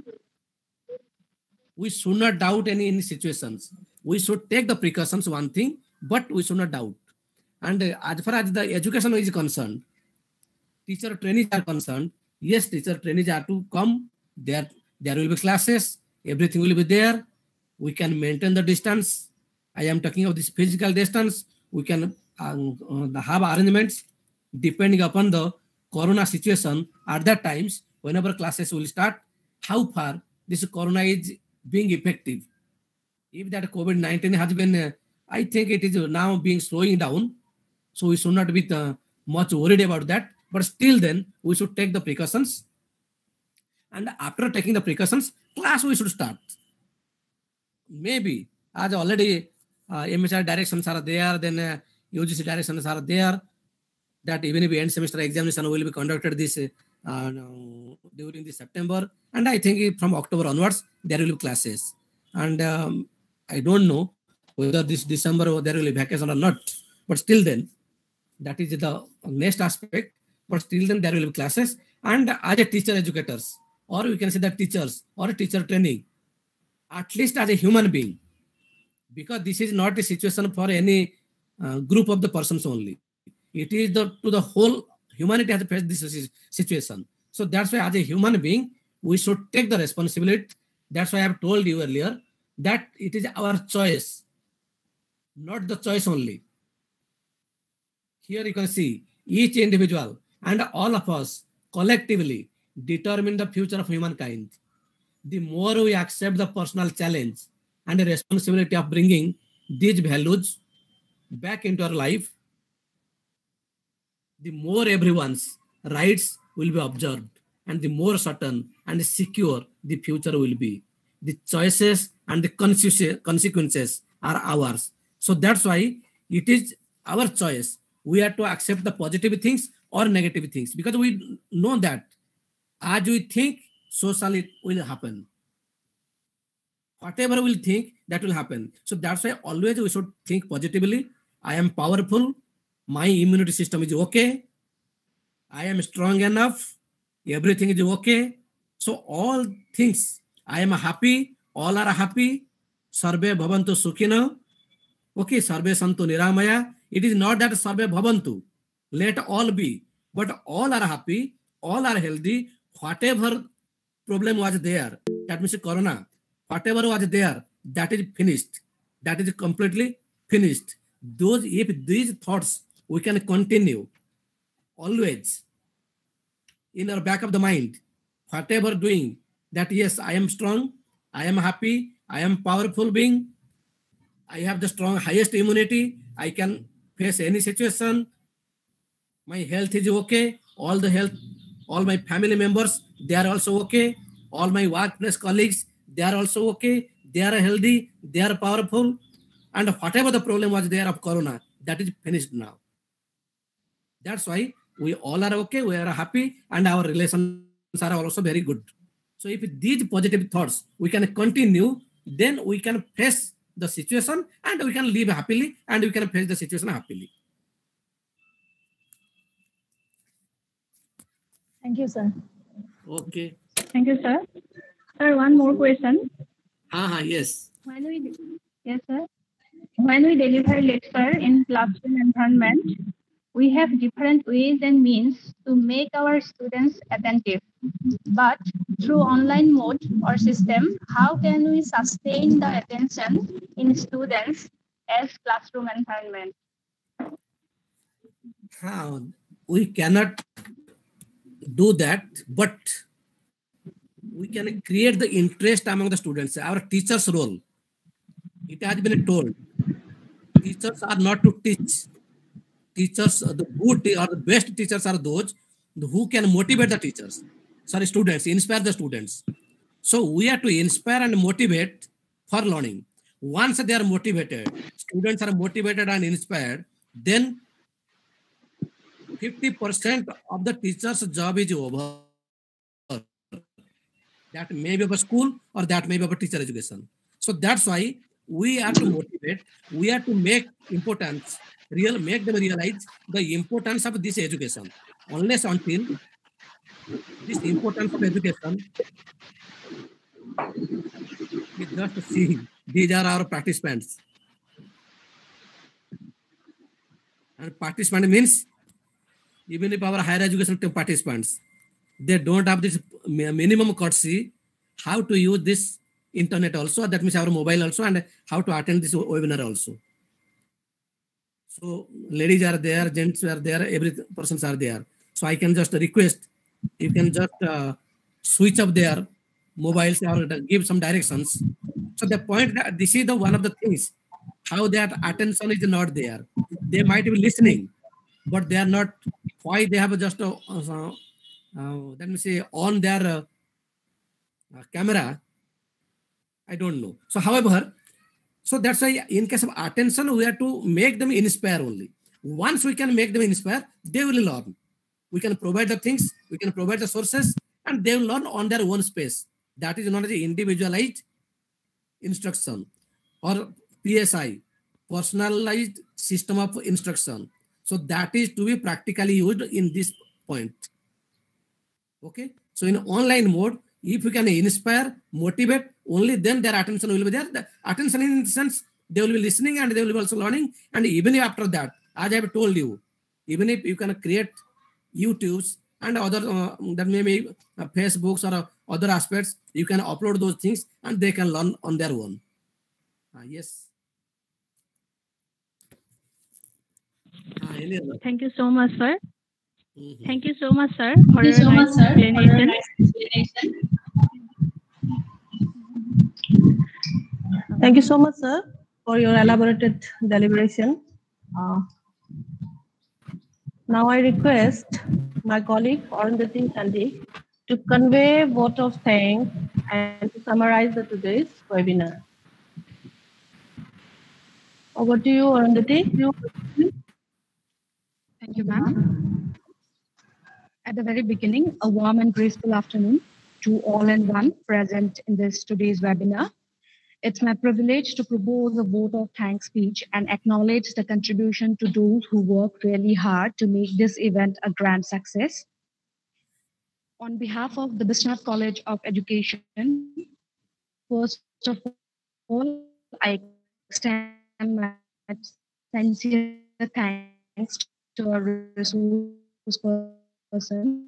Speaker 8: We should not doubt any situations. We should take the precautions, one thing, but we should not doubt. And as far as the education is concerned, teacher trainees are concerned, yes, teacher trainees are to come. There will be classes. Everything will be there. We can maintain the distance. I am talking of this physical distance. We can have arrangements depending upon the corona situation at that times, whenever classes will start, how far this corona is being effective. If that COVID-19 has been, I think it is now being slowing down. So we should not be much worried about that. But still then, we should take the precautions. And after taking the precautions, class we should start. Maybe, as already MHR directions are there, then UGC directions are there, that even if end semester examination will be conducted this during this September. And I think from October onwards, there will be classes. And I don't know whether this December there will be vacation or not. But still then, that is the next aspect. But still then, there will be classes. And as a teacher educators, or we can say that teachers or a teacher training, at least as a human being, because this is not a situation for any group of the persons only. It is to the whole humanity has faced this situation. So that's why as a human being, we should take the responsibility. That's why I have told you earlier that it is our choice, not the choice only. Here you can see each individual and all of us collectively determine the future of humankind. The more we accept the personal challenge and the responsibility of bringing these values back into our life, the more everyone's rights will be observed and the more certain and secure the future will be. The choices and the consequences are ours. So that's why it is our choice. We have to accept the positive things or negative things, because we know that as we think, so shall it will happen. Whatever we think, that will happen. So that's why always we should think positively. I am powerful. My immunity system is okay. I am strong enough. Everything is okay. So all things, I am happy. All are happy. Sarve bhavantu sukhina. Okay, sarve santu niramaya. It is not that sarve bhavantu. Let all be. But all are happy. All are healthy. Whatever problem was there, that means corona, whatever was there, that is finished. That is completely finished. If these thoughts we can continue always in our back of the mind, whatever doing, that yes, I am strong, I am happy, I am powerful being, I have the strong highest immunity, I can face any situation, my health is okay, all my family members, they are also okay, all my workplace colleagues, they are also okay, they are healthy, they are powerful, and whatever the problem was there of corona, that is finished now. That's why we all are okay, we are happy, and our relations are also very good. So if these positive thoughts we can continue, then we can face the situation, and we can live happily, and we can face the situation happily.
Speaker 4: Thank you, sir.
Speaker 8: Okay.
Speaker 6: Thank you, sir. Sir, one more question.
Speaker 8: Yes.
Speaker 6: Yes, sir. When we deliver lecture in classroom environment, we have different ways and means to make our students attentive. But through online mode or system, how can we sustain the attention in students as classroom environment?
Speaker 8: We cannot do that, but we can create the interest among the students. Our teacher's role, it has been told, teachers are not to teach. Teachers, the good or the best teachers are those who can motivate the students, inspire the students. So we have to inspire and motivate for learning. Once they are motivated, students are motivated and inspired, then 50% of the teacher's job is over. That may be of a school or that may be of a teacher education. So that's why we have to motivate, we have to make importance, make them realize the importance of this education. Unless until this importance of education, we just see these are our participants. And participant means even if our higher education participants, they don't have this minimum courtesy how to use this internet also, that means our mobile also, and how to attend this webinar also. So ladies are there, gents are there, every persons are there. So I can just request, you can just switch up their mobiles or give some directions. So the point that this is the one of the things, how that attention is not there. They might be listening, but they are not. Why they have just let me say on their camera, I don't know. So however, so that's why in case of attention, we have to make them inspire only. Once we can make them inspire, they will learn. We can provide the things, we can provide the sources, and they will learn on their own space. That is known as the individualized instruction or PSI, personalized system of instruction. So that is to be practically used in this point. Okay. So in online mode, if you can inspire, motivate, only then their attention will be there. The attention in the sense, they will be listening and they will be also learning. And even after that, as I have told you, even if you can create YouTubes and other that may be Facebooks or other aspects, you can upload those things and they can learn on their own. Yes.
Speaker 6: Thank you so much, sir. Thank you so much, sir,
Speaker 11: for your nice explanation.
Speaker 1: Thank you so much, sir, for your elaborated deliberation. Now I request my colleague Arundhati Sandhi to convey a vote of thanks and to summarize today's webinar. Over to you, Arundhati.
Speaker 6: Thank you, ma'am. At the very beginning, a warm and graceful afternoon to all and one present in today's webinar. It's my privilege to propose a vote of thanks speech and acknowledge the contribution to those who worked really hard to make this event a grand success. On behalf of the Biswanath College of Education, first of all, I extend my sincere thanks to our resource person,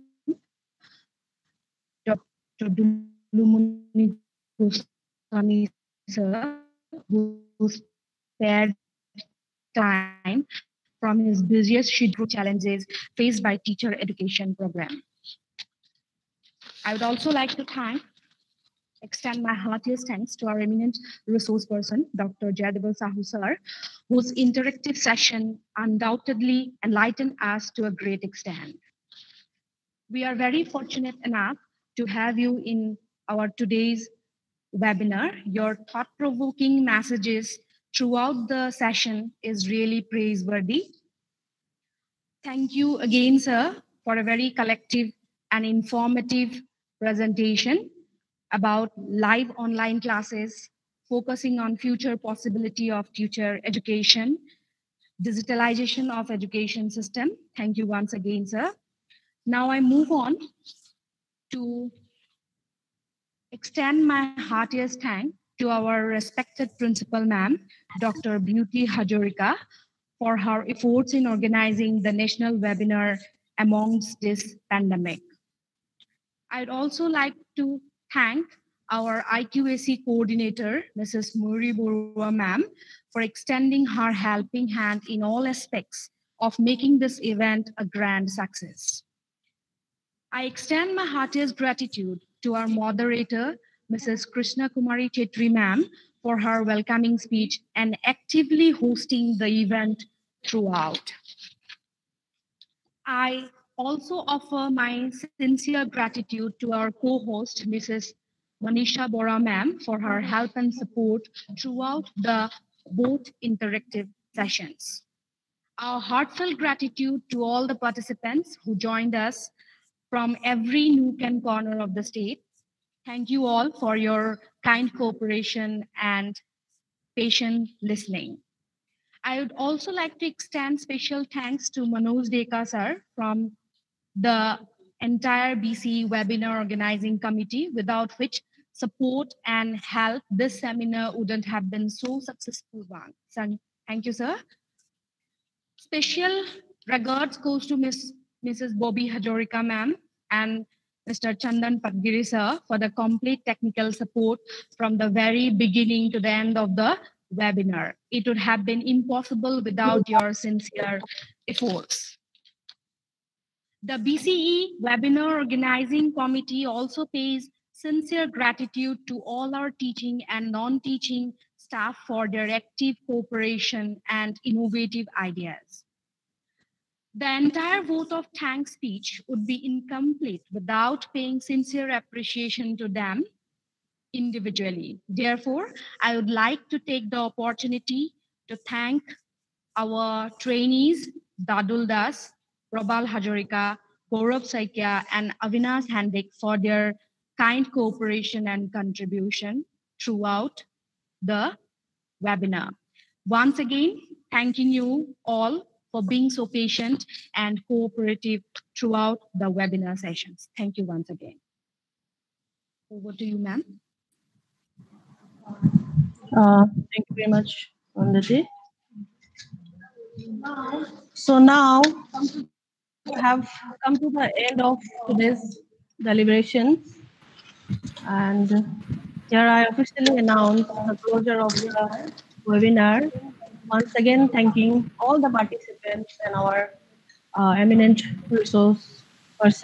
Speaker 6: Dr. Dulumoni Goswami sir, who spared time from his busiest schedule challenges faced by teacher education program. I would also like to extend my heartiest thanks to our eminent resource person, Dr. Jayadevil Sahu sir, whose interactive session undoubtedly enlightened us to a great extent. We are very fortunate enough to have you in our today's webinar. Your thought-provoking messages throughout the session is really praiseworthy. Thank you again, sir, for a very collective and informative presentation about live online classes focusing on future possibility of teacher education, digitalization of education system. Thank you once again, sir. Now I move on to extend my heartiest thanks to our respected principal ma'am, Dr. Beauty Hajorika, for her efforts in organizing the national webinar amongst this pandemic. I'd also like to thank our IQAC coordinator, Mrs. Muri Borua ma'am, for extending her helping hand in all aspects of making this event a grand success. I extend my heartiest gratitude to our moderator, Mrs. Krishna Kumari Chetri ma'am, for her welcoming speech and actively hosting the event throughout. I also offer my sincere gratitude to our co-host, Mrs. Manisha Bora ma'am, for her help and support throughout the both interactive sessions. Our heartfelt gratitude to all the participants who joined us from every nook and corner of the state. Thank you all for your kind cooperation and patient listening. I would also like to extend special thanks to Manoj Deka sir from the entire BCE webinar organizing committee, without which support and help this seminar wouldn't have been so successful one. So, thank you, sir. Special regards goes to Mrs. Bobby Hajorika ma'am and Mr. Chandan Padgiri sir for the complete technical support from the very beginning to the end of the webinar. It would have been impossible without your sincere efforts. The BCE Webinar Organizing Committee also pays sincere gratitude to all our teaching and non-teaching staff for their active cooperation and innovative ideas. The entire vote of thanks speech would be incomplete without paying sincere appreciation to them individually. Therefore, I would like to take the opportunity to thank our trainees, Dadul Das, Prabal Hajorika, Gaurav Saikya, and Avinash Handik for their kind cooperation and contribution throughout the webinar. Once again, thanking you all for being so patient and cooperative throughout the webinar sessions. Thank you once again. Over to you, ma'am.
Speaker 1: Thank you very much, Vandati. So now we have come to the end of today's deliberations, and here I officially announce the closure of the webinar. Once again, thanking all the participants and our eminent resource persons.